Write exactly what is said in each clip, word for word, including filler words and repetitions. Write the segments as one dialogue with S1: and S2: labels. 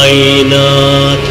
S1: साईनाथ।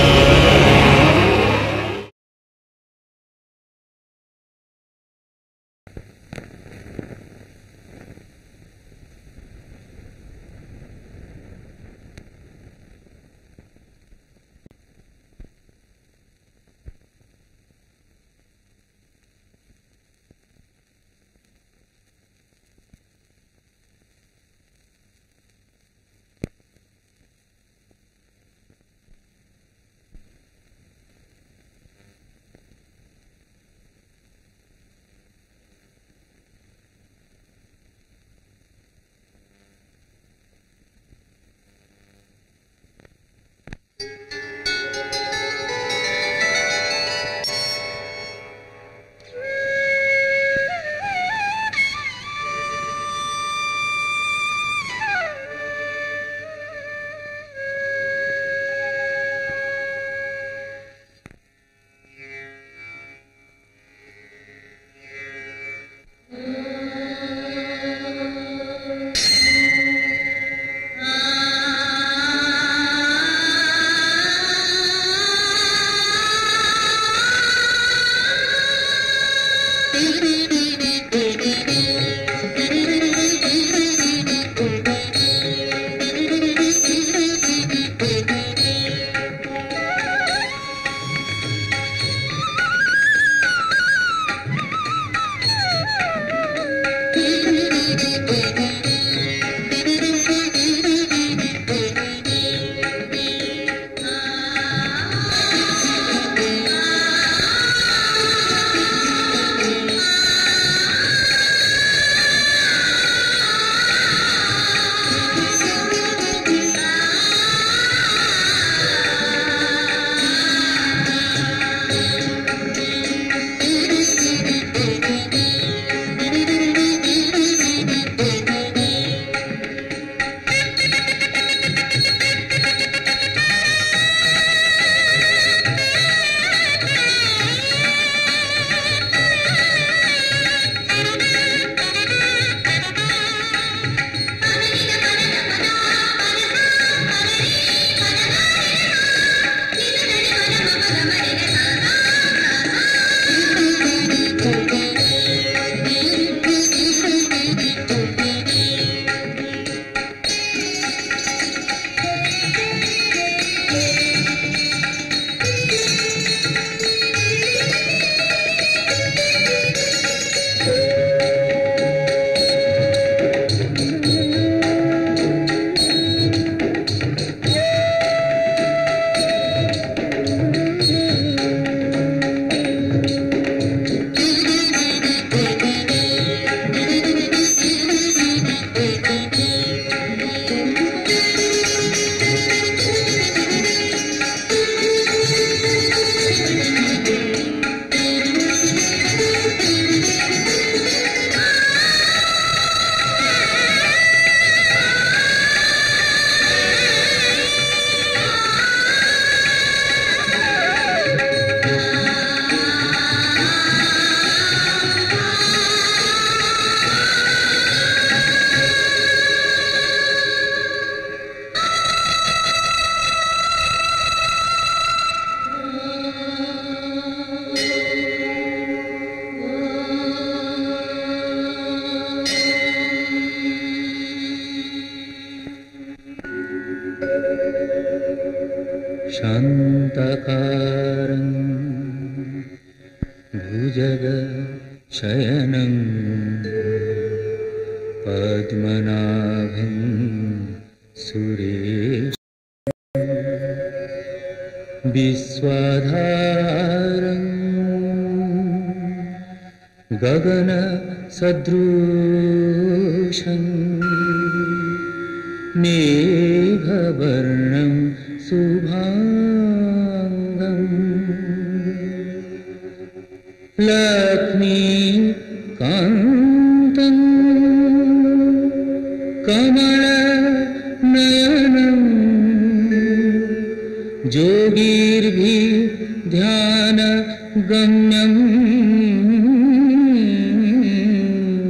S1: शान्तकारं भुजगशयनं पद्मनाभं सुरेशं विश्वाधारं गगनसदृशं मेघवर्णं शुभांगं लक्ष्मीकान्तं कमलनयनं योगिर्भिर्ध्यानगम्यं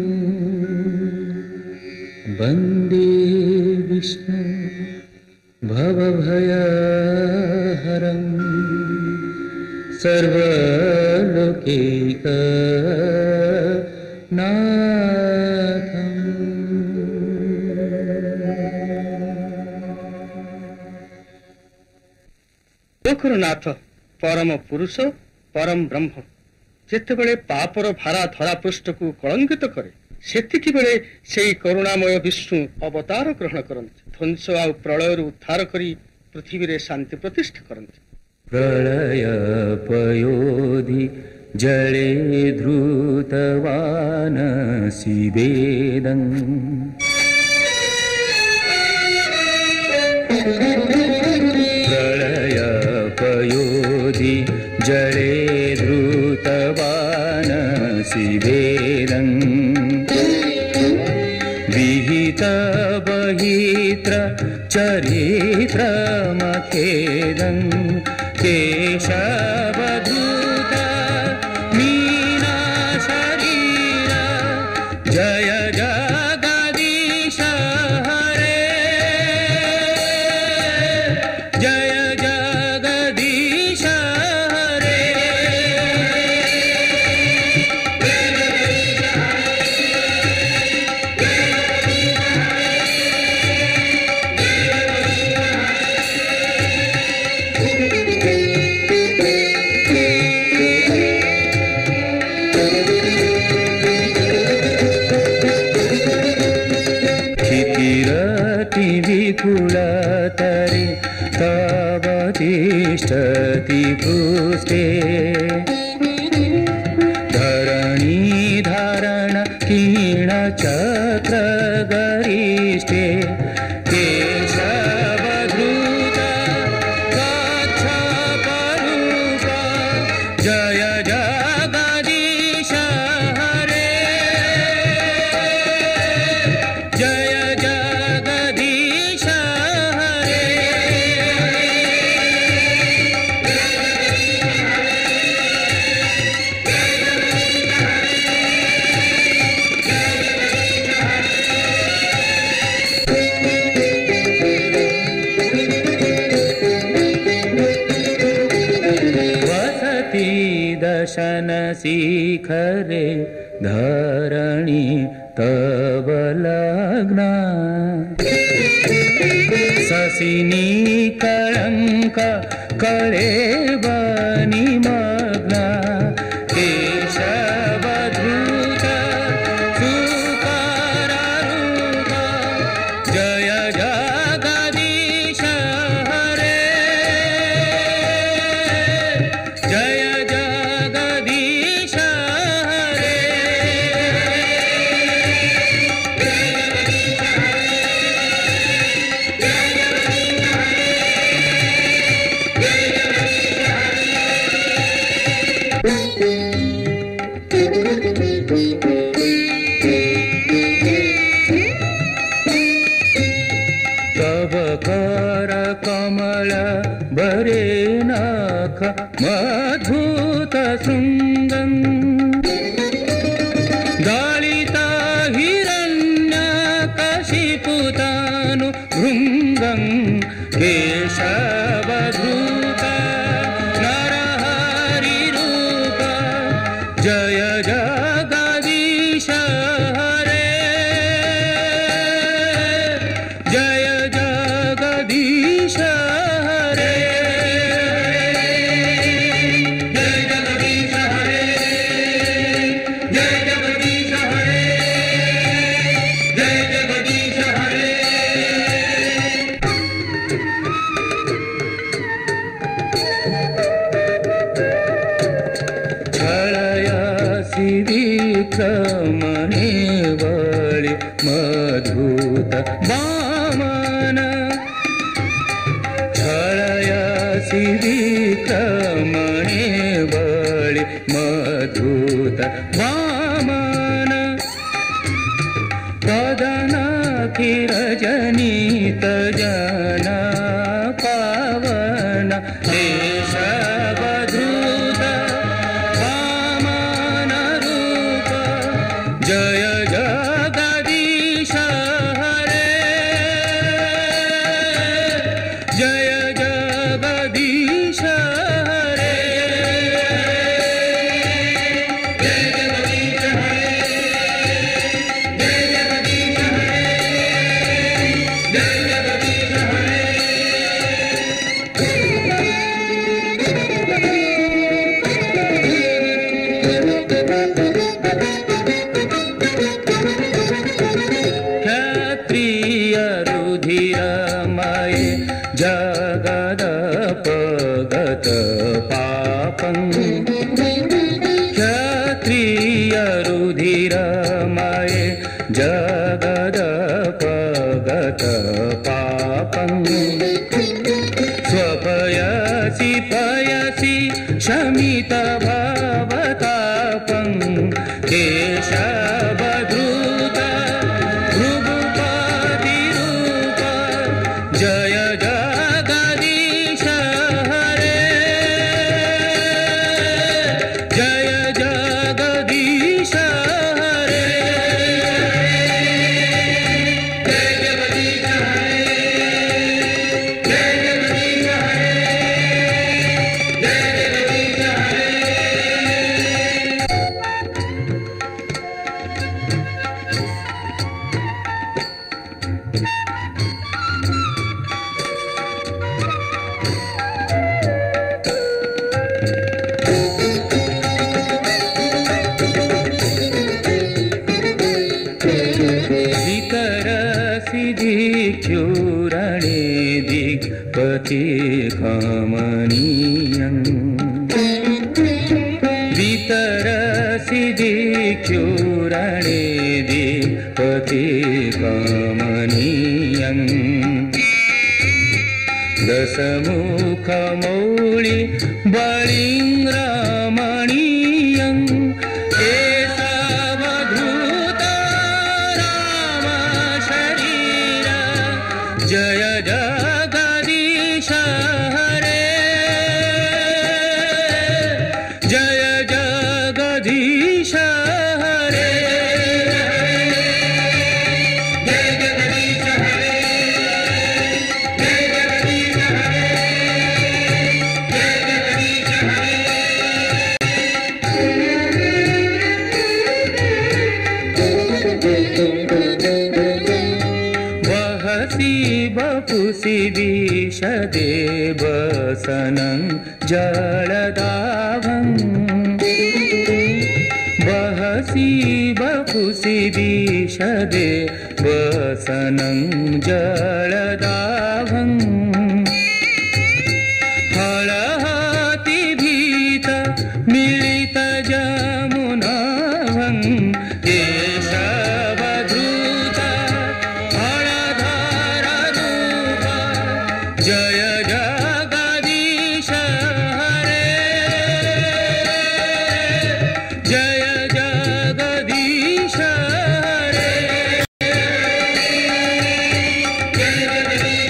S1: वन्दे विष्णु भवभयहरं सर्वलोकैकनाथम्।
S2: लोकनाथ परम पुरुष परम ब्रह्म जेतेबेले पापर भारा धरा पृष्ठ को कलंकित करे सेतिकी बेले सेई करुणामय विष्णु अवतार ग्रहण करନ୍ତି ध्वंस आ प्रलय उद्धार करी पृथ्वी रे शांति प्रतिष्ठा करନ୍ତି।
S1: प्रलय पयोधि जले धृतवानसि वेदम् प्रलय पयोधि जले धृतवानसि वेदम् विहित बहित्र चरित्रमखेदम् केशवधूत मीना शरीर जय जगदीश हरे जय जगदीश हरे। विकुलतरे तव तिष्ठति पृष्ठे धरणी धारण किण चक्र गरिष्ठे केशवधृत कच्छपरूप जय जगदीश हरे जय जगदीश हरे। वसति दशन शिखरे धरणी तव लग्ना शशिनी कलंक कलेवनि मग्ना केशवधृत सुकररूप जय जगदीश हरे जय जगदीश हरे। तव कर कमल बरे नख मधुत शृंगम् दलित हिरण्यकशिपुतानु भृङ्गम् केशवधृत नरहरिरूप जय जगदीश हरे जय जगदीश हरे जय जगदीश हरे जय जगदीश हरे जय जगदीश हरे। छलयसि विक्रमणे बलि मधुत वामन छलयसि विक्रमणे बलि मधुत वामन पदनखिरजनित जन पावन केशवधृत वामन रूप जय जगदीश हरे जगदपगत पापं स्वपयसि पयसि शमित भवतापं केशवधृत भृगुपतिरूप जय जगदीश हरे जय जगदीश हरे जय जगदीश हरे जय जगदीश हरे जय जगदीश हरे। वितरसि दिक्षुरणे दिक्पति कमनीयम् वितरसि दिक्षुरणे दिक्पति कमनीयम् दशमुखमौळि बलिङ्ग्रमणीयम् केशवधृत राम शरीर जय जगदीश हरे जय जगदीश हरे जय जगदीश हरे जय जगदीश हरे जय जगदीश हरे। वहसि वपुसि विशदे वसनं जलदाभं वहसि वपुसि विशदे वसनं जलदाभं हलहति भीत मिलित जमुनाभं केशवधृत हलधर रूप जय जगदीश हरे जय जगदीश हरे जय जगदीश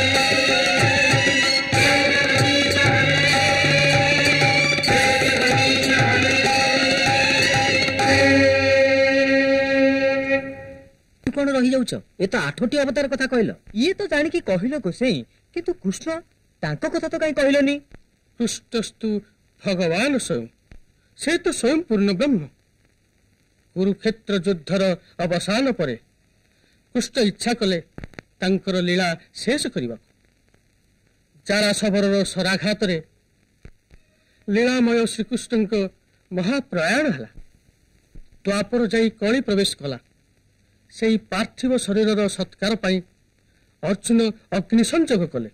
S3: कौन रही जाउछ ए तो आठटी अवतार कथा कहल ये तो जानिकी कहल गोसाई किंतु कृष्ण तांको कथा तो कहीं कहलनी।
S2: पृष्ठस्तु भगवान स्वयं से तो स्वयं पूर्ण ब्रह्म। कुरुक्षेत्र युद्धर अवसान परे कृष्ण इच्छा कले तांकर लीला शेष करने जारा सबरर शराघात लीलामय श्रीकृष्ण महाप्रयाण है द्वापर जाई कली प्रवेश कला से पार्थिव शरीर सत्कार पाई अर्जुन अग्नि संजोग कले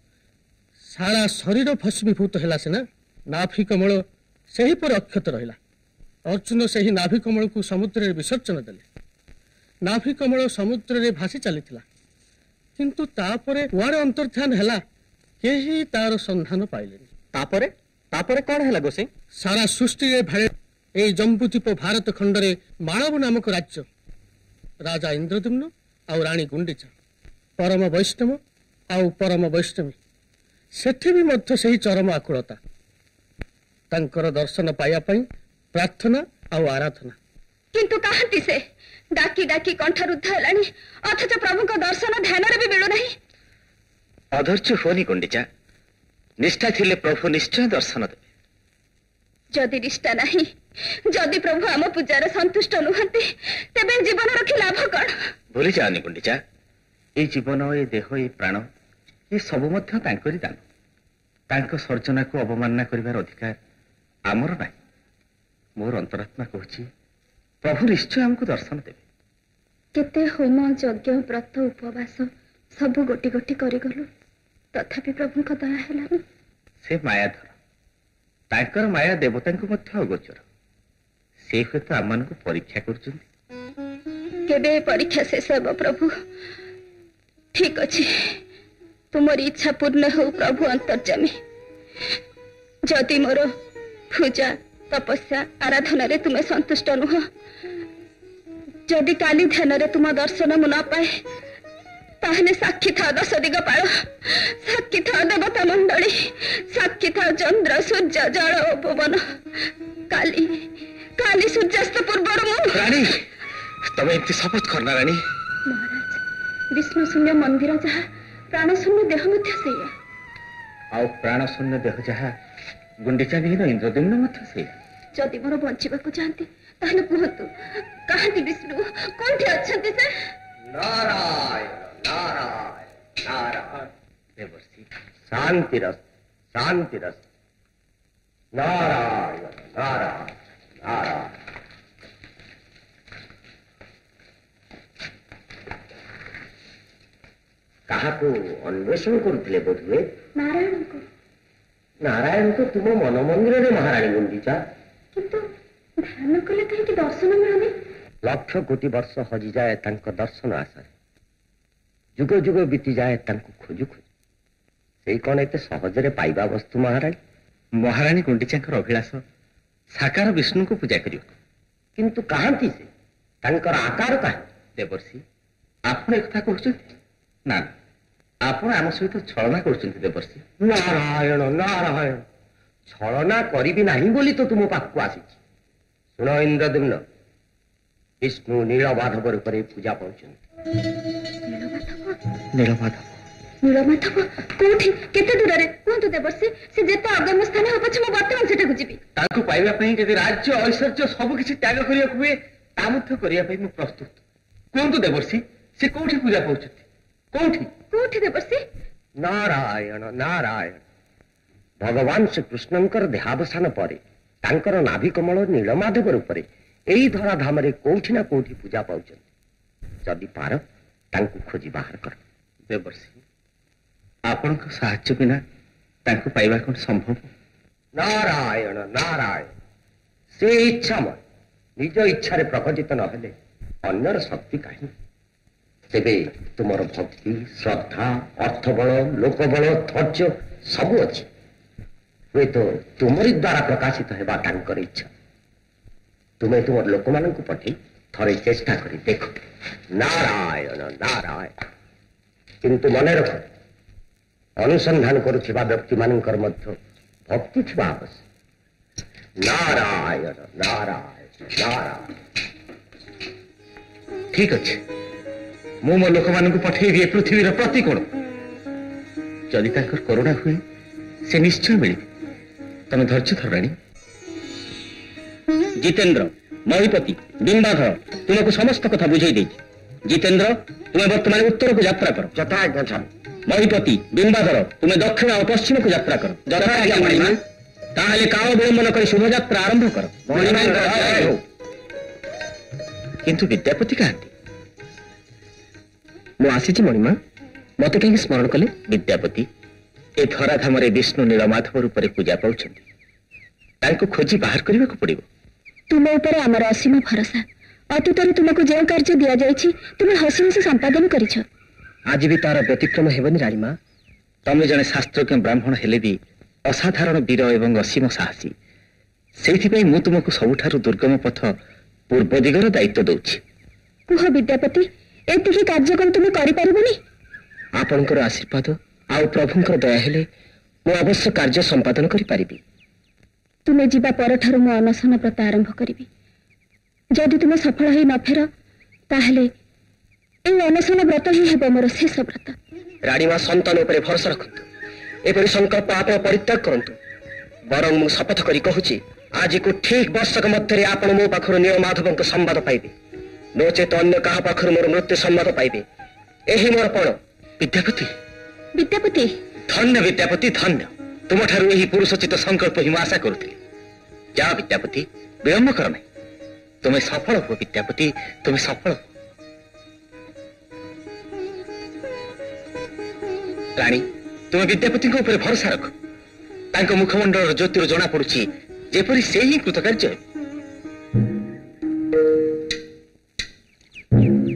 S2: सारा शरीर भस्मीभूत है सीना नाभि कमल से ही पर अक्षत रहा अर्जुन से ही नाभि कमल को समुद्र में विसर्जन देले नाभि कमल समुद्र में भासी चली किंतु तापरे कुआड़े अंतर्ध्यान है केही तार संधान पाइले
S3: तापरे तापरे कौन है गोसाई
S2: सारा सृष्टि भाड़े ए जम्बूद्वीप भारत खंडरे माणव नामक राज्य राजा इंद्रद्युम्न आउ रानी गुंडीचा परम वैष्णव आउ परम वैष्णवी सेठी भी मध्य से ही चरम आकुलता तांकर दर्शन पाया पई प्रार्थना आउ आराधना
S4: किंतु कहती से डाकी डाकी कंठरुद्ध हेलानी अथच प्रभु को दर्शन ध्यान रे भी मिलु नहीं।
S5: अधैर्य होनी गुंडीचा निष्ठा थिले प्रभु निश्चय दर्शन देवे
S4: जदि निष्ठा नहीं जदि प्रभु आम पूजार संतुष्ट नुहंती तेबे जीवन रखी लाभ कौन।
S5: भूली जाओनी गुंडीचा ये जीवन ये देह ये प्राण ये सब मध्य तांकरी दान तांको सर्जना को अवमानना करिवार अधिकार आमर नहीं मोर अंतरात्मा कहूची प्रभु निश्चय हमको दर्शन देवे।
S4: केते होम यज्ञ व्रत उपवास सब गोटी गोटी करिगलु तथापि प्रभु को दया हेलानी।
S5: से मायाधर तांकर माया देवता को मध्य अगोचर से हुए तो आम को परीक्षा कर
S4: केबे परीक्षा शेष हे प्रभु ठीक अच्छे तुमरी इच्छा पूर्ण हो प्रभु अंतर्जामी जदि मोर पूजा तपस्या आराधना रे तुम्हें संतुष्ट नुह जदि काली ध्यान रे तुम दर्शन मु न पाए ताहले साक्षी था दश दिगपाल साक्षी था देवता मंडली साक्षी था चंद्र सूर्य जल और पवन काली काली सूर्यास्त पूर्व
S5: रानी तमें एमती शपथ करना रानी
S4: महाराज विष्णु शून्य मंदिर जहा प्राण शून्य देह मध्य सेया
S5: आउ प्राण शून्य देह जहा गुंडीचा विहीन इंद्रद्युम्न मध्य सेया
S4: जदि मोर बंचिबाकू चाहती ताहले कहतु कहांती विष्णु कोठी अछंती से
S5: नारायण नारायण नारायण देवर्षि शांति रस शांति रस नारायण नारायण नारायण कहा को अन्वेषण करुले बोधुए
S4: नारायण को
S5: नारायण तो तुम मन मंदिर रे महाराणी गुंडीचा
S4: किंतु ध्यान कले कहीं दर्शन मिलुनी
S5: लक्ष कोटि वर्ष हजि जाए तांको दर्शन आशा जुग जुग बीती जाए तांको खोजु खोजु से कौन एते सहजरे पाइबा वस्तु महाराणी महाराणी गुंडीचांकर अभिलाष साकार विष्णु को पूजा करियो किंतु कहांती से तांकर आकार का देवर्षि आपण एक कथा कहउछथि ना आपण आम सहित छलना करछथि देवर्षि नारायण नारायण छलना करिबि नाही बोली तो तुम पाखु आसीछि सुनो इंद्रद्युम्न विष्णु नीलमाधव रूप पूजा पाउछन नीलमाधव
S4: नीलमाधव कोठी केते दूर रे कोंतु देवर्षि से जेते अगम्य स्थान हो पछ मो वर्तमान सेटा को जीबी
S5: ताकू पाइबा पई यदि राज्य ऐश्वर्य सब किछि त्याग करिया हुए ता मध्य करिया पई मु प्रस्तुत कोंतु देवर्षि से कोठी पूजा पाउछथि कोठी
S4: कोठी देवर्षि
S5: नारायण नारायण भगवान श्री कृष्णंकर देहावसान परे तांकर नाभि कमल नीलमाधव रूप एई धरा धाम रे कोठी ना कोठी पूजा पाउछन जदि पार तांकु खोजी बाहर कर देवर्षि आपण को साहाय्य बिना तांकु पाइबा कोन संभव नारायण नारायण से इच्छा मन निज इच्छा रे प्रकटित न हेले अन्यर शक्ति काहे तेबे तुमर भक्ति श्रद्धा अर्थबल लोकबल धैर्य सब अछि वे तो तुमरी द्वारा प्रकाशित हेबा तांकर इच्छा तुम्हें तुम लोक मान पठे थरे चेष्टा करी देखो नारायण नारायण किंतु मन रख अनुसंधान करुवा व्यक्ति मानकर मध्य भक्ति थिबा आवश्यक नारायण नारायण नारायण ठीक अच्छे मु मो लोक मान पठेबी पृथ्वी प्रति कोण जदि तांकर करुणा हुए से निश्चय मिले तमे धैर्य धर राणी जितेंद्र महिपति बिंबाधर तुमको समस्त कथा बुझे दे जितेंद्र तुम्हें वर्तमान उत्तर को यात्रा कर यथा महिपति बिंबाधर तुम्हें दक्षिण और पश्चिम को यात्रा कर ताहले काल विलंबन कर शुभ यात्रा आरंभ कर किंतु विद्यापति कहते मु आसी मणिमा मत कहीं स्मरण कले विद्यापति ए धराधाम विष्णु नीलमाधव रूप पूजा पाँच खोजी बाहर करने को पड़ो
S4: तुम ऊपर आमर असीम भरोसा अतीत तुमको जो कार्य दि जाए तुम्हें हसी हसी संपादन कर
S5: आज भी तार व्यतिक्रम हेबनी राणीमा तमे जने शास्त्रज्ञ ब्राह्मण हेले भी असाधारण वीर एवं असीम साहसी से मु तुमको सबुठारु दुर्गम पथ पूर्व दिगर दायित्व दौछि
S4: कुह विद्यापति एतिकी कार्यक्रम तुम करिपारिबनी
S5: आपणकर आशीर्वाद आउ प्रभुंकर दया हेले मु अवश्य कार्य संपादन करि पारिबी
S4: तुम्हें जीवा परठारु मु अनशन व्रत आरंभ करिबी जदि तुम सफल होई न फेर ताहले ए अनशन व्रत ही हेबो मोर शेष व्रत
S5: राणीमा संतान उपरे भरोसा रखंतु एपरि संकल्प आप परित्याग करंतु बरं मु शपथ करी कहूची आज को ठीक वर्षक मध्य आपण मो पाखर नीलमाधव संवाद पाइबे नोचेत अन्य कहा पाखर मोर मृत्यु संवाद पाइबे एही मोर पण विद्यापति
S4: विद्यापति
S5: धन्य विद्यापति धन्य तुम ठारू यही पुरुषोचित संकल्प ही आशा करुଥିଲି जा विद्यापति विलंब कर नहीं तुम्हें सफल हो विद्यापति तुम्हें सफल हो राणी तुम्हें विद्यापति भरोसा रख तांको मुखमंडल ज्योतिर जना पड़ुछि जेपरी से ही कृतकार्य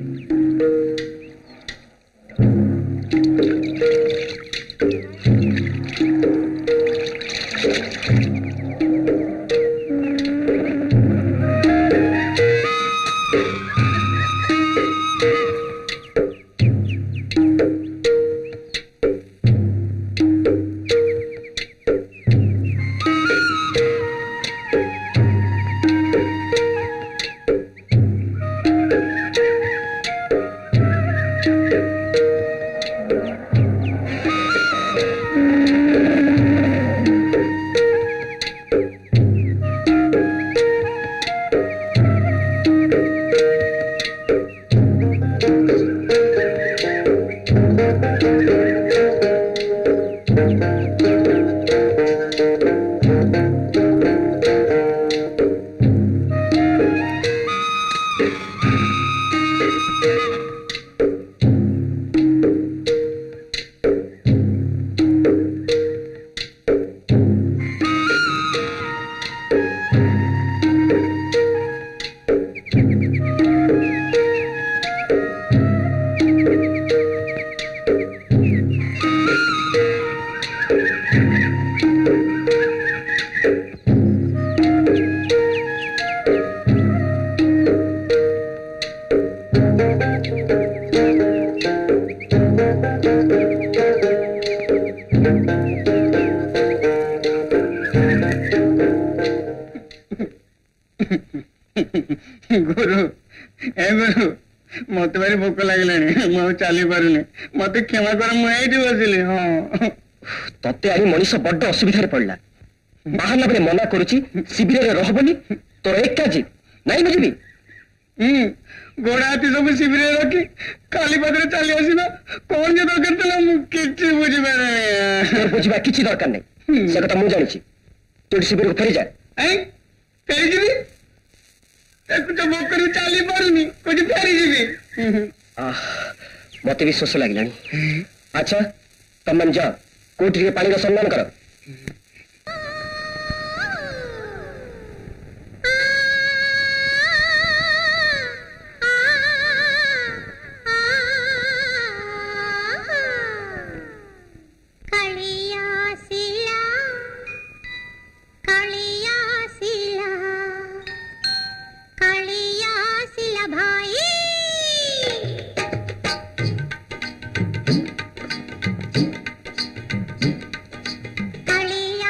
S2: गुरु ए गुरु मत भारी भोक लगे मुझे चली पारे मत क्षमा कर मुझे बसिली हाँ
S5: तते आज मनीष बड़ असुविधा पड़ला बाहर पे मना करुची शिविर में रहबनी तोर एक काजी नहीं बुझी
S2: गोड़ा हाथी सब शिविर रखी काली पदरे चली आसना कौन जो दरकार था कि बुझीपारे
S5: बुझा किसी दरकार नहीं से कथा मुझे जानी तू शिविर को फेरी जाए
S2: फेरी जी तो भोक कर चली पारुनी कुछ फेरी जी
S5: मत भी शोष लगे अच्छा तुम मैंने जाओ कोठी पानी का सम्मान कर
S6: कालिया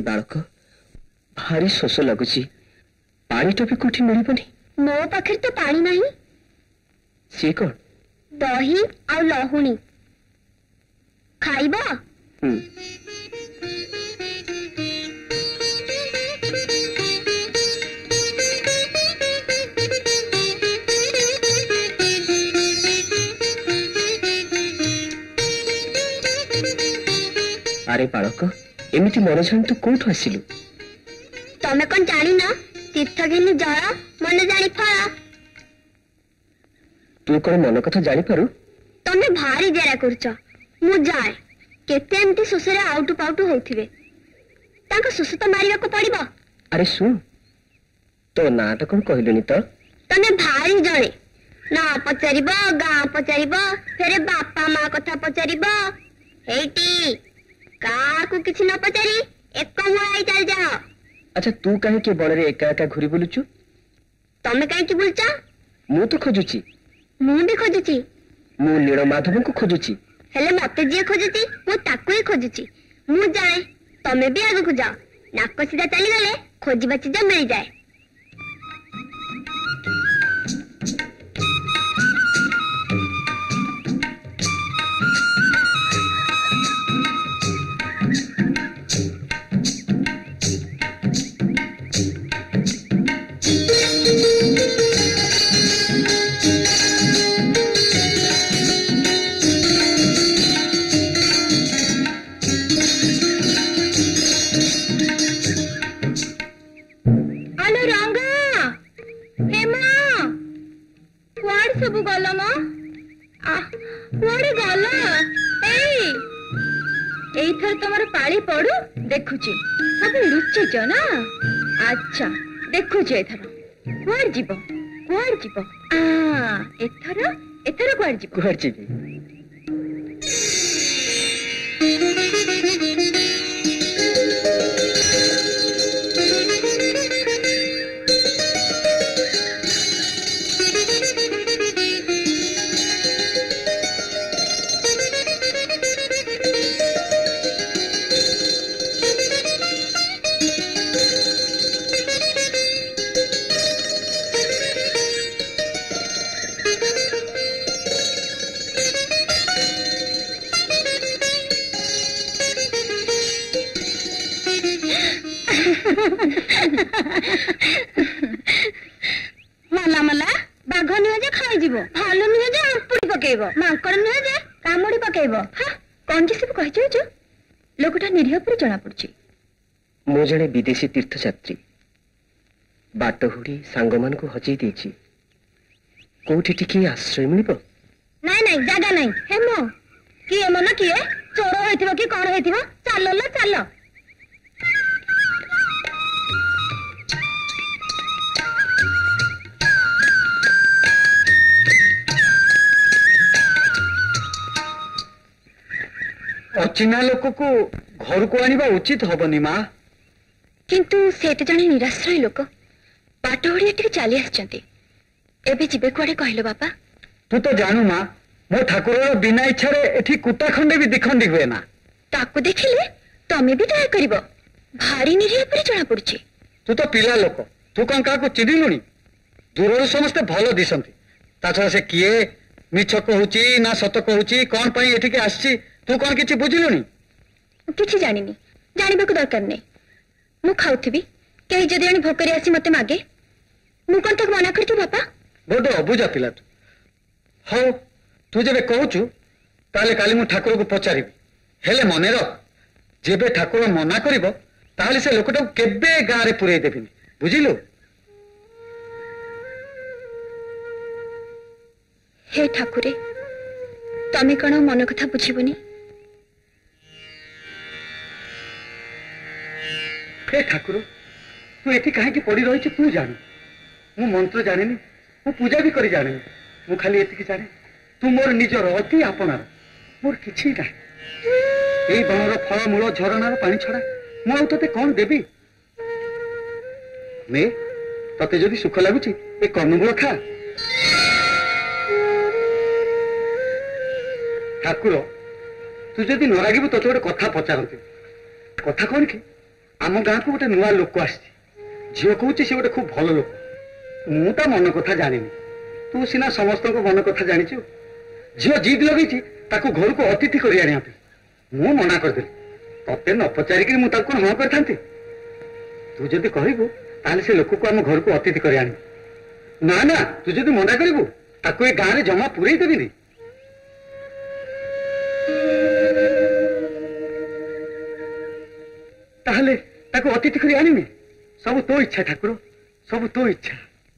S3: बालक भारी शोष लगुच पानी टोपे कोठी मिलबनी
S4: मो पाखे तो पानी नहीं
S3: सी कौन
S4: दही आ लहुणी खाइबा
S3: हम्म अरे बालक एमती मन छाणी तू कौटू आसिलु
S4: तमें कौन जानी ना तीर्थगिनी जल मन जानी फल
S3: तू कौन मन कथा जानी पारू
S4: तमें भारी जेरा करछ मु जाए केते एमती सुसरे आउटु पाउटु होथिबे तांको सुस तो मारिया को पड़िबो
S3: अरे सुन तो नाटा कौन कहलुनी तो
S4: तमें भारी जणे ना पचारिबो गाँ पचारिबो फेरे बापा माँ कथा पचारिबो हेटी काकू किछि न पचारी एक मुआई चल जाओ
S3: अच्छा तू कहीं के बण रे एका एका घुरी बुलुचु
S4: तमें कहीं की बुलचा
S3: मु तो खोजुची
S4: मु भी खोजुची
S3: मु नील माधव को खोजुची
S4: हेले मते जे खोजुची मु ताकू ही खोजुची मु जाए तमें भी आगु को जाओ नाक सीधा चली गले खोजिबा चीज मिल जाए देखुची सब लुचिच ना अच्छा देखुची एथर कुआर जीव कुआर जीव आ एथर एथर कुआर जीव
S3: कुआर जीवी
S4: मला मला बाघ नुहे जे खाई जीवो भालू नुहे जे आंपुड़ी पकेइबो मांकड़ नुहे जे कामुड़ी पकेइबो हां कोन जे सब कहै छ लोकटा निरीह पर जणा पड़छि
S3: मो जणे विदेशी तीर्थयात्री बाट हुडी सांगमान को हजई देछि कोठी टिके आश्रय मिलिबो
S4: नहीं नहीं जागा नहीं हेमो किए मन किए चोर होइथिबो कि कोन होइथिबो चलो लो चलो
S2: अचिना लोक को घर को आनिबा उचित हबनी माँ
S4: किंतु से तो जने निराश्रय लोक बाट होड़ी एटिके चली आछंती एबे जिबे कुआडे कहलो बापा
S2: तू तो जानू माँ मो ठाकुर बिना इच्छा रे एठी कुता खंडे भी दिखंडी हुए ना
S4: ताकू देखिले तमे भी दया करिवो भारी निरीह पर जणा पड़छि
S2: तू तो पिला लोक तू कौन का चिन्हिलुनी दूर समस्ते भल दिसंती ता छड़ा से किए मिछ कहूची ना सत कहूची कौन पई एठिके आछि तू कौन किछि बुझिलुनी
S4: किछि जानिनी जानिबा को दरकार नै मु खाउथिबी केही जदि आनी भोकरे आसी मते मागे मु कोन तक मना करथि बापा
S2: बड अबुझा पिला तू हो तू जेबे कहूचु ताले काली मु ठाकुर को पचारिबी हेले मने रख जेबे ठाकुर मना करिवो ताले से लोकटा केबे गां रे पुरई देबिनी बुझिलु
S4: हे ठाकुरे तमे कण मन कथा बुझिबनी
S2: हे ठाकुर तू एठी काहे की पड़ी रही तू जान मु मंत्र जाने मु पूजा भी करी जाने मु खाली एति जाने तू मोर निजर अति आपनार मोर किछि ना ए बनर फल मूल झरणार पानी छड़ा मु आ तते कौन देबी मे तते जदि सुख लागुची ए कर्णमूल खा ठाकुर तू जदि न रागिबु तते गोटे कथा पचारंती कथा कौन कि आम गाँ को गोटे नुआ लोक आसी झील कौच सी गोटे खूब भल लोक मु ता मन कथा जानी तू सीना समस्त मन कथा जानी झील जिद लगे ताकू घर को अतिथि कर आने मु मना करदेली तते न पचारिक मुझे हाँ कर तू जदि कहबू ताले से लोक को आम घर को अतिथि कर आनी ना ना तू जदि मना करू ताकू ए गाँव में जमा पूरे देवी ताहले ताकू अतिथि कर आनी सब तो इच्छा ठाकुर सब तो इच्छा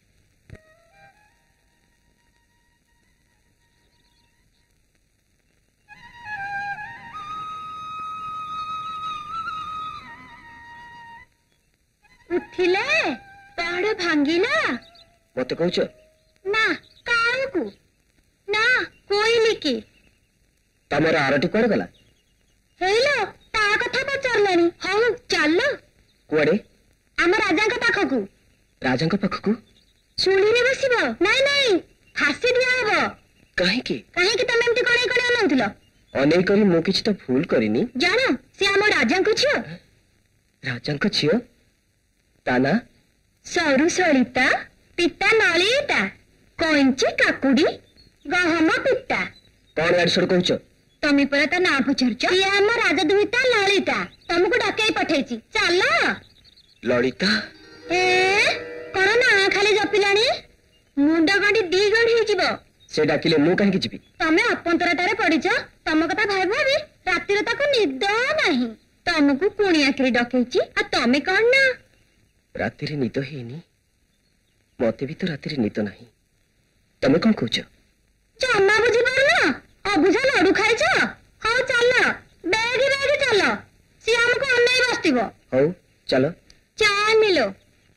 S4: उठिले पहाड़ भांगिला
S3: मत कहूच
S4: ना काल को ना कोई की
S3: तमर आरटी कुआड़े गला
S4: हेलो ता कथा पचारलानी हौ चल
S3: कुआड़े
S4: आम राजा पाखकू
S3: राजा पाखकू
S4: शुणी रे बसिब नाई नाई फांसी दिया हबो
S3: काहे की
S4: काहे की तमे एमती कोणे कोणे अनौथिलो
S3: अनै करी मु किछ तो भूल करिनी
S4: जानो से आम राजा को छियो
S3: राजा को छियो ताना
S4: सरू सलिता पिता नलिता कंची काकुड़ी गहम पिता
S3: कौन आड़ सड़ कहूच
S4: तमे परा ता ना पचारछ ये आम राजा दुहिता ललिता तुमको डाके पठेची चल
S3: ललिता
S4: ए कोन ना खाली जपिलानी मुंडा गांडी दी गंडी हिजिबो
S3: से डाकिले मु काहे की जिबी
S4: तमे अपंतराटारे पडिछ तम कथा भाई भाबी रातिर ताको निद नाही तुमको कुणिया के डकेची आ तमे कोन ना
S3: रातिर निद हेनी मते भी तो रातिर निद नाही तमे कौन कहूच
S4: जमा बुझी पारना अबुझा लडू खाइछ हां चल बैग बैग चल सी हमको अनई बस्तिबो
S3: हौ चलो
S4: चाल मिलो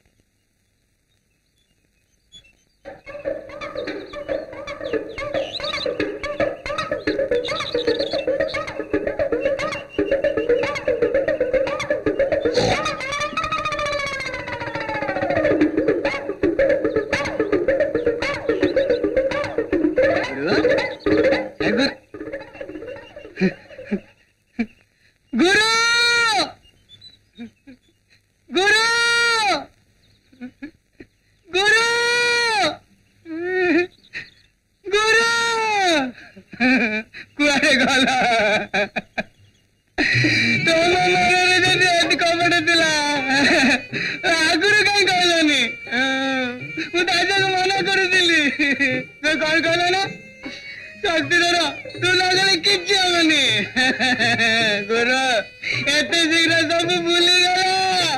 S1: गुरु गुरु गुरु गुरु कुआरे गला तुम मोर डेट कपड़ दिला आगुरु कहीं कहलानी मु दादा को मना करुली तो कौन कहला ना शक्तिधर तू लगले किसी हेनी गुरु एत शीघ्र सब भूली गला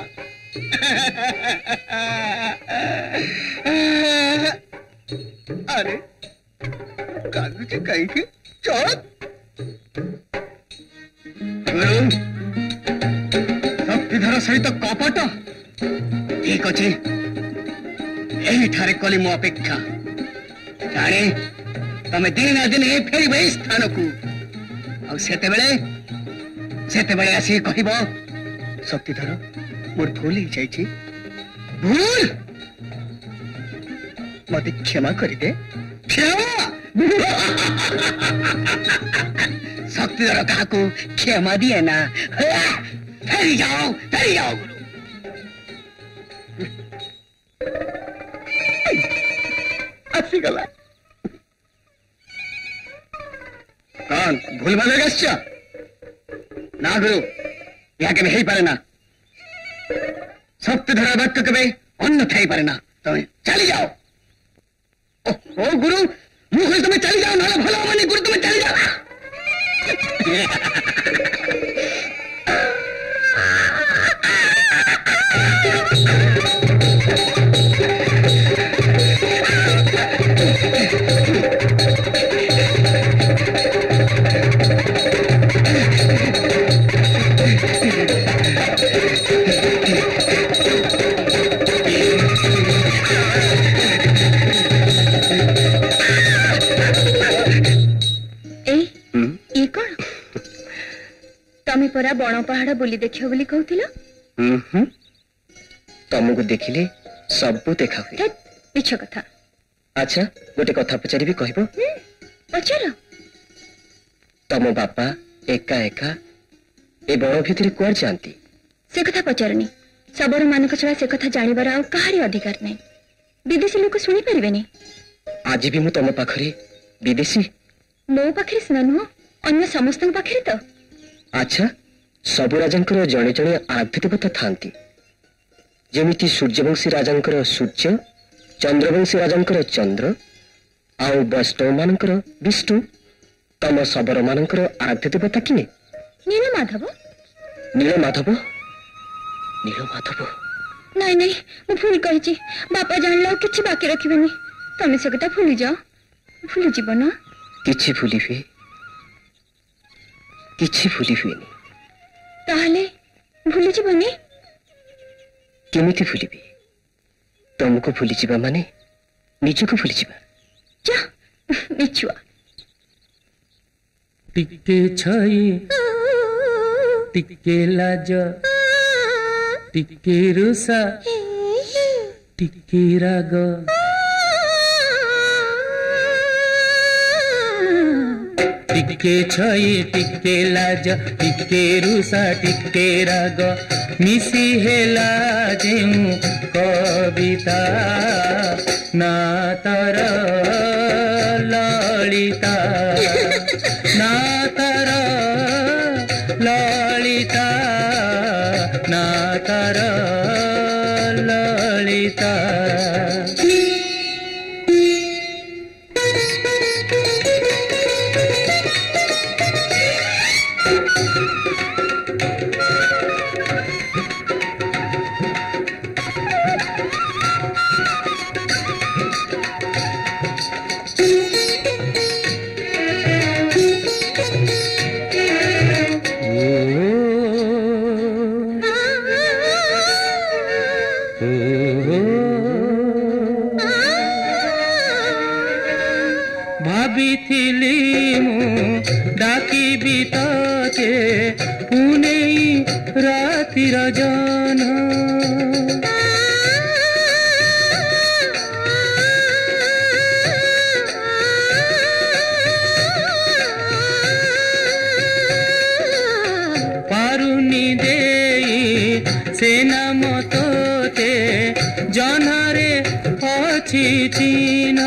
S1: अरे कागज कहीं के चल गुरु शक्तिधर सहित कपट ठीक अच्छे यही कली मो अपेक्षा जाने तमें दिन दिन फेर स्थान को आते आसी कह शक्तिधर मोर भूल हो जाइए भूल मत क्षमा करदे क्षमा शक्तिधर क्या क्षमा दिए ना फेरी जाओ फेरी जाओ आसीगला कौन भूल भाग ना गुरु यहाँ के ही पारे ना शक्तिधर वाक्य के अन्न थी पारे ना तुम्हें चली जाओ ओ, ओ गुरु मुख तुम्हें चली जाओ ना भल मानी गुरु तुम्हें चली जाओ
S4: परा बण पहाड़ बुली देखियो बोली कहूतिलो
S3: हम्म तुमको देखिले सब देखा हुए
S4: मिछ कथा
S3: अच्छा गोटे कथा पचारि भी कहबो
S4: पचार
S3: तम बापा एका एका ए बण भितर कुआर जाती
S4: से कथा पचारनी शबर मान छड़ा से कथा जानिबार आ कहारी अधिकार नहीं विदेशी लोक शुणी पारे
S3: आज भी मु तुम पाखरे विदेशी
S4: मो पाखे सीना नुह अन्य समस्त पाखे तो
S3: अच्छा सबु राजांकर जड़े जड़े आराध्य देवता थांती जेमिति सूर्यवंशी राजांकर सूर्य चंद्रवंशी राजांकर चंद्र आउ वैष्णव मानकर विष्णु तम सबर मानकर आराध्य देवता किए
S4: नीलमाधव
S3: नीलमाधव नीलमाधव
S4: नहीं नहीं मु भूल कही बापा जान कि बाकी रखिबेनी तमे से कथा भूली जाओ भूली जीव ना
S3: किछि भूली हुए किछि भूली हुएनी
S4: ताहले भूली जीवनी
S3: केमिति भूलिबी तुमको भूली जीवा माने निजको भूली जीवा
S4: जा मिछुआ
S2: टिके छई टिके लाज टिके रुसा टिके राग टिके छई टिके लाज टिके रुसा टिके राग मिसी हेला जेउ कविता ना तर ललिता ना तर ललिता ना तर ललिता भाभी मु डाकी बीते पुणे राति रजन पारुनी दे सेना मतोते जनरे अछि चिन्ह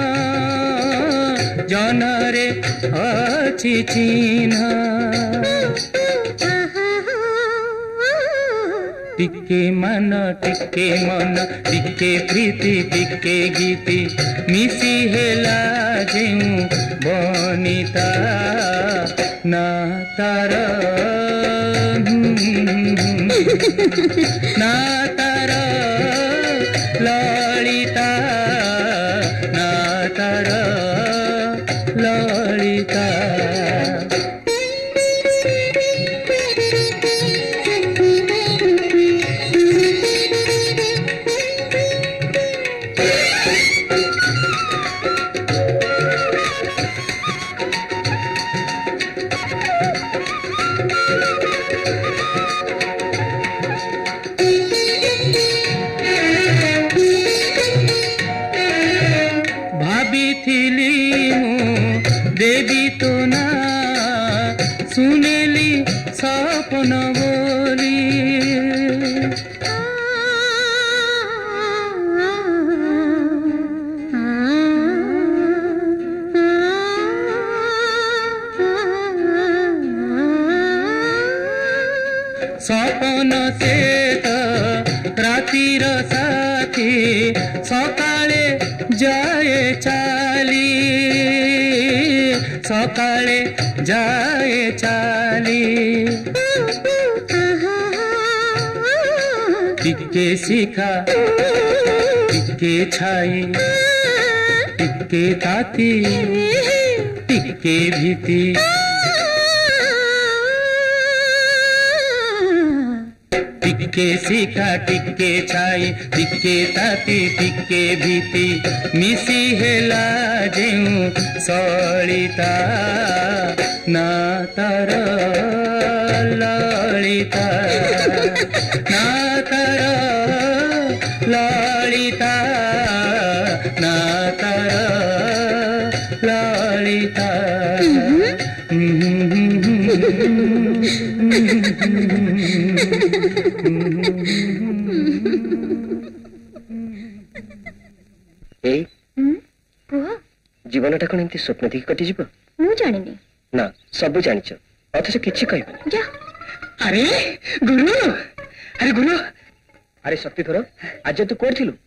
S2: जनरे अछि चिन्ह टिके मन टिके मन टिके प्रीति टिके गीति मिसी हेला जेउ बनिता ना तार ना तार ललिता ना तार ललिता देवी तो ना सुनेली सपन बोली सपन से तो रातिर साथी सकाळे जाए चाली सकाळे जाए चाली टिके शिखा टिके छाई टिके ताती टिके भीति टिके शिखा टिके छाई टिके ताती टिके भीति मिसी हेला जेउ सलिता ना तर ललिता ना तर ललिता ना तर ललिता Mm-hmm.
S3: ଏଇ
S4: କୁହ।
S3: ଜୀବନଟା କଣ ଏମିତି ସ୍ୱପ୍ନ ଦେଖି କଟିଯିବ?
S4: ମୁଁ ଜାଣିନି।
S3: ନା, ସବୁ ଜାଣିଛ ଅଥଚ କିଛି କହିବନି।
S4: ଯା।
S1: ଆରେ ଗୁରୁ, ଆରେ ଗୁରୁ,
S3: ଆରେ ଶକ୍ତିଧର, ଆଜି ତୁ କୋଉଠି ଥିଲୁ?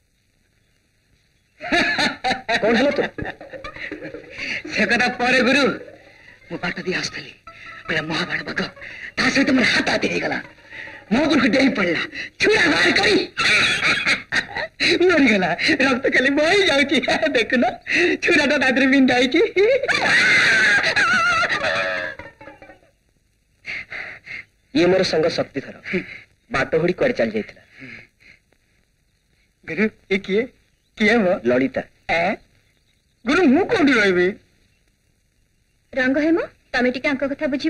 S3: କଣ ହେଲା ତୁ?
S1: ସେ କଥା ପରେ ଗୁରୁ। ମୁଁ ବାଟ ଦେଇ ଆସୁଥିଲି, ମହାବାଣ ବାଘ ତା ସହିତ ମୋର ହାତ ହାତି ହେଇଗଲା। ମୋ ଉପରକୁ ଡେଇଁ ପଡିଲା, ଛୁରା ବାହାର କରି ମରିଗଲା। ରକ୍ତ ଖାଲି ବହି ଯାଉଛି। ଦେଖୁନ, ଛୁରାଟା ତା ଦେହରେ ବିନ୍ଧା ହେଇଛି।
S3: ଇଏ ମୋର ସାଙ୍ଗ ଶକ୍ତିଧର, ବାଟ ହୁଡି କୁଆଡେ ଚାଲି ଯାଇଥିଲା।
S1: ଗୁରୁ, ଏ କିଏ କିଏ ମୋ?
S3: ଲଳିତା।
S1: ଗୁରୁ, ମୁଁ କୋଉଠି ରହିବି?
S4: ରଙ୍ଗ ହେମ, ତମେ ଟିକେ ଆଙ୍କ କଥା ବୁଝିବ।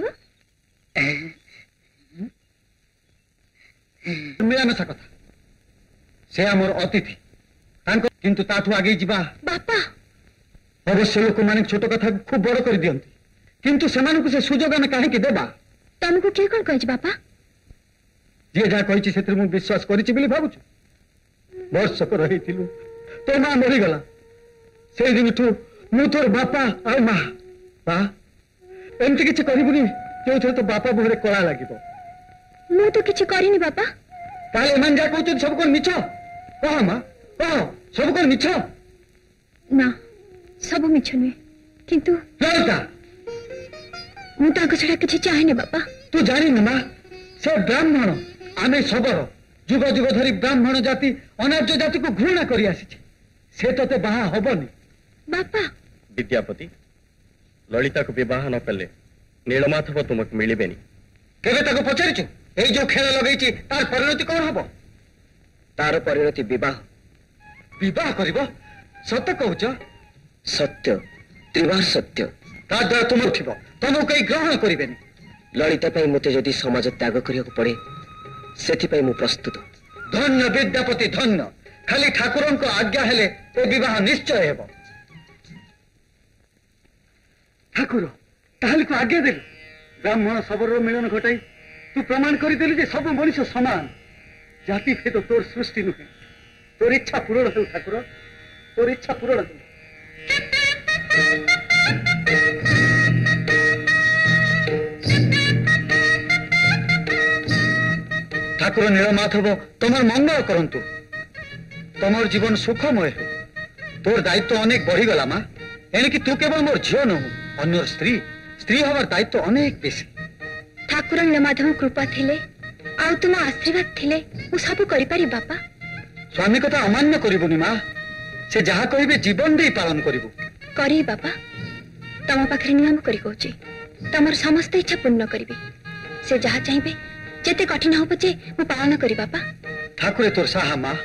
S2: ମିଳାମିଶା କଥା। ସେ ଆମର ଅତିଥି, ତାଙ୍କ କିନ୍ତୁ ତାଠୁ ଆଗେଇ ଯିବା।
S4: ବାପା,
S2: ଅବଶ୍ୟ ଲୋକମାନେ ଛୋଟ କଥା ଖୁବ ବଡ କରିଦିଅନ୍ତି, କିନ୍ତୁ ସେମାନଙ୍କୁ ସେ ସୁଯୋଗ ଆମେ କାହିଁକି ଦେବା?
S4: ତମକୁ କିଏ କଣ କହିଛି ବାପା?
S2: ଯିଏ ଯାହା କହିଛି ସେଥିରେ ମୁଁ ବିଶ୍ୱାସ କରିଛି ବୋଲି ଭାବୁଛୁ? ବର୍ଷକର ହେଇଥିଲୁ, ତୋ ମା ମରିଗଲା। ସେଇଦିନଠୁ ମୁଁ ତୋର ବାପା ଆଉ ମା। ବା, ଏମିତି କିଛି କରିବୁନି ଯୋଉଥିରେ ତୋ ବାପା ମୁହଁରେ କଳା ଲାଗିବ।
S4: ମୁଁ ତ କିଛି କରିନି ବାପା।
S2: ତାହେଲେ ଏମାନେ ଯାହା କହୁଛନ୍ତି ସବୁ କଣ ମିଛ? କହ ମା, କହ, ସବୁ କଣ ମିଛ?
S4: ନା, ସବୁ ମିଛ ନୁହେଁ, କିନ୍ତୁ
S2: ଲଳିତା,
S4: ମୁଁ ତାଙ୍କ ଛଡା କିଛି ଚାହେଁନି ବାପା।
S2: ତୁ ଜାଣିନୁ ମା, ସେ ବ୍ରାହ୍ମଣ, ଆମେ ଶବର। ଯୁଗ ଯୁଗ ଧରି ବ୍ରାହ୍ମଣ ଜାତି ଅନାର୍ଯ୍ୟ ଜାତିକୁ ଘୃଣା କରି ଆସିଛି। ସେ ତତେ ବାହା ହବନି।
S4: ବାପା,
S6: ବିଦ୍ୟାପତି, ଲଳିତାକୁ ବିବାହ ନ କଲେ ନୀଳମାଧବ ତୁମକୁ ମିଳିବେନି।
S2: କେବେ ତାକୁ ପଚାରିଛୁ ଏଇ ଯୋଉ ଖେଳ ଲଗେଇଛି ତାର ପରିଣତି କଣ ହବ?
S3: ତାର ପରିଣତି ବିବାହ।
S2: ବିବାହ କରିବ? ସତ କହୁଛ?
S3: ସତ୍ୟ, ତ୍ରିବାର ସତ୍ୟ।
S2: ତା ଦ୍ୱାରା ତୁମ ଉଠିବ, ତମକୁ କେହି ଗ୍ରହଣ କରିବେନି।
S3: ଲଳିତା ପାଇଁ ମୋତେ ଯଦି ସମାଜ ତ୍ୟାଗ କରିବାକୁ ପଡେ, ସେଥିପାଇଁ ମୁଁ ପ୍ରସ୍ତୁତ।
S2: ଧନ୍ୟ ବିଦ୍ୟାପତି, ଧନ୍ୟ। ଖାଲି ଠାକୁରଙ୍କ ଆଜ୍ଞା ହେଲେ ଏ ବିବାହ ନିଶ୍ଚୟ ହେବ। ଠାକୁର, ତାହେଲେ ତୁ ଆଜ୍ଞା ଦେଲୁ? ବ୍ରାହ୍ମଣ ଶବରର ମିଳନ ଘଟାଇ ତୁ ପ୍ରମାଣ କରିଦେଲୁ ଯେ ସବୁ ମଣିଷ ସମାନ, ଜାତି ଭେଦ ତୋର ସୃଷ୍ଟି ନୁହେଁ। ତୋର ଇଚ୍ଛା ପୂରଣ ହେଉ ଠାକୁର, ତୋର ଇଚ୍ଛା ପୂରଣ ହେଉ। ଠାକୁର ନୀଳମାଧବ ତମର ମଙ୍ଗଳ କରନ୍ତୁ, ତମର ଜୀବନ ସୁଖମୟ ହେଉ। ତୋର ଦାୟିତ୍ୱ ଅନେକ ବଢିଗଲା ମା। ଏଣିକି ତୁ କେବଳ ମୋର ଝିଅ ନୁହଁ, ଅନ୍ୟର ସ୍ତ୍ରୀ। ସ୍ତ୍ରୀ ହବାର ଦାୟିତ୍ୱ ଅନେକ ବେଶୀ।
S4: ଠାକୁର ନୀଳମାଧବ କୃପା ଥିଲେ ଆଉ ତୁମ ଆଶୀର୍ବାଦ ଥିଲେ ମୁଁ ସବୁ କରିପାରିବି ବାପା।
S2: ସ୍ୱାମୀ କଥା ଅମାନ୍ୟ କରିବୁନି ମା। ସେ ଯାହା କହିବେ ଜୀବନ ଦେଇ ପାଳନ କରିବୁ।
S4: କରିବି ବାପା, ତମ ପାଖରେ ନିୟମ କରି କହୁଛି, ତମର ସମସ୍ତ ଇଚ୍ଛା ପୂର୍ଣ୍ଣ କରିବି। ସେ ଯାହା ଚାହିଁବେ, ଯେତେ କଠିନ ହବ ଯେ ମୁଁ ପାଳନ କରି ବାପା।
S2: ଠାକୁରେ ତୋର ସାହା ମା।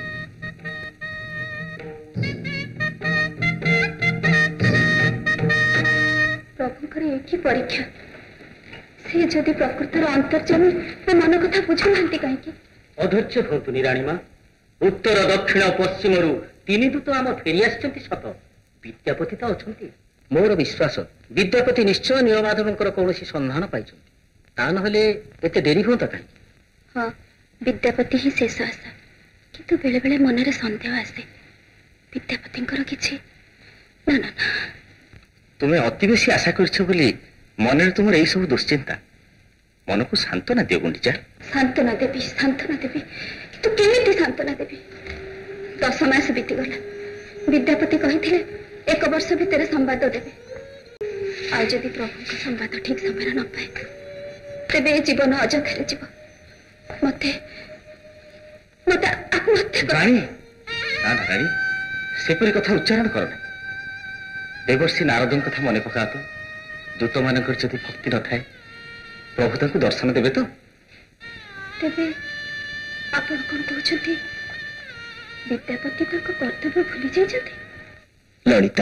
S4: ପ୍ରଭୁଙ୍କର ଏଠି ପରୀକ୍ଷା। ସେ ଯଦି ପ୍ରକୃତର ଅନ୍ତର୍ଯାମୀ ମୋ ମନ କଥା ବୁଝୁନାହାନ୍ତି କାହିଁକି?
S5: ଅଧୈର୍ଯ୍ୟ ହୁଅନ୍ତୁନି ରାଣୀମା। ଉତ୍ତର ଦକ୍ଷିଣ ପଶ୍ଚିମରୁ ତିନି ଦୂତ ଆମ ଫେରି ଆସିଛନ୍ତି ସତ, ବିଦ୍ୟାପତି ତ ଅଛନ୍ତି। ମୋର ବିଶ୍ୱାସ ବିଦ୍ୟାପତି ନିଶ୍ଚୟ ନୀଳମାଧବଙ୍କର କୌଣସି ସନ୍ଧାନ ପାଇଛନ୍ତି। ତା ନହେଲେ ଏତେ ଡେରି ହୁଅନ୍ତା କାହିଁକି?
S4: ହଁ, ବିଦ୍ୟାପତି ହିଁ ଶେଷ ଆଶା, କିନ୍ତୁ ବେଳେ ବେଳେ ମନରେ ସନ୍ଦେହ ଆସେ ବିଦ୍ୟାପତିଙ୍କର କିଛି। ନା ନା ନା,
S5: ତୁମେ ଅତି ବେଶୀ ଆଶା କରିଛ ବୋଲି ମନରେ ତୁମର ଏଇ ସବୁ ଦୁଶ୍ଚିନ୍ତା। ମନକୁ ସାନ୍ତ୍ୱନା ଦିଅ ଗୁଣ୍ଡିଚା।
S4: ସାନ୍ତ୍ୱନା ଦେବି, ସାନ୍ତ୍ୱନା ଦେବି, କିନ୍ତୁ କେମିତି ସାନ୍ତ୍ୱନା ଦେବି? ଦଶ ମାସ ବିତିଗଲା। ବିଦ୍ୟାପତି କହିଥିଲେ ଏକ ବର୍ଷ ଭିତରେ ସମ୍ବାଦ ଦେବେ। ଆଉ ଯଦି ପ୍ରଭୁଙ୍କ ସମ୍ବାଦ ଠିକ ସମୟରେ ନ ପାଏ, ତେବେ ଏ ଜୀବନ ଅଯଥାରେ ଯିବ। ମତେ ମତେ ଆତ୍ମହତ୍ୟା କର।
S5: ରାଣୀ, ନା ନା ରାଣୀ, ସେପରି କଥା ଉଚ୍ଚାରଣ କର ନାହିଁ। ଦେବର୍ଷି ନାରଦଙ୍କ କଥା ମନେ ପକାତ। ଦୂତମାନଙ୍କର ଯଦି ଭକ୍ତି ନଥାଏ, ପ୍ରଭୁ ତାଙ୍କୁ ଦର୍ଶନ ଦେବେ ତ?
S4: ତେବେ ଆପଣ କଣ କହୁଛନ୍ତି, ବିଦ୍ୟାପତି ତାଙ୍କ କର୍ତ୍ତବ୍ୟ ଭୁଲି ଯାଇଛନ୍ତି?
S3: ଲଳିତା,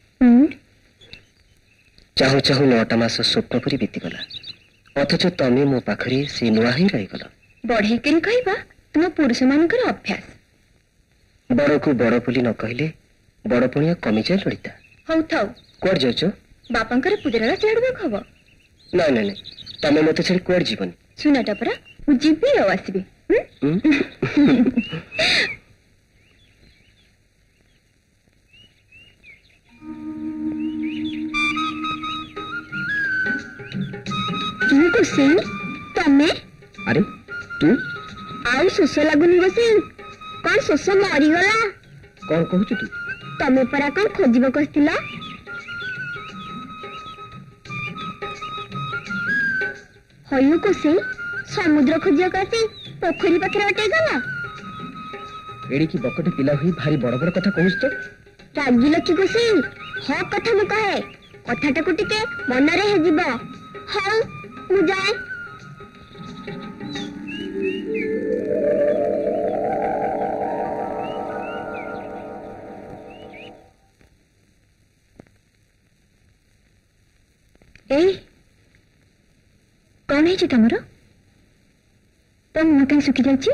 S3: ଚାହୁଁ ଚାହୁଁ ନଅଟା ମାସ ସ୍ୱପ୍ନ ପରି ବିତିଗଲା, ଅଥଚ ତମେ ମୋ ପାଖରେ ସେ ନୂଆ ହିଁ ରହିଗଲ।
S4: ବଢେଇକିରି କହିବା ତୁମ ପୁରୁଷ ମାନଙ୍କର ଅଭ୍ୟାସ।
S3: ବଡକୁ ବଡ ବୋଲି ନ କହିଲେ ବଡ ପୁଣିଆ କମିଯାଏ ଲଳିତା।
S4: ହଉ ଥାଉ,
S3: କୁଆଡେ ଯାଉଛ?
S4: ବାପାଙ୍କର ପୂଜାର ସିଆଡକୁ ହବ।
S3: ନାଇଁ ନାଇଁ ନାଇଁ, ତମେ ମତେ ଛାଡି କୁଆଡେ ଯିବନି।
S4: ସୁନାଟା ପରା, ମୁଁ ଯିବି ଆଉ ଆସିବି। ଗୋସେଇ ତମେ?
S3: ଆରେ ତୁ
S4: ଆଉ ଶୋଷ ଲାଗୁନି ଗୋସେଇ? କଣ ଶୋଷ ମରିଗଲା?
S3: କଣ କହୁଛୁ ତୁ?
S4: ତମେ ପରା କଣ ଖୋଜିବାକୁ ଆସିଥିଲ? ହଇଓ ଗୋସେଇ ସମୁଦ୍ର ଖୋଜିବାକୁ ଆସି ପୋଖରୀ ପାଖରେ ଅଟେଇଗଲା।
S3: ଏଡ଼ିକି ବକଟେ ପିଲା ହୋଇ ଭାରି ବଡ ବଡ କଥା କହୁଛୁ ତ?
S4: ରାଗିଲ କି ଗୋସେଇ? ହଁ କଥା ମୁଁ କହେ, କଥାଟାକୁ ଟିକେ ମନରେ ହେଯିବ। ହଉ ମୁଁ ଯାଏ। ଏଇ କଣ ହେଇଛି ତମର? ତମ ମୁହଁ କାହିଁ ଶୁଖି ଯାଇଛି?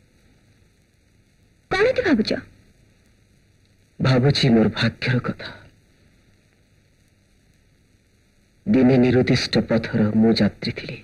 S4: କଣ ଏତେ ଭାବୁଛ?
S3: ଭାବୁଛି ମୋର ଭାଗ୍ୟର କଥା। ଦିନେ ନିରୁଦ୍ଦିଷ୍ଟ ପଥର ମୁଁ ଯାତ୍ରୀ ଥିଲି।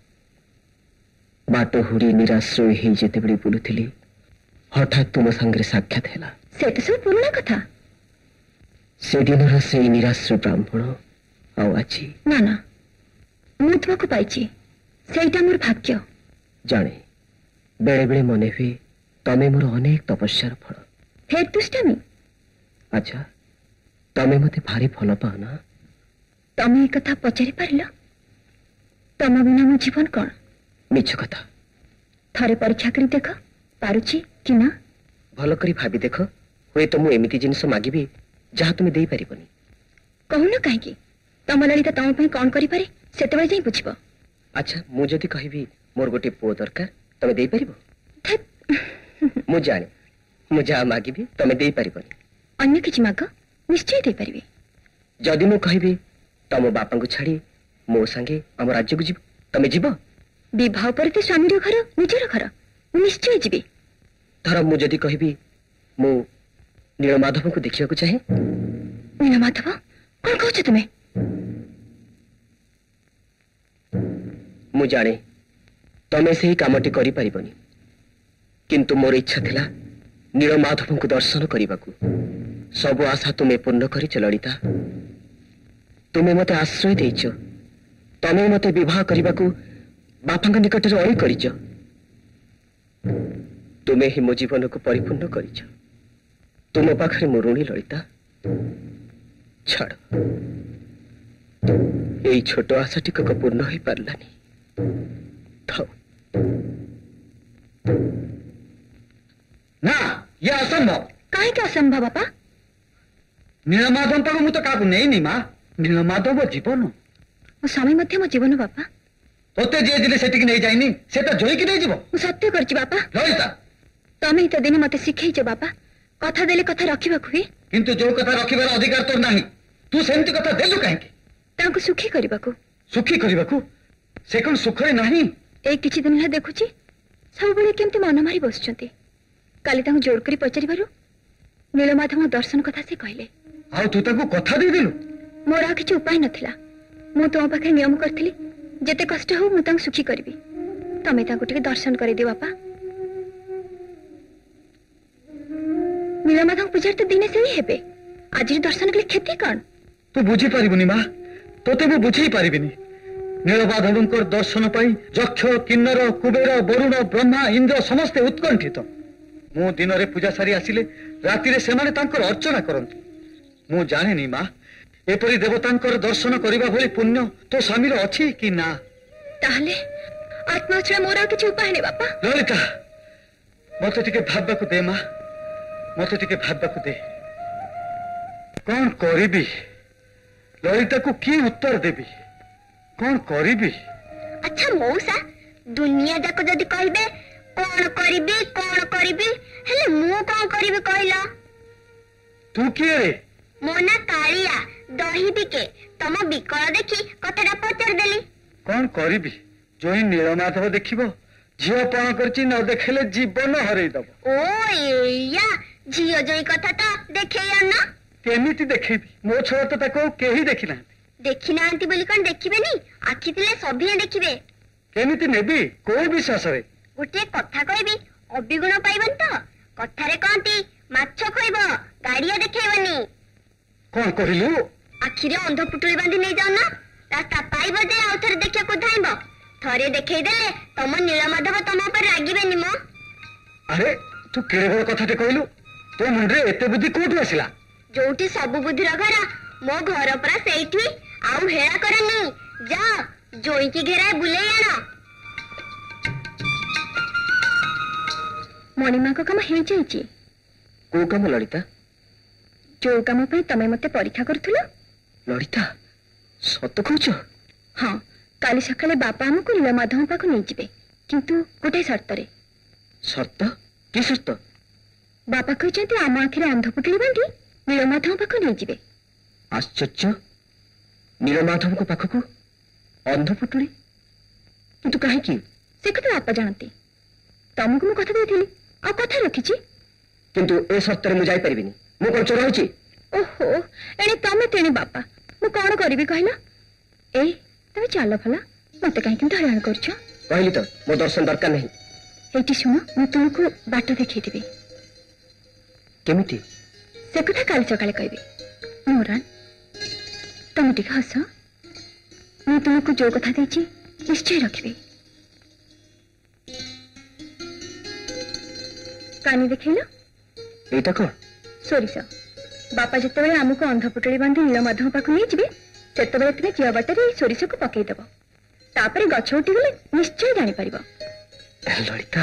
S3: ବାଟ ହୁଡ଼ି ନିରାଶ୍ରୟ ହେଇ ଯେତେବେଳେ ବୁଲୁଥିଲି, ହଠାତ୍ ତୁମ ସାଙ୍ଗରେ ସାକ୍ଷାତ ହେଲା।
S4: ସେଟା ସବୁ ପୁରୁଣା କଥା।
S3: ସେଦିନର ସେଇ ନିରାଶ୍ରୟ ବ୍ରାହ୍ମଣ ଆଉ ଆଜି।
S4: ନା ନା, ମୁଁ ତୁମକୁ ପାଇଛି, ସେଇଟା ମୋର ଭାଗ୍ୟ।
S3: ଜାଣେ, ବେଳେ ବେଳେ ମନେ ହୁଏ ତମେ ମୋର ଅନେକ ତପସ୍ୟାର ଫଳ।
S4: ଫେର ଦୁଷ୍ଟାମୀ।
S3: ଆଚ୍ଛା, ତମେ ମତେ ଭାରି ଭଲ ପାଅ ନା?
S4: ତମେ ଏ କଥା ପଚାରି ପାରିଲ? ତମ ବିନା ମୋ ଜୀବନ କଣ?
S3: ମିଛ କଥା।
S4: ଥରେ ପରୀକ୍ଷା କରି ଦେଖ, ପାରୁଛି କି ନା।
S3: ଭଲ କରି ଭାବି ଦେଖ, ହୁଏତ ମୁଁ ଏମିତି ଜିନିଷ ମାଗିବି ଯାହା ତୁମେ ଦେଇପାରିବନି।
S4: କହୁନ କାହିଁକି? ତମ ଲଳିତା ତମ ପାଇଁ କଣ କରିପାରେ ସେତେବେଳେ ଯାଇ ବୁଝିବ।
S3: ଆଚ୍ଛା, ମୁଁ ଯଦି କହିବି ମୋର ଗୋଟେ ପୁଅ ଦରକାର, ତମେ ଦେଇପାରିବ? ମୁଁ ଜାଣେ, ମୁଁ ଯାହା ମାଗିବି ତମେ ଦେଇପାରିବନି।
S4: ଅନ୍ୟ କିଛି ମାଗ, ନିଶ୍ଚୟ ଦେଇପାରିବି।
S3: ଯଦି ମୁଁ କହିବି ତମ ବାପାଙ୍କୁ ଛାଡି ମୋ ସାଙ୍ଗେ ଆମ ରାଜ୍ୟକୁ ଯିବ, ତମେ ଯିବ?
S4: ବିବାହ ପରେ ତ ସ୍ୱାମୀର ଘର ନିଜର ଘର, ମୁଁ ନିଶ୍ଚୟ ଯିବି।
S3: ଧର ମୁଁ ଯଦି କହିବି ମୁଁ ନୀଳମାଧବଙ୍କୁ ଦେଖିବାକୁ ଚାହେଁ?
S4: ନୀଳମାଧବ? କଣ କହୁଛ ତୁମେ?
S3: ମୁଁ ଜାଣେ ତମେ ସେହି କାମଟି କରିପାରିବନି, କିନ୍ତୁ ମୋର ଇଚ୍ଛା ଥିଲା ନୀଳମାଧବଙ୍କୁ ଦର୍ଶନ କରିବାକୁ। ସବୁ ଆଶା ତୁମେ ପୂର୍ଣ୍ଣ କରିଛ ଲଳିତା। ତୁମେ ମତେ ଆଶ୍ରୟ ଦେଇଛ, ତମେ ମତେ ବିବାହ କରିବାକୁ ବାପାଙ୍କ ନିକଟରେ ଅଳି କରିଛ। ତୁମେ ହିଁ ମୋ ଜୀବନକୁ ପରିପୂର୍ଣ୍ଣ କରିଛ। ତୁମ ପାଖରେ ମୁଁ ଋଣୀ ଲଳିତା। ଛାଡ଼, ଏଇ ଛୋଟ ଆଶା ଟିକକ ପୂର୍ଣ୍ଣ ହୋଇପାରିଲାନି। ଥାଉ।
S2: ନା, ଇଏ ଅସମ୍ଭବ।
S4: କାହିଁକି ଅସମ୍ଭବ ବାପା?
S2: ନୀଳମାଧବ ପାଖକୁ ମୁଁ ତ କାହାକୁ ନେଇନି ମା। ନୀଳମାଧବ ଜୀବନ,
S4: ମୋ ସ୍ୱାମୀ ମଧ୍ୟ ମୋ ଜୀବନ ବାପା।
S2: ତୋତେ ଯିଏ ଦିଲେ ସେଠିକି ନେଇଯାଇନି, ସେ ତ ଜୋଇକି ନେଇଯିବ।
S4: ମୁଁ ସତ୍ୟ କରିଛି ବାପା।
S2: ଲଳିତା,
S4: ତମେ ହିଁ ତ ଦିନେ ମତେ ଶିଖେଇଛ ବାପା, କଥା ଦେଲେ କଥା ରଖିବାକୁ ହୁଏ।
S2: କିନ୍ତୁ ଯୋଉ କଥା ରଖିବାର ଅଧିକାର ତୋର ନାହିଁ, ତୁ ସେମିତି କଥା ଦେଲୁ କାହିଁକି?
S4: ତାଙ୍କୁ ସୁଖୀ କରିବାକୁ।
S2: ସୁଖୀ କରିବାକୁ? ସେ କଣ ସୁଖରେ ନାହିଁ?
S4: ଏଇ କିଛି ଦିନ ହେଲା ଦେଖୁଛି ସବୁବେଳେ କେମିତି ମନ ମାରି ବସୁଛନ୍ତି। କାଲି ତାଙ୍କୁ ଜୋର କରି ପଚାରିବାରୁ ନୀଳମାଧବଙ୍କ ଦର୍ଶନ କଥା ସେ କହିଲେ।
S2: ଆଉ ତୁ ତାଙ୍କୁ କଥା ଦେଇଦେଲୁ?
S4: ମୋର ଆଉ କିଛି ଉପାୟ ନଥିଲା। ମୁଁ ତୁମ ପାଖରେ ନିୟମ କରିଥିଲି, ଯେତେ କଷ୍ଟ ହଉ ମୁଁ ତାଙ୍କୁ ସୁଖୀ କରିବି। ତମେ ତାଙ୍କୁ ଟିକେ ଦର୍ଶନ କରିଦିଅ ବାପା। ନୀଳମାଧବ ପୂଜାରେ ତ ଦିନେ ସେଇ ହେବେ, ଆଜିର ଦର୍ଶନ କଲେ କ୍ଷତି କଣ?
S2: ତୁ ବୁଝିପାରିବୁନି ମା, ତୋତେ ମୁଁ ବୁଝେଇ ପାରିବିନି। ନୀଳମାଧବଙ୍କର ଦର୍ଶନ ପାଇଁ ଯକ୍ଷ, କିନ୍ନର, କୁବେର, ବରୁଣ, ବ୍ରହ୍ମା, ଇନ୍ଦ୍ର ସମସ୍ତେ ଉତ୍କଣ୍ଠିତ। ମୁଁ ଦିନରେ ପୂଜା ସାରି ଆସିଲେ ରାତିରେ ସେମାନେ ତାଙ୍କର ଅର୍ଚ୍ଚନା କରନ୍ତି। ମୁଁ ଜାଣେନି ମା, ଏପରି ଦେବତାଙ୍କର ଦର୍ଶନ କରିବା ଭଳି ପୁଣ୍ୟ ତୋ ସ୍ୱାମୀର ଅଛି କି ନା।
S4: ତାହେଲେ ଆତ୍ମା ଛଡା ମୋର ଆଉ କିଛି ଉପାୟ ନେଇ ବାପା।
S2: ଲଳିତା, ମତେ ଟିକେ ଭାବିବାକୁ ଦେ ମା, ମତେ ଟିକେ ଭାବିବାକୁ ଦେ। କଣ କରିବି ଲଳିତାକୁ, କି ଉତ୍ତର ଦେବି, କଣ କରିବି?
S4: ଆଚ୍ଛା ମଉସା, ଦୁନିଆ ଯାକ ଯଦି କହିବେ କଣ କରିବି କଣ କରିବି, ହେଲେ ମୁଁ କଣ କରିବି କହିଲ?
S2: ତୁ କିଏ ରେ?
S4: ମୋ ନା କାଳିଆ, ଦହି ବିକେ। ତମ ବିକଳ ଦେଖି କଥାଟା ପଚାରିଦେଲି।
S2: କଣ କରିବି? ଜୋଇ ନୀଳମାଧବ ଦେଖିବ, ଝିଅ ପଣ କରିଛି, ନ ଦେଖେଇଲେ ଜୀବନ ହରେଇ ଦବ।
S4: ଓ ଏଇଆ, ଝିଅ ଜୋଇ କଥା ତ ଦେଖେଇ ଆଣ।
S2: କେମିତି ଦେଖେଇବି? ମୋ ଛଡା ତ ତାକୁ ଆଉ କେହି ଦେଖିନାହାନ୍ତି।
S4: ଦେଖି ନାହାନ୍ତି ବୋଲି କଣ ଦେଖିବେନି? ଆଖି ଥିଲେ ସଭିଏ ଦେଖିବେ।
S2: केमिति नेबी को विश्वास रे
S4: गोटे कथा कहबी अबिगुण पाइबन तो कथारे कहती माछ खोइब गाड़िया देखैबनी
S2: कौन कहलु
S4: आखिरे अंध पुटुली बांधी नहीं जाओ ना रास्ता पाइब जे आउ थरे देखिया को धाइब थरे देखै देले तम नीलमाधव तम ऊपर रागिबेनी मो
S2: अरे तू केड़े बड़ कथाटे कहलु तो मुंडरे एते बुद्धि कोठु आसिला
S4: जोटी सब बुद्धिर घर मो घर परा सेठी आउ हेळा करनी जा जोई की घेराए बुले आना मणिमा को काम हे जाइची
S3: को काम ललिता
S4: जो काम पे तमे मते परीक्षा करथुलो
S3: ललिता सत कहछ
S4: हां काली सकाले बापा हमको नीलमाधव पाख नहीं जिबे किंतु गोटे शर्त रे
S3: शर्त की शर्त
S4: बापा कहते आम आखिरे अंध पुटली बांधी नीलमाधव पाख नहीं जिबे
S3: आश्चर्य नीलमाधव को पाख को अंध पुटुली किंतु काहे की
S4: से कथा बापा जानते तमको मु कथा देथिली आ कथा रखिची
S3: किंतु ए सत्तर मु जाई परिबिनी मु कोन चोर होची
S4: ओहो एने तमे तेने बापा मु कोन करबी कहला ए तमे चालो भला मते काहे किंतु हरान करछ
S3: कहली तो मो दर्शन दरकार नहीं
S4: एटी सुनो मु तुमको बाट देखै देबी
S3: केमिति
S4: से कथा काल सकाळे कहबी मोरान तमे ठीक हस मु तुमको जो कथा देची निश्चय रखबी कानी देखैला
S3: एटा को
S4: सोरिस बापा जिते आमको अंधपुटली बांधी नीलमाधव पाख नहीं जी से तुम जिया बाटर सोरिस को पकईदेव तापर गछ उठीगले निश्चय जापर
S3: ललिता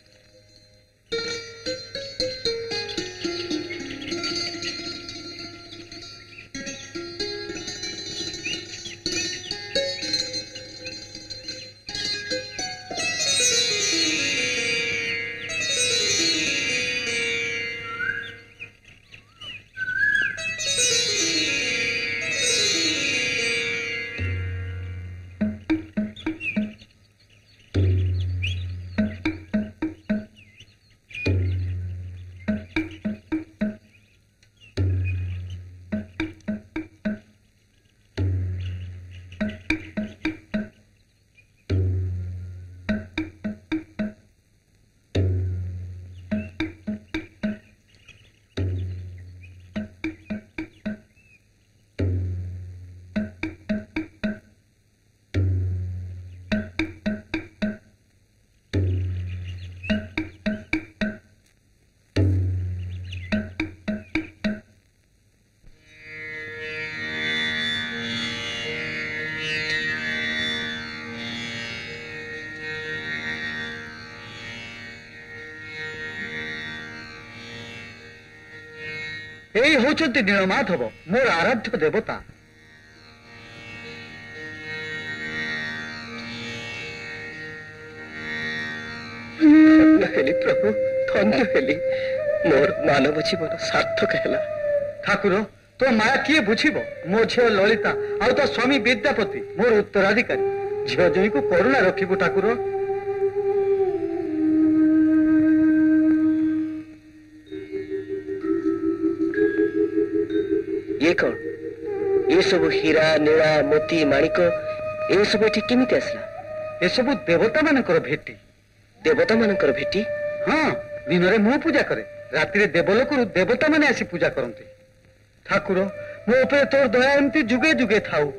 S2: এই হচ্ছন্তি নীলমাধব মোর আরাধ্য দেবতা
S3: हेली प्रभु धन्य हेली मोर मानव जीवन सार्थक है
S2: ठाकुर तो माया किए बुझीब मो झील ललिता आ तो स्वामी विद्यापति मोर उत्तराधिकारी झील जई को करुणा रखिबु ठाकुर
S3: ये कौन ये सब हीरा नीला मोती माणिक ये सब एठी केमिति आसला
S2: ये सब देवता मानकर भेटी
S3: देवता मानकर भेटी
S2: हाँ दिन में मु पूजा करे राति देवलोक देवता माने आसी पूजा करते ठाकुर मो उपरे तोर दया एमती जुगे जुगे थाऊ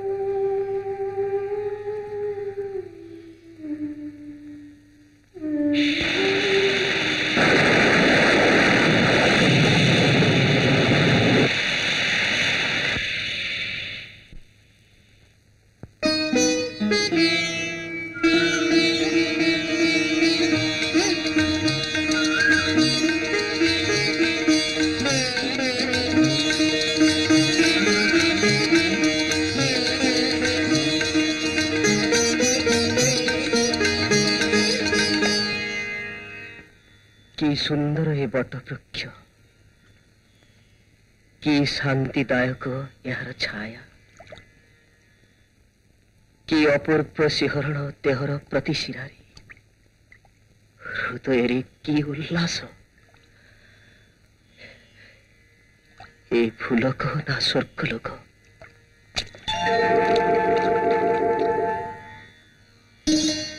S3: सुंदर हे बट वृक्ष कि शांतिदायक यार छाया कि अपूर्व शिहरण देहर प्रति शिरारी हृदय कि उल्लास ए फूलक ना स्वर्गलोक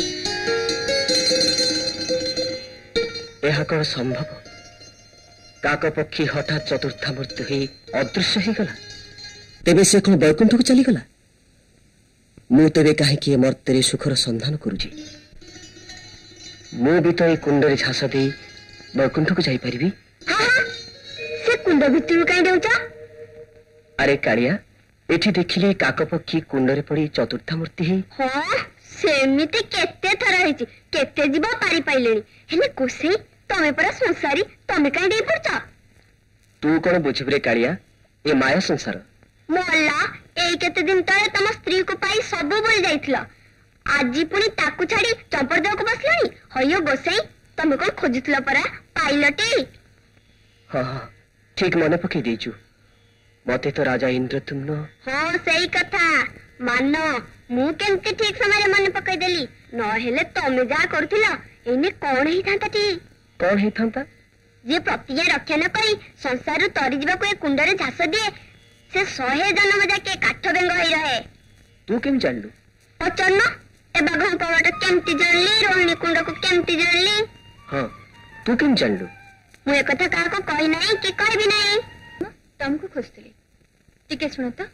S3: यह कौन संभव? काक पक्षी हठात चतुर्थामूर्ति हो अदृश्य हो गला, तेबे से कौन वैकुंठ को चलीगला? मु तेबे कहीं मर्त्य सुखर संधान करुची। मु भी तो ये कुंडरे झास दे वैकुंठ को जाई।
S4: से कुंड भितर कहीं देउचा?
S3: अरे कालिया, एठी देखिले काक पक्षी कुंडरे पड़ी चतुर्थामूर्ति ही।
S4: हाँ सेमिति केते थर होइची, केते जीवा पारी पाइलेनी। हेले कोसे तमे परा संसारी, तमे कहीं दे पड़चा?
S3: तू कौन बुझबरे कालिया, ये माया संसार।
S4: मोल्ला एई केते दिन तळे तम स्त्री को पाई सब बोल जाइथिला, आजी पुणी ताकू छाड़ी चंपर देव को बसलानी। हयो गोसाई तमे कोन खोजिथिला परा, पाइलटी?
S3: हाँ हाँ ठीक मने पकई देचु। मते तो राजा इंद्र तुमनो।
S4: हाँ सही कथा मानो, मु केमती ठीक समय रे मन पकई देली, न हेले तमे जा करथिला एने कोन ही थांता टी?
S3: कौन ही थांता?
S4: जे प्रतिज्ञा रक्षा न करी संसार रु तरी जीवा को ए कुंडरे झास दिए, से सहे जन्म जाके काठ बेंग होई रहे।
S3: तू केम जानलु?
S4: पचन्न ए बाघ कवाट केमती जानली, रोहिणी कुंड को केमती जानली?
S3: हाँ तू केम जानलु?
S4: मु ए कथा काहा को कहि नहीं कि कहबी नहीं। तुमको खोजतली टिके सुनो तो।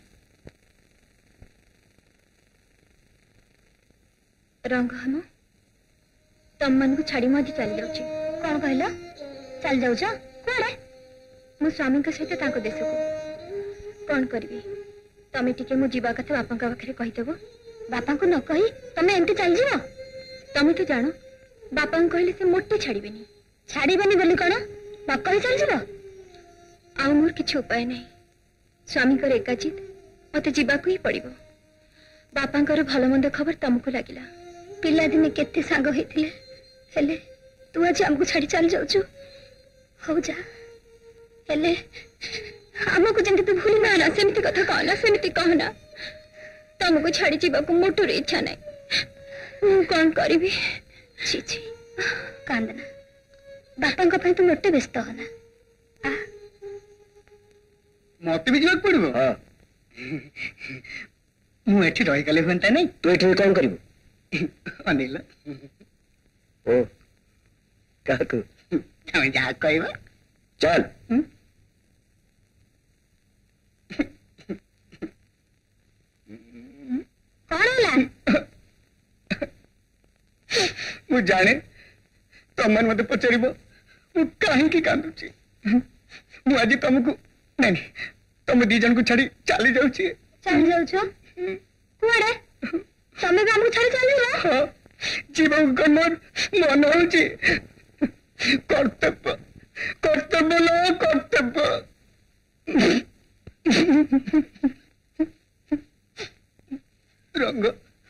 S4: रंग हम तम मन को छाड़ी मजी चली जाउची। कौन कहला? चल जाउछ कोड़े? मु स्वामी के सहित ताको देश को कौन करबी? तमे टिके मु जीवा कथा बापा का पाखरे कहि देबो। बापा को न कहि तमे एंती चल जीवो? तमे तो जानो बापा को कहले से मोटे छाड़ीबेनी। छाड़ीबेनी बोली कोन? बापा ही चल जीवो? आ मोर किछ उपाय नहीं। स्वामी को एका जिद मते जीवा को ही पड़िबो। बापा को भलो मंद खबर तुमको लागिला। पिला दिने केते सांग होइथिले, हेले तू आज हमको छाड़ी चल जाउछु। हो जा हेले हमको जंगे तू भूली ना सेमिति कथा कहना, सेमिति कहना। तुमको छाड़ी जीवा को मोटर इच्छा नहीं। मु कौन करिबी? छी छी कांदना, बापा को पई तू मोटे व्यस्त होना। आ
S1: मत भी जाक पड़ो।
S3: हाँ
S1: मु एठी रही गले होंता नहीं।
S3: तू एठी कौन करिबो?
S1: अनिल
S3: ओ काकू
S1: तमे जा कहबो
S3: चल।
S4: कौन होला?
S1: मु जाने तमन मते पचरिबो मु काहे की कांदुची। मु आज तुमको नहीं तुम दी जन को छाड़ी चली जाउची।
S4: चल जाउछ कोड़े? तमे हमको छाड़ी चलीला?
S1: हाँ जीवन को मोर मन होची। कर्तव्य कर्तव्य लो कर्तव्य। रंग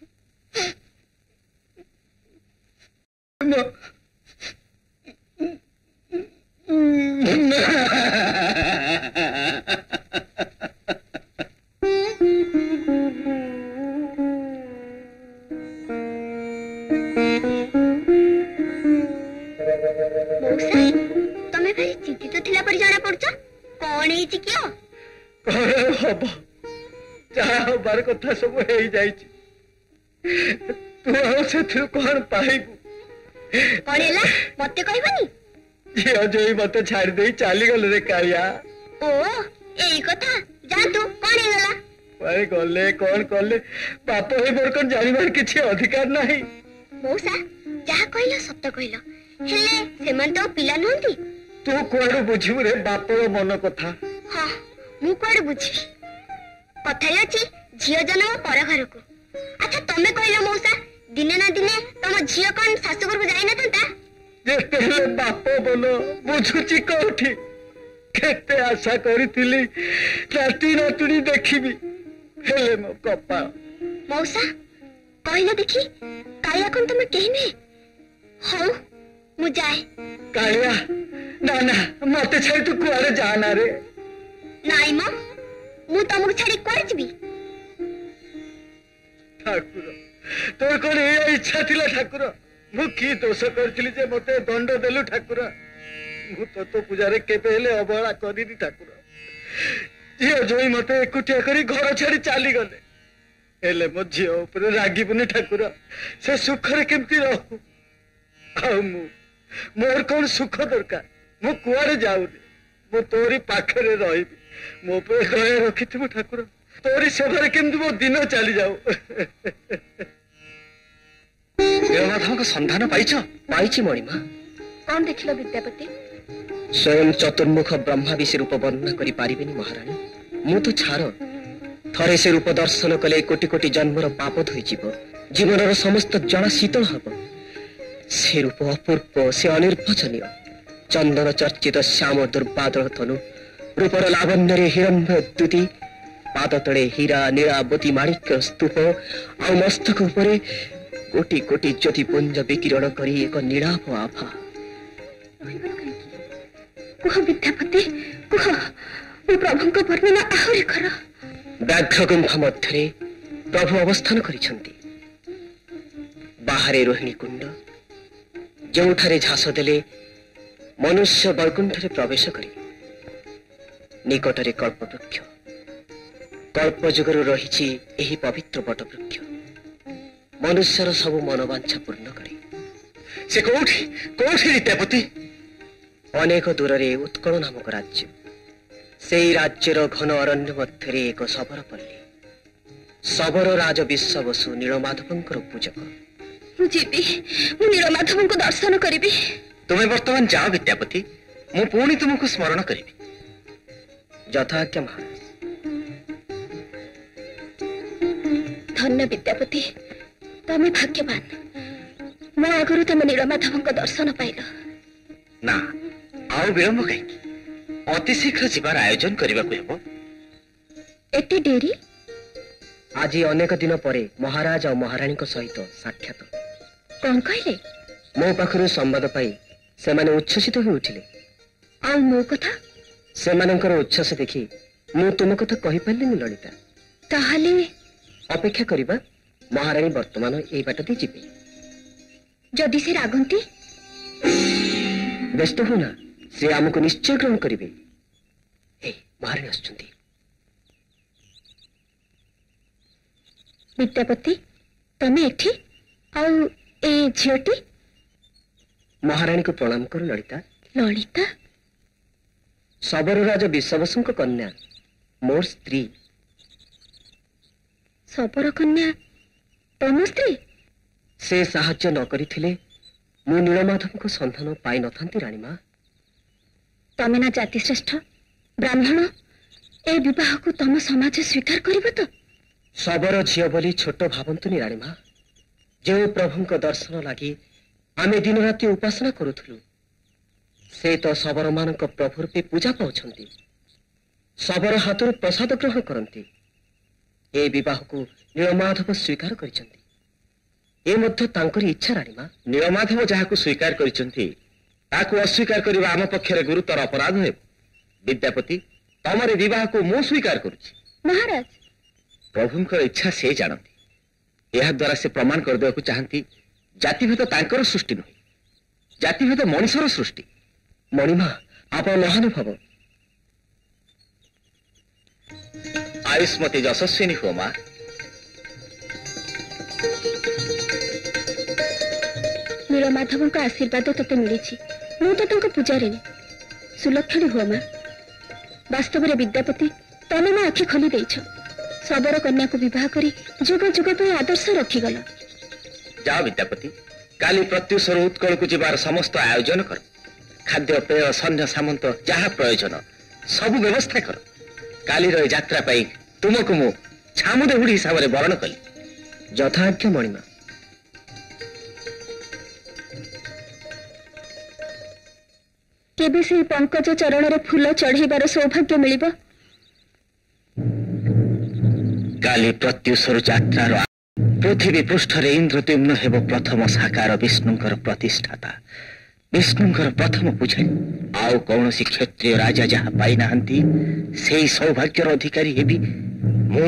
S4: तमे भाई चिंतित थिला पर जाना पड़छ। कौन हेची कियो?
S1: कौन हब जहा हबार कथा सब हो जाइछि। तू आ सेथु कौन पाइबू?
S4: कौन हैला मते कहबनी?
S1: झियो जोई मते छाड़ देई चाली गले रे कालिया।
S4: ओ एई कथा जा तू कौन हैला?
S1: पाई गले कौन कले बाप हे मोर कोन जानिबार किछि अधिकार नाही।
S4: मौसा जहा कहला सत्य कहला, हेले सेमान तो पिला नहंती।
S1: तू कोड बुझिबू रे बापर मन कथा।
S4: हां मु कोड बुझी कथाई अछि झियो जन्म पर घर को। अच्छा तमे कहला मौसा दिने ना दिने तम झियो कोन सासु घर को जाई न तंता?
S1: जेते बाप बोलो बुझुची कोठी केते आशा करिथिली नाती नातुड़ी देखिबी हेले मो कपा।
S4: मौसा कहला देखी काया कोन तमे कहने? हौ मु जाए।
S1: कालिया ना ना मते छाई तू कुआरे जाना रे।
S4: नाई मो मु तुमको छाड़ी कोड़ जीबी।
S1: ठाकुर तोर कोन ए इच्छा थिला ठाकुर? मु की दोष करथिली जे मते दंड देलु ठाकुर? मु तो तो पूजारे केबे हेले अबहेला करिनी ठाकुर। झियो जोई मते एकुटिया करी घर छाड़ी चाली गले हेले मो झियो ऊपर रागिबुनी ठाकुर। से सुखरे केमती रहू? आ मु
S2: मोर कौन सुख दरकार मु कुआड़े जाऊनी मु तोरी पाखरे रही मो पे दया रखिथिबो ठाकुर तोरी सेवारे केमती मो दिन चली जाऊ
S5: नीलमाधव संधान पाइछ
S3: पाइछि मणिमा
S4: कौन देखिल विद्यापति
S3: स्वयं चतुर्मुख ब्रह्मा विषय रूप वर्णना करि पारिबेनी महारानी मु तो छाड़ थरे से रूप दर्शन कले कोटि कोटि जन्मर पाप धोईजिव जीवनर समस्त जड़ा शीतल हब से रूप अपूर्व से अनिर्वचनीय चंदन चर्चित श्याम दुर्बादल तनु रूपर लावण्य हिरण्य द्युति पाद तले हीरा नीलावती माणिक्य स्तूप आ मस्तक उपरे कोटि कोटि ज्योतिपुंज विकिरण करी एक नीलाभ आभा
S4: कुह विद्यापति कुह मो प्रभुଙ୍କ वर्णना आहुरी कर
S3: व्याघ्र गुंफा मध्य प्रभु अवस्थान करिछंती बाहरे रोहिणी कुंड जोठारे झास देले मनुष्य वैकुंठरे प्रवेश करी निकटरे कल्पवृक्ष कल्पजुगर रही एही पवित्र बटवृक्ष मनुष्यर सब मनोवांछा पूर्ण करे
S5: से कोठी कोठी विद्यापति
S3: अनेक दूर रे उत्कल नामक राज्य से राज्यर घन अरण्य मध्य एक शबर पल्ली शबर राज विश्ववसु नीलमाधवंकर पूजक
S4: जीवी मु नीलमाधव को दर्शन करी
S5: तुम्हें वर्तमान जाओ विद्यापति मु पुणी तुमको स्मरण करी
S3: यथाज्ञा महाराज
S4: धन्य विद्यापति तमे भाग्यवान मो आगु तुम नीलमाधव को दर्शन पाइल
S5: ना आउ विलंब कहीं अति शीघ्र जीवार आयोजन करने को
S3: एते डेरी आज अनेक दिन परे महाराज और महाराणी को सहित साक्षात
S4: कौन कहले
S3: मो पाखरु संवाद पाई से माने उच्छ्वसित हो उठिले
S4: आ मो कथा
S3: सेमानंकर उच्छ्वास देखि मु तुम कथा कहि पारलिनी ललिता
S4: ताहाले
S3: अपेक्षा करिबा महाराणी वर्तमान एई बाट दे जिबे
S4: जदि से रागंती
S3: व्यस्त होना से आमको निश्चय ग्रहण करिबे हे महाराणी आछंती
S4: विद्यापति तमे एठी आ ए झियोटी
S3: महाराणी को प्रणाम कर ललिता
S4: ललिता
S3: शबर राज विश्ववसु कन्या मोर स्त्री
S4: शबर कन्या तम स्त्री
S3: से साहाय्य न करिथिले मु नीलमाधव को संधान पाई नथांती रानी मां
S4: तमे ना जाति श्रेष्ठ ब्राह्मण ए विवाह को तम समाज स्वीकार करिबो तो
S3: शबर झियो बोली छोट भावंतुनी रानी मां जो प्रभु को दर्शन लगी आमे दिन राति उपासना करुथलु से तो शबर मानक प्रभु रूपे पूजा पाउछंती शबर हाथर प्रसाद ग्रहण करती ए विवाह को नीलमाधव स्वीकार करिसंती ए मध्य तांकरी इच्छा रानी मां
S5: नीलमाधव जहां स्वीकार करिसंती ताकू अस्वीकार करबा आम पक्षरे गुरुतर अपराध हे विद्यापति तमरे विवाह को मु स्वीकार करूछि
S4: महाराज
S5: प्रभुंकर इच्छा से जानती यह द्वारा से प्रमाण कर देବାକୁ चाहती जातिभेद तांकर सृष्टि नुहे जातिभेद मनुष्यर सृष्टि
S3: मणिमा आप महानुभाव
S5: आयुष्मती यशस्विनी हो मां
S4: नीलमाधव का आशीर्वाद तते मिली मु तो तुमको पूजारिनी सुलक्षणी हुआ मां वास्तव में विद्यापति तमे मां आखि खोली देछ शबर कन्या को विवाह करी जुग जुग पे आदर्श रखीगल
S5: जाओ विद्यापति काली प्रत्युषर उत्कल को जीवार समस्त आयोजन कर खाद्य पेय सैन्य सामंत जहा प्रयोजन सब व्यवस्था कर काली रो यात्रा पाई तुमको मु छामुदेहुड़ी हिसाब से वर्ण कली
S3: यथाज्ञा मणिमा
S4: केबे से पंकज चरण रे फूल चढ़ेबार सौभाग्य मिलिबो
S5: काली प्रत्युषर यात्रार पृथ्वी पृष्ठरे इंद्रद्युम्न हेब प्रथम साकार विष्णुंकर प्रतिष्ठाता विष्णुंकर प्रथम पूजारी आउ कौन सी क्षत्रिय राजा जहा पाई नाहंती सेई सौभाग्यर अधिकारी हेबी मु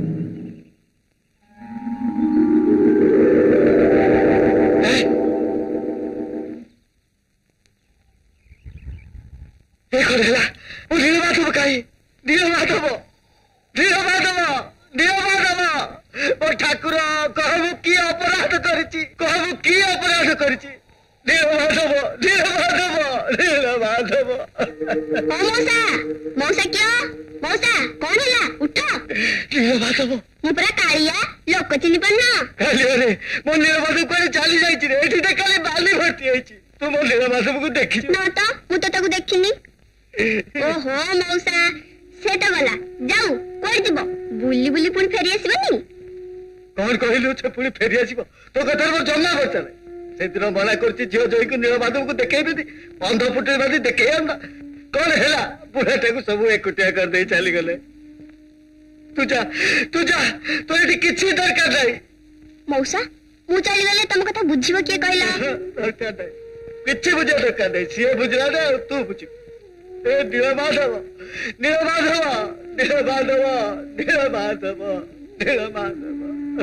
S2: देखो नीला वो नीलमाधव काई नीलमाधव नीलमाधव नीलमाधव ओ ठाकुर कहबु की अपराध करिछि कहबु की अपराध करिछि
S1: नीलमाधव नीलमाधव नीलमाधव
S4: मौसा मौसा क्यों मौसा कौन है उठ
S1: नीलमाधव
S4: मु पूरा कालिया लोक चिन्ह पाना
S1: काली अरे मो नीलमाधव कोई चली जाइछि रे एठी देख खाली बाली भर्ती होइछि तू मो नीलमाधव को देखि
S4: ना तो मु तो ताको देखिनी ओहो मौसा सेटा वाला जाऊ कोइ दिबो बुली बुली पुणी फेरी आसीबनी
S1: कौन कहलु से पुणी फेरी आसीबो तो कथर मो जम्मा करतले से दिन मना करछि झियो जोई को नीलमाधव को देखेबे बंध फुटे बादी देखे आंदा कौन हैला बुढ़ाटे को सब एकुटिया कर दे चली गले तू जा तू जा तो एठी किछि दरकार नाही
S4: मौसा मु चली गले तम कथा बुझिबो के कहला
S1: दरकार नाही किछि बुझे दरकार नाही सिए बुझला ना तू बुझी ए नीलमाधव नीलमाधव नीलमाधव नीलमाधव नीलमाधव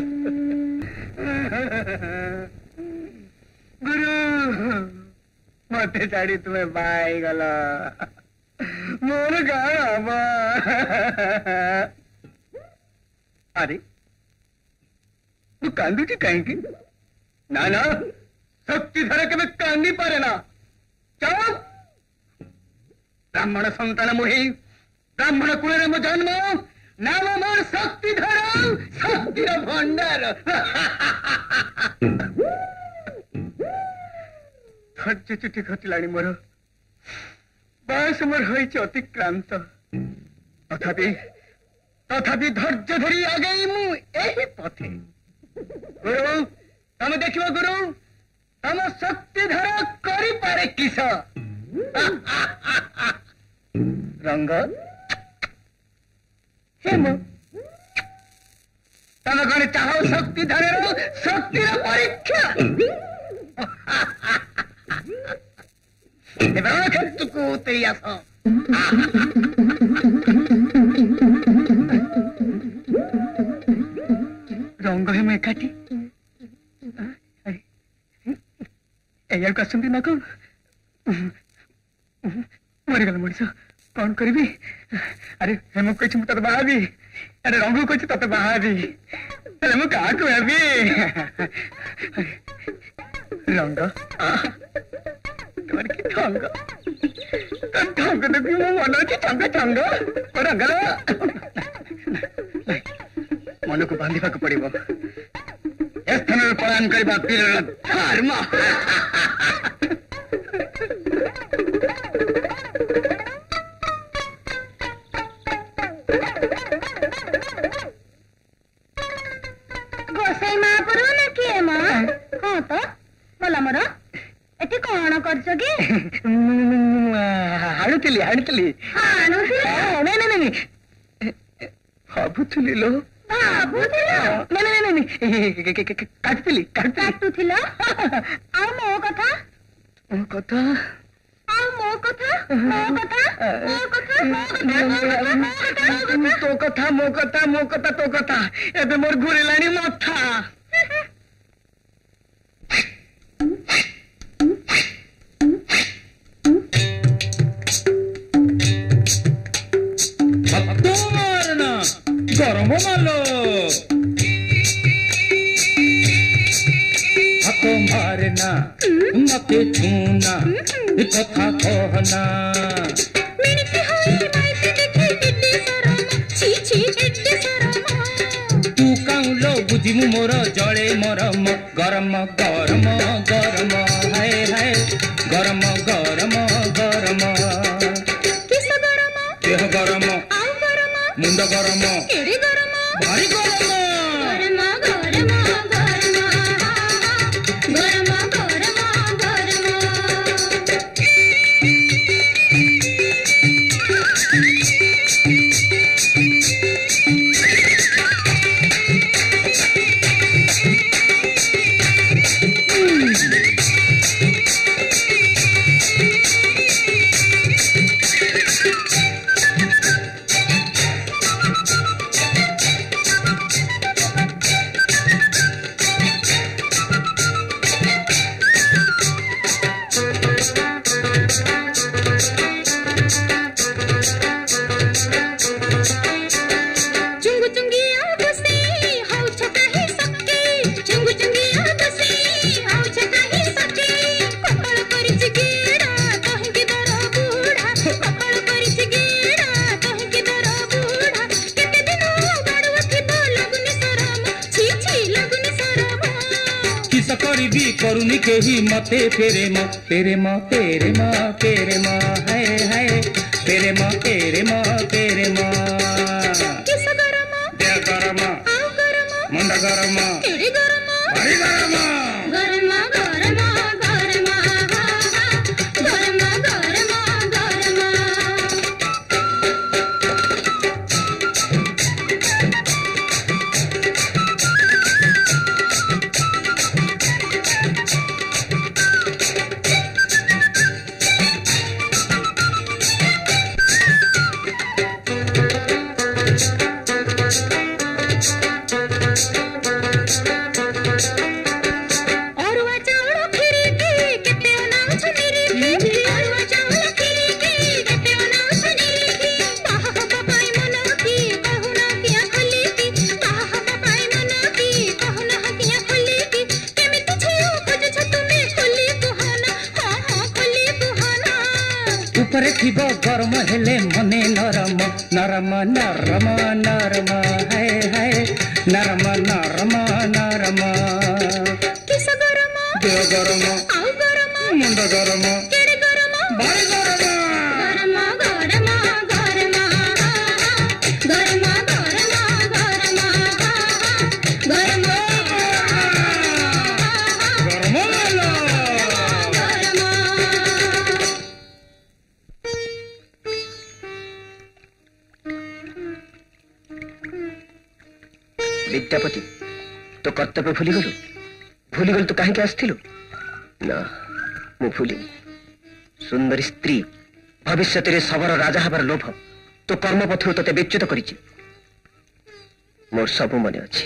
S1: गुरु मते छाड़ी तुम्हें बाई गला मोर गाँव अरे तू कांदुची कहीं ना ना शक्ति धर के कांदी पारे ना चल ब्राह्मण संतान मोहि ब्राह्मण कुल मो जन्म नाम मोर शक्ति धर शक्तिर भंडार धैर्य चुटी घटिलाणी मोर बयस मोर होइछि अतिक्रांत तथापि तथापि धैर्य धरी आगे मु एही पथे गुरु तम देखिबो गुरु तम शक्ति धर करि पारे किस रंग हेम तम कौन चाहो शक्ति धर शक्तिर परीक्षा तुको तेरी आस रंग है मैं काटी एयर कसंती ना कौन मरीगल मनीष कौन करी अरे हेम कही तते बाहाबी अरे रंग कही तते बाहाबी अरे मु क्या कहबी रंग तुम्हारे की ठंग ठंग देखी मो मन अच्छी ठंग ठंग रंग मन को बांधा पड़ो स्थान पलायन करने वीर धर्म
S4: गोसाई माँ करो ना किए माँ हाँ तो बोला मोर एटी कौन करछ के
S1: हाणुतिली हाणुतिली
S4: हाणुतिली
S1: नहीं नहीं नहीं भाबुथिली लो
S4: भाबुथिलो
S1: नहीं नहीं नहीं काटतिली काटतिली
S4: काटुथिलो आ मो कथा
S1: ओ कथा
S4: आ मो कथा मो कथा मो कथा मो कथा
S1: तो कथा मो कथा मो कथा तो कथा एबे मोर घुरेलाणी मथा
S7: गरम मालो हाथ मारना मते छूना कथा कहना तू काउलो बुझिमु मोर जले मरम गरम गरम गरम हाय हाय गरम गरम गरम देह गरम मुंड गरम भारी गरम କରିବି କରୁନି କେହି ମତେ ଫେରେ ମ ଫେରେ ମ ଫେରେ ମ ଫେରେ ମ ହାଏ ହାଏ ଫେରେ ମ ଫେରେ ମ ଫେରେ ମ
S4: କିସ ଗରମ
S7: ଦେହ ଗରମ
S4: ଆଉ ଗରମ
S7: ମୁଣ୍ଡ ଗରମ
S4: କେଡ଼େ ଗରମ
S7: ଭାରି ଗରମ
S4: ଗରମ ଗରମ ଗରମ ଗରମ ଗରମ ଗରମ ଅରୁଆ ଚାଉଳ କ୍ଷୀରିକି କେତେ ଅନାଉଛ ନିରିକି ଅରୁଆ ଚାଉଳ କ୍ଷୀରିକି କେତେ ଅନାଉଛ ନିରିକି ବାହା ହବା ପାଇଁ ମନ କି କହୁନ କିଆଁ ଖୋଲିକି ବାହା ହବା ପାଇଁ ମନ କି କହୁନ କିଆଁ ଖୋଲିକି କେମିତି ଝିଅ ଖୋଜୁଛ ତୁମେ ଖୋଲି କୁହନା ହଁ ହଁ ଖୋଲି କୁହନା
S7: ଉପରେ ଥିବ ଗରମ ହେଲେ ମନେ ନରମ ନରମ ନରମ ନରମ ହାଏ ହାଏ ନରମ ନରମ ନରମ
S4: କିସ ଗରମ
S7: ଦେହ ଗରମ
S4: ଆଉ ଗରମ
S7: ମୁଣ୍ଡ ଗରମ
S4: କେଡ଼େ ଗରମ
S7: ଭାରି ଗରମ
S4: ଗରମ ଗରମ ଗରମ ଗରମ ଗରମ ଗରମ ଗରମ
S7: ଗରମ ହେଲା
S3: विद्यापति तो कर्तव्य भूलीगलु भूलीगलु तो कहीं आसथिलु ना मु भूलिनी सुंदरी स्त्री भविष्य रे सबर राजा हबार लोभ तो कर्मपथु तते विच्युत करिछि मोर सब मन अछि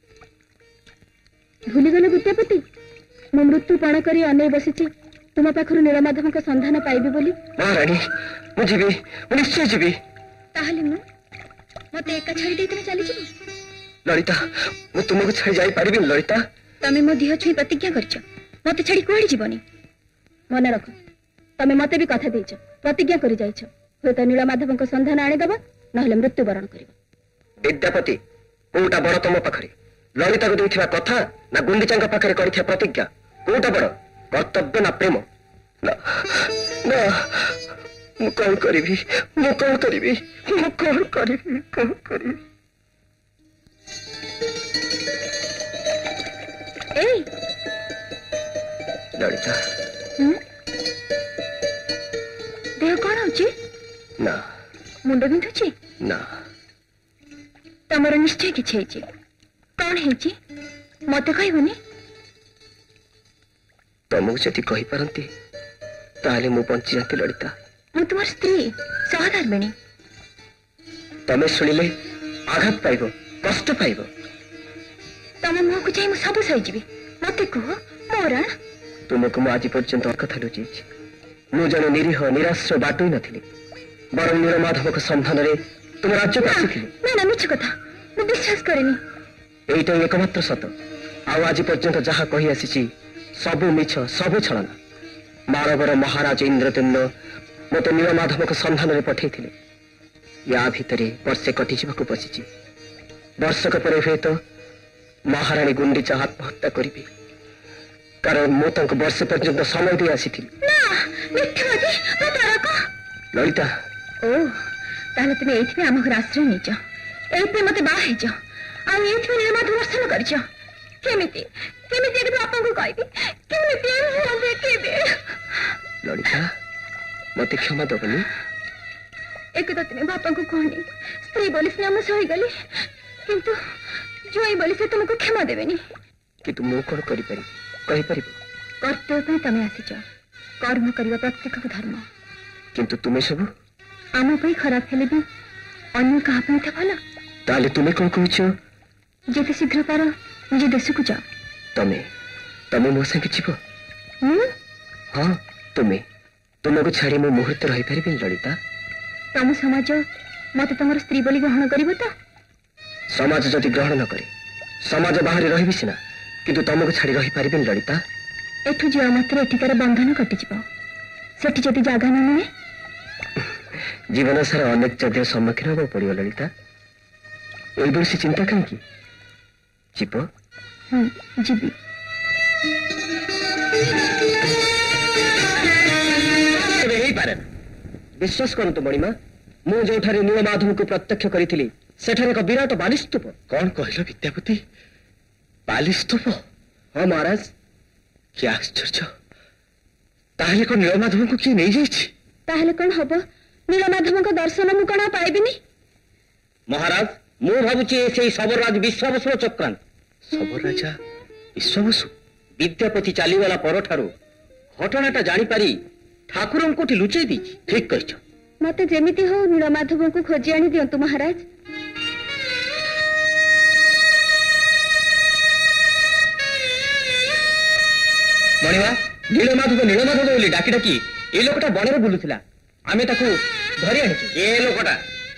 S4: भूलीगल विद्यापति मो मृत्यु पण करी अनै बसिछि तुम पाखरु नीलमाधव का संधान पाइबी बोली
S3: महारानी मु जीवी मु निश्चय जीवी
S4: ताहले मु मते एका छाड़ी देतिने चली जिबो
S3: ललिता मु तुमको छाड़ी जाई पारिबि ललिता
S4: तमे मो देह छुई प्रतिज्ञा करछ मते छाड़ी कोड़ी जीवनी मन रख तमे मते भी कथा देछ प्रतिज्ञा करि जाइछ होय त नीलमाधव का संधान आने दबा नहले मृत्यु वरण करिबो
S3: विद्यापति कोटा बड़ तुम पाखरे ललिता को देथिबा कथा ना गुंडीचांग पाखरे करिथिया प्रतिज्ञा कोटा बड़ कर्तव्य ना प्रेम ना ना मु कौन करिबी मु कौन करिबी मु कौन करिबी कौन करिबी
S4: ए
S3: ललिता
S4: हम्म देह कोन होची
S3: ना
S4: मुंड बिंधुची
S3: ना
S4: तमर निश्चय किछि हेची कोन हेची मते कहबनी
S3: तुमको जदि कही पारती ताहले मु बंची जाती ललिता
S4: मु तुमर स्त्री सहधर्मिणी
S3: तमे सुनिले आघात पाइब कष्ट पाइब
S4: तम मुह को जाई मु सब सही जीवी मते कह मोरा
S3: तुमको मु आज पर्यंत कथा लुचि मु जने निरीह निराश्रय बाटोई नथिली बरं नीलमाधव को संधान रे तुम राज्य को आसीथिली
S4: ना ना मिछ कथा मु विश्वास करेनी
S3: एइटा एकमात्र सत आउ आज पर्यंत जहा कही आसीची सबु मिछ सबु छलना मारवर महाराज इंद्रद्युम्न मते नीलमाधव को संधान रे पठेइथिले या भितरे वर्षे कटि जीवको बसिची वर्षक परे हुए तो महारानी गुंडीचा आत्महत्या करिबी कारण मु तांको वर्ष पर्यंत समय दे आसीथिली
S4: ना मिथ्यावादी प्रतारक
S3: ललिता
S4: ओ ताले तुम एथि आम घर आश्रय नीच एथि मते बा हेज आ एथि नीलमाधव दर्शन करछ केमिति केमिति एक बापा को कहबी केमिति हो देखबे
S3: ललिता मते क्षमा दबनी
S4: एक तो तुम बापा को कहनी स्त्री बोली से हम सही गली किंतु जोई बोली से तुमको क्षमा देबेनी
S3: कि तुम मु कोन करि पारि कहि परिबो
S4: कर्तव्य तमे आसीच कर्म करबा प्रत्येक धर्म
S3: किंतु तुमे सब
S4: आम पे खराब हेले भी अन्य कहा पे था भला
S3: ताले तुमे कोन कहछो
S4: जेते शीघ्र पार निज देश को जाओ
S3: तमे तमे मो संगे जीवो
S4: हम्म
S3: हां तुमे तुमको छाड़ी मो मुहूर्त रही पारिबे ललिता
S4: तम समाज मते तमर स्त्री बोली ग्रहण करिवो त
S3: समाज जदि ग्रहण न करे समाज बाहर रहिबि सिना किंतु तुमको छाड़ी रही पारिबे ललिता
S4: एठु जिया मात्र एठिकार बंधन कटि जिवो सेठी जदि जागा न मिले
S3: जीवन सारा अनेक जगह सम्मुखीन होगा पड़ो ललिता ए वर्ष चिंता कहीं जीव
S4: हम्म जीवी
S3: विश्वास करतु मणिमा मु जो नीलमाधव को प्रत्यक्ष करी सेठारे एक विराट बालिस्तूप।
S5: कौन कहल विद्यापति? बालिस्तूप?
S3: हाँ महाराज।
S5: क्या आश्चर्य! ताहले कौन नीलमाधव को किए नहीं जाइछि?
S4: ताहले कौन हबो? नीलमाधव को दर्शन मु कौन पाइबिनी?
S3: महाराज मु भाबुची से सबरराज विश्वावसुर चक्रांत।
S5: सबर राजा विश्वावसु
S3: विद्यापति चलीगला परठारु घटनाटा जानी पारी ठाकुर को लुचाई दी। ठीक कह
S4: मत जेमिति हो नीलमाधव को खोजी आनी दियंतु महाराज।
S3: मणिमा नीलमाधव नीलमाधव बोली डाकी डाकी ए लोकटा बणरे बुलुथिला आमे ताकू धरि आनिछु। ए लोकटा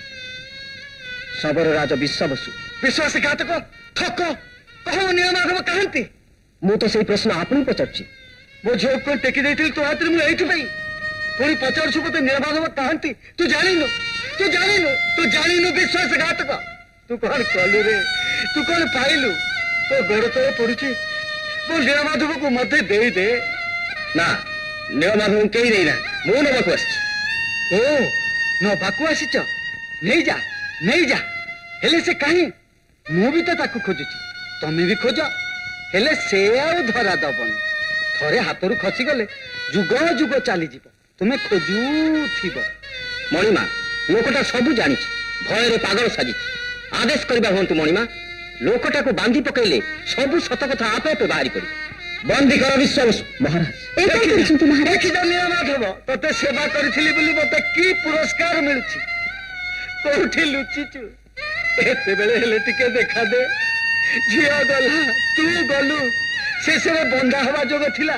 S3: सबर राज विश्वावसु।
S2: विश्वासघातक ठक कहो नीलमाधव कहते?
S3: मु तो सही प्रश्न आपन पचारछि।
S2: मो झियो को टेकी देथिल तो हाथ में एइठु पई पुणी पचारछु मते नीलमाधव कहते? तू जानिनु तू जानिनु तू जानिनु विश्वासघातक। तू कौन कलु रे? तू कौन पाइलु? तो गोड़ तो पड़ुछि मो नीलमाधव को मते दे दे।
S3: ना नीलमाधव कहीं नहीं ना मु नबाकू आछि।
S2: ओ नबाकू आसिच? नहीं जा नहीं जा हेले से कहीं मु भी तो ताकू खोजुछि तमे भी खोज हेले से आउ धरा दबनी। थरे हाथरू खसी गले जुग जुग चली जीव तुमे खोजू थिबो।
S3: मणिमा लोकटा सब जानी भय पागल साजी आदेश करबा हंतु। मणिमा लोकटा को बांधी पकईले सब सत कथा आपे आपे बाहरी पड़ी। बंदी कर विश्वास। महाराज
S2: देखी नीलमाधव तते सेवा करिथिली बोली मते की पुरस्कार मिलछि। कोठी लुचिचु एते बेले हेले टिके देखा दे। झिया गला तू गलु शेष में बंधा हवा जोग थिला।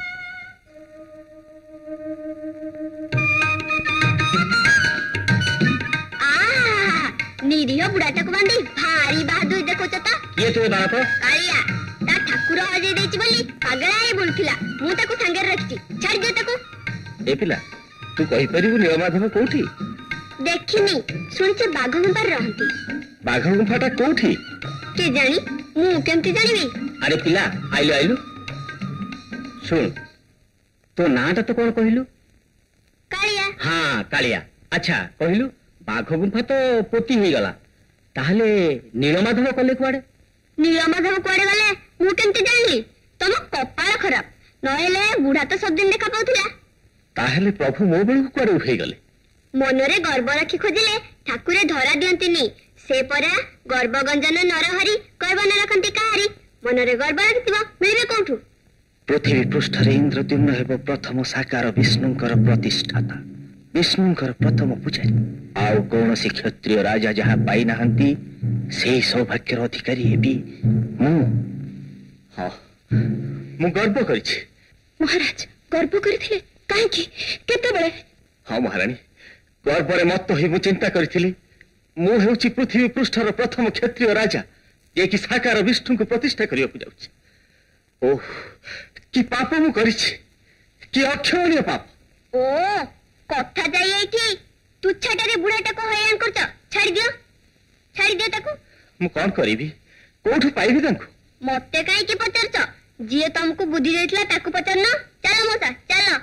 S4: निरीह बुढ़ाटा को बांधी भारी बहादुर देखो चता।
S3: ये तो बाप
S4: कालिया ता ठाकुर हजे देछि बोली पागलाए बोलथिला मु ताको संगे रखछि छाड़ दे ताको।
S5: ए पिला तू कहि परिबु नीलमाधव कोठी?
S4: देखिनी सुनचे बाघ गुंफा रहंती।
S5: बाघ गुंफाटा कोठी?
S4: के जानी मु केमती जानिबी?
S3: अरे पिला आइलो आइलो सुन तो नाटा तो कौन कहलु?
S4: कालिया।
S3: हाँ कालिया। अच्छा कहलु बाघ गुंफा तो पोती हो गला ताहले नीलमाधव कले कुआडे?
S4: नीलमाधव कुआडे गले मु केमती जानिली? तम कपाळ खराब नहेले बुढ़ा तो सब दिन देखा पाउथिला।
S5: ताहले प्रभु मो बेलु कुआडे उठै गले?
S4: मनरे गर्व रखी खोजिले ठाकुरे धरा दियंतिनी। से परा गर्व गंजन नरहरी गर्व न रखंती काहारी। मनरे गर्व रखिथिबो मिलबे कोठु?
S5: पृथ्वी पृष्ठरे इंद्रद्युम्न हेब प्रथम साकार विष्णुंकर प्रतिष्ठाता विष्णुंकर प्रथम पूजारी। आउ कौनसी क्षत्रिय राजा जहाँ पाई नाहंती से सौभाग्यर अधिकारी हेबी मु। हाँ मु गर्व करिछि।
S4: महाराज गर्व करथिले काहेकि केतेबेले?
S5: हाँ महारानी गर्वरे मत होई मु चिंता करिथिली मु हेउछि पृथ्वी पृष्ठर प्रथम क्षत्रिय राजा जे कि साकार विष्णु को प्रतिष्ठा करियकु जाउछि। ओह कि पाप मु करिछि कि अक्षमणीय पाप।
S4: ओ कथा जाई एठी तुच्छाटारे बुढ़ाटा को हैरान करछ छाड़ी दियो छाड़ी दियो ताको।
S5: मु कोन करिवि कोठु पाइबि तांको?
S4: मते काई कि पचारछ जिए तुमको बुद्धि देथिला ताको पचारना। चलो मोसा चलो।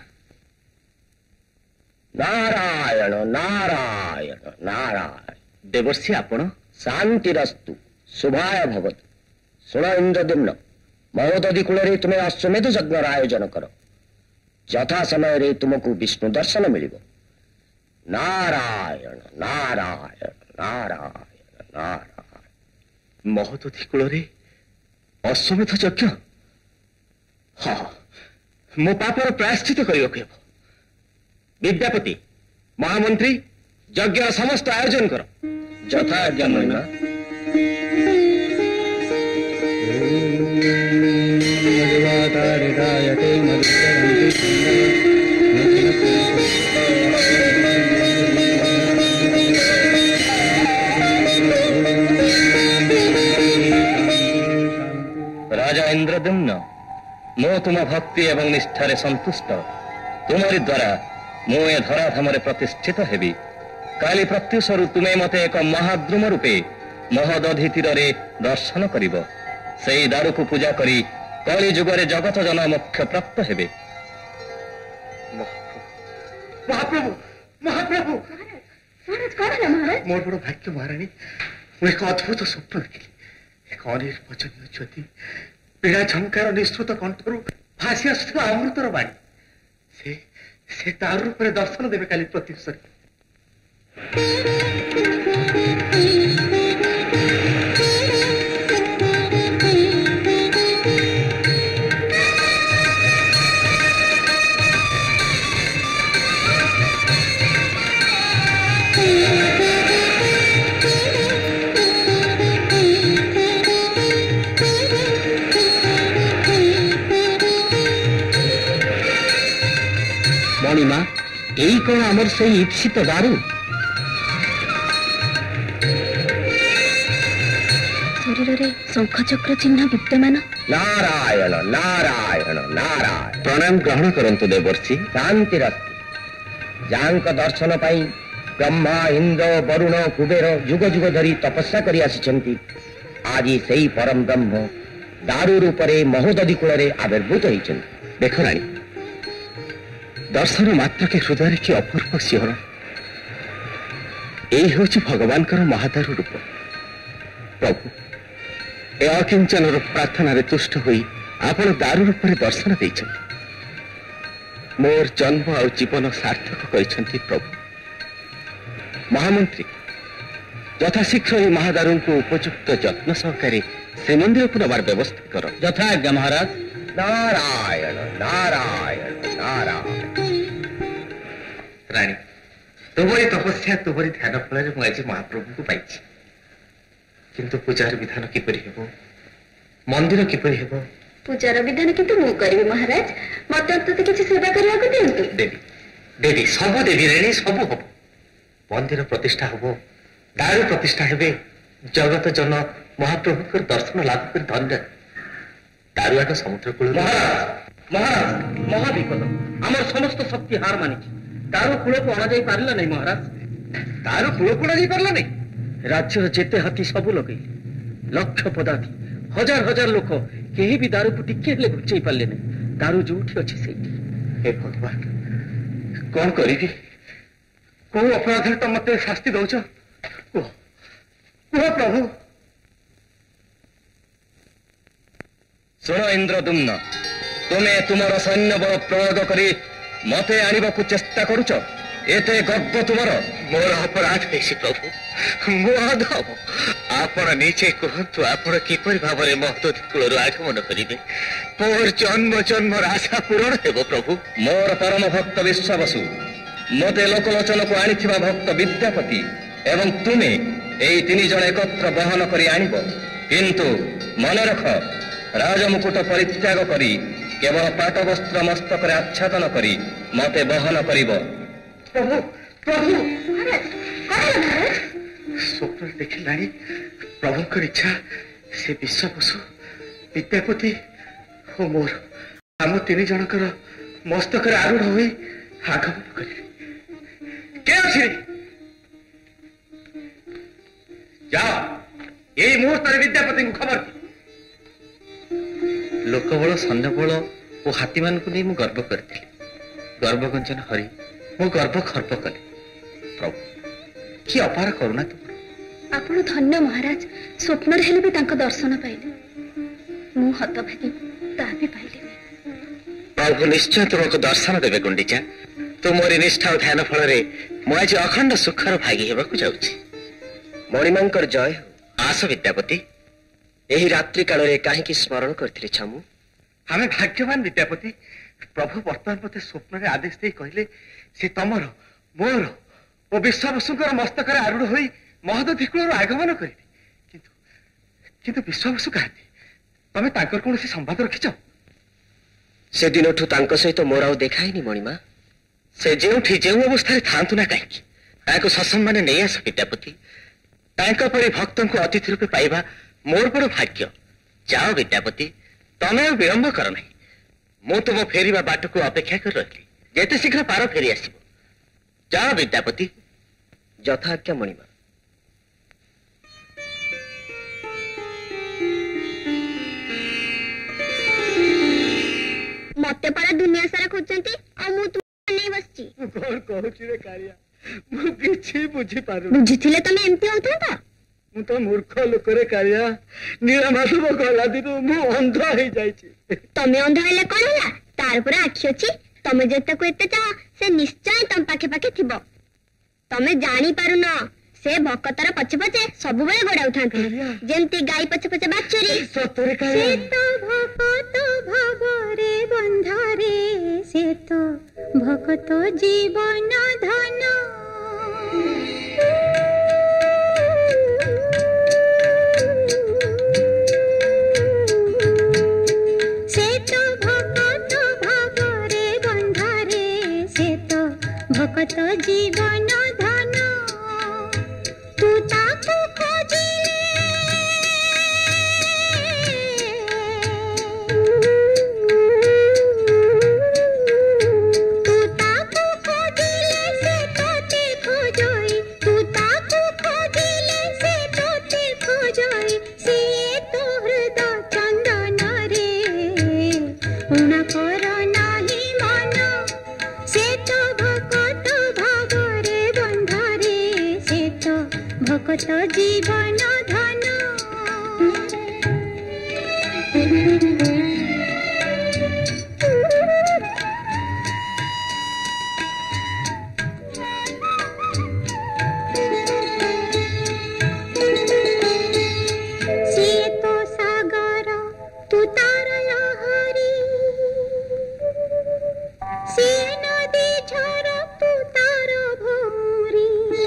S3: नारायण नारायण नारायण।
S5: देवर्षि आपण
S3: शांतिरस्तु शुभाय भवतु। सुन इंद्रद्युम्न महोदधि कूल तुम्हें अश्वमेध यज्ञ आयोजन कर यथा समय रे तुमको विष्णु दर्शन मिल। नारायण नारायण नारायण नारायण।
S5: महोदधि कूल अश्वमेध यज्ञ? हाँ मो पापर प्रायश्चित करने। विद्यापति महामंत्री यज्ञ समस्त आयोजन कर।
S3: यथा यज्ञ महिमा।
S5: राजा इंद्रद्युम्न मो तुम भक्ति एवं निष्ठारे संतुष्ट तुम्हारी द्वारा मु ए धराधाम प्रतिष्ठित हेबी। काली प्रत्युषरु तुमे मते एक महाद्रुम रूपे महोदधि तीर दर्शन करिब। सेई दारु को पूजा करी कलि जुगरे जगत जन मोक्ष प्राप्त हेबे।
S1: महाप्रभु महाप्रभु
S4: महाराज कौन है महाराज?
S1: मोर बड़ भाग्य महाराणी, मुझे एक अद्भुत स्वप्न देखिली। एक अनिर्वचनीय ज्योति पीड़ा झंकार निश्रुत कंठरू भासी आसुवा अमृतर बाणी, से से तार रूप दर्शन देवे काली प्रत्युषर।
S3: मणिमा यही कौन आमर से ईप्सित दारू?
S4: शरीर में शंख चक्र चिन्ह विद्यमान।
S3: नारायण नारायण नारायण।
S5: प्रणाम ग्रहण करंतु देवर्षि।
S3: शांति रस्ति। जांक दर्शन पाई ब्रह्मा इंद्र वरुण कुबेर जुग जुग धरी तपस्या करी आसिछंती। आज सेई परम ब्रह्म दारू रूपरे महोदधि कूल आविर्भूत होइछंती।
S5: देख राणी, दर्शन मात्र के हृदय की अपूर्व सिंहरण। यही हूँ भगवान कर महादारू रूप। प्रभु ए अकिंचन प्रार्थना तुष्ट होई आपण दारू रूप दर्शन देइछंती। मोर जन्म और जीवन सार्थक करिछंती प्रभु। महामंत्री यथाशीघ्र ये महादारू को उपयुक्त जत्न सहकारे श्रीमंदिर को नवार व्यवस्था कर।
S3: यथाज्ञा महाराज। नारायण नारायण नारायण।
S5: राणी, तुमरी तपस्या तुमरी ध्यान फल मुझे महाप्रभु को पाई, किंतु पूजार विधान किपरि हेबो, मंदिर किपरि हेबो?
S4: पूजार विधान किंतु मु करिवे महाराज। मत अंतत किछि सेवा करिया को दियंतु।
S5: देवी देवी सब देवी राणी सब हबो। मंदिर प्रतिष्ठा हबो, दारू प्रतिष्ठा हेबे, जगत जन महाप्रभु को दर्शन लाभ कर धन्य। दारुआट समुद्र कूल।
S3: महाराज महाराज महाविपद आमर समस्त शक्ति हार मानी। दारू कूल को अणा जाई पारला नहीं महाराज।
S5: दारू कूल को नहीं पारला नहीं।
S3: राज्य जेते हाथी सबू लगे लक्ष पदार्थी हजार हजार लोक केही भी दारू को टिके हेले घुचई पारले नहीं। दारू जोठी अछि सेठी।
S5: हे भगवान, कौन करिबी? को अपराध तो मते शास्ति दउछ? को को प्रभु।
S2: सुन इंद्रदुम्न, तुम्हें तुमर सैन्य बल प्रयोग करी मते आनिबा को चेष्टा करुच। एते गर्व तुमर?
S5: मोर अपराध है प्रभु, मो अधम। आपण नीचे कहतु आपण किपरि भावरे महदधि कूल आगमन करिबे। मोर जन्म जन्मर आशा पूरण हेबो प्रभु।
S2: मोर परम भक्त विश्वावसु मते लोकलोचन को आनिथिबा भक्त विद्यापति एवं तुमे एई तीन जण एकत्र बहन करी आनिब। किंतु मन रख, राजमुकुट परित्याग करी केवल पाट वस्त्र मस्तक आच्छादन करी मते बहन करिब।
S1: प्रभु प्रभु
S4: महाराज
S1: स्वप्न देखिलानी प्रभुकर इच्छा से विश्ववसु विद्यापति हो मोर आम तीन जनकर मस्तक आरूढ़ हो आगमन करेंगे। जाओ यही मुहूर्त विद्यापति को खबर दी।
S5: लोकबल सैन्यबल और हाथी मान को नहीं मु गर्व करी। गर्वगंजन हरि मो गर्व खर्प कली। प्रभु कि अपार करुणा तुम।
S4: आपण धन्य महाराज। स्वप्न हेले भी तांको दर्शन पाइले। मु हतभागी ता भी पाइले।
S5: प्रभु निश्चय तुमको दर्शन देवे गुंडीचा। तुमरी निष्ठा और ध्यान फल मुझे अखंड सुखर भागी होगा जाऊँगी।
S3: मणिमांकर जय हो।
S5: आस विद्यापति।
S3: यही रात्रि काल रे काहे स्मरण करथिले छामु?
S1: हमें भाग्यवान विद्यापति। प्रभु वर्तमान मते स्वप्न आदेश दे कहले से तमर मोर और विश्वावसुकर मस्तक आरूढ़ हो महदधि कूल आगमन करें। किंतु किंतु विश्वावसु कहते तमें तांकर कौन संवाद रखिच?
S3: से दिन सहित मोर आउ देखाइनी मणिमा।
S5: से जो जो अवस्था था ना कहीं सत्सम्मान नहीं आस विद्यापति। परी भक्त को अतिथि रूपे पाइबा मोर बड़ भाग्य। जाओ विद्यापति, तमें विलंब कर नहीं। मु तुम फेरिबा बाट को अपेक्षा कर रही। जेते शीघ्र पार फेरी आसिबो। जाओ विद्यापति।
S3: यथाज्ञा मणिमा।
S4: मते पड़ा दुनिया सारा खोजंती आ मु तू नहीं बसची
S2: कौन कहूची रे कालिया मु किछि बुझी पारु
S4: बुझिथिले तमे एमपी होता ता
S2: मु तो मूर्ख लोक रे कालिया नीलमाधव गला दिनु मु अंध होई जाईची
S4: तमे अंध हेले कोन होला तार पर आखि अछि तमे जेते को एते चाह से निश्चय तम पाखे पाखे थिबो तमे जानी पारु न से भक्तर पछे पछे सब बेले गोड़ा उठांती जेंती गाई पछे पछे बाछुरी
S2: सतरे
S4: से
S2: कालिया
S4: तो भक्त भावरे बंधारे से तो भक्त जीवन धन से तो भक्त भावरे बंधारे से तो भक्त जीवन धन तू ताकू भक्त जीवन धन सिए तो सागर तू तार लहरी सिए नदी झर तू तार भौरी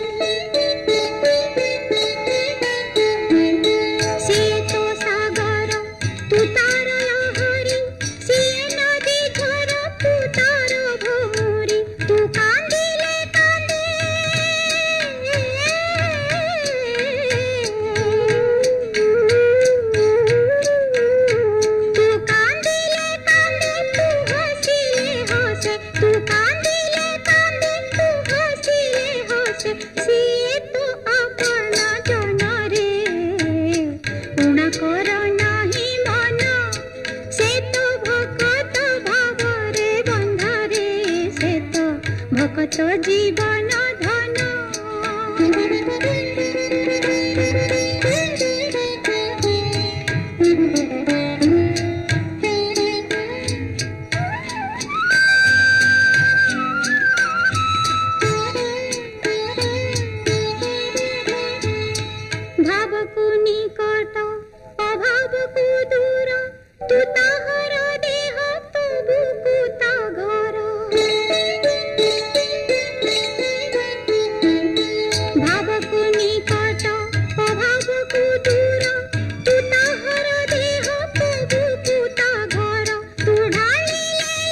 S4: भक्त जीवन धन भाव को निकट अभाव को दूर तू ताहर देह तो बुकुता घर भाव को निकट अभाव को दूर तू ताहर देह तो बुकुता घर तू ढाली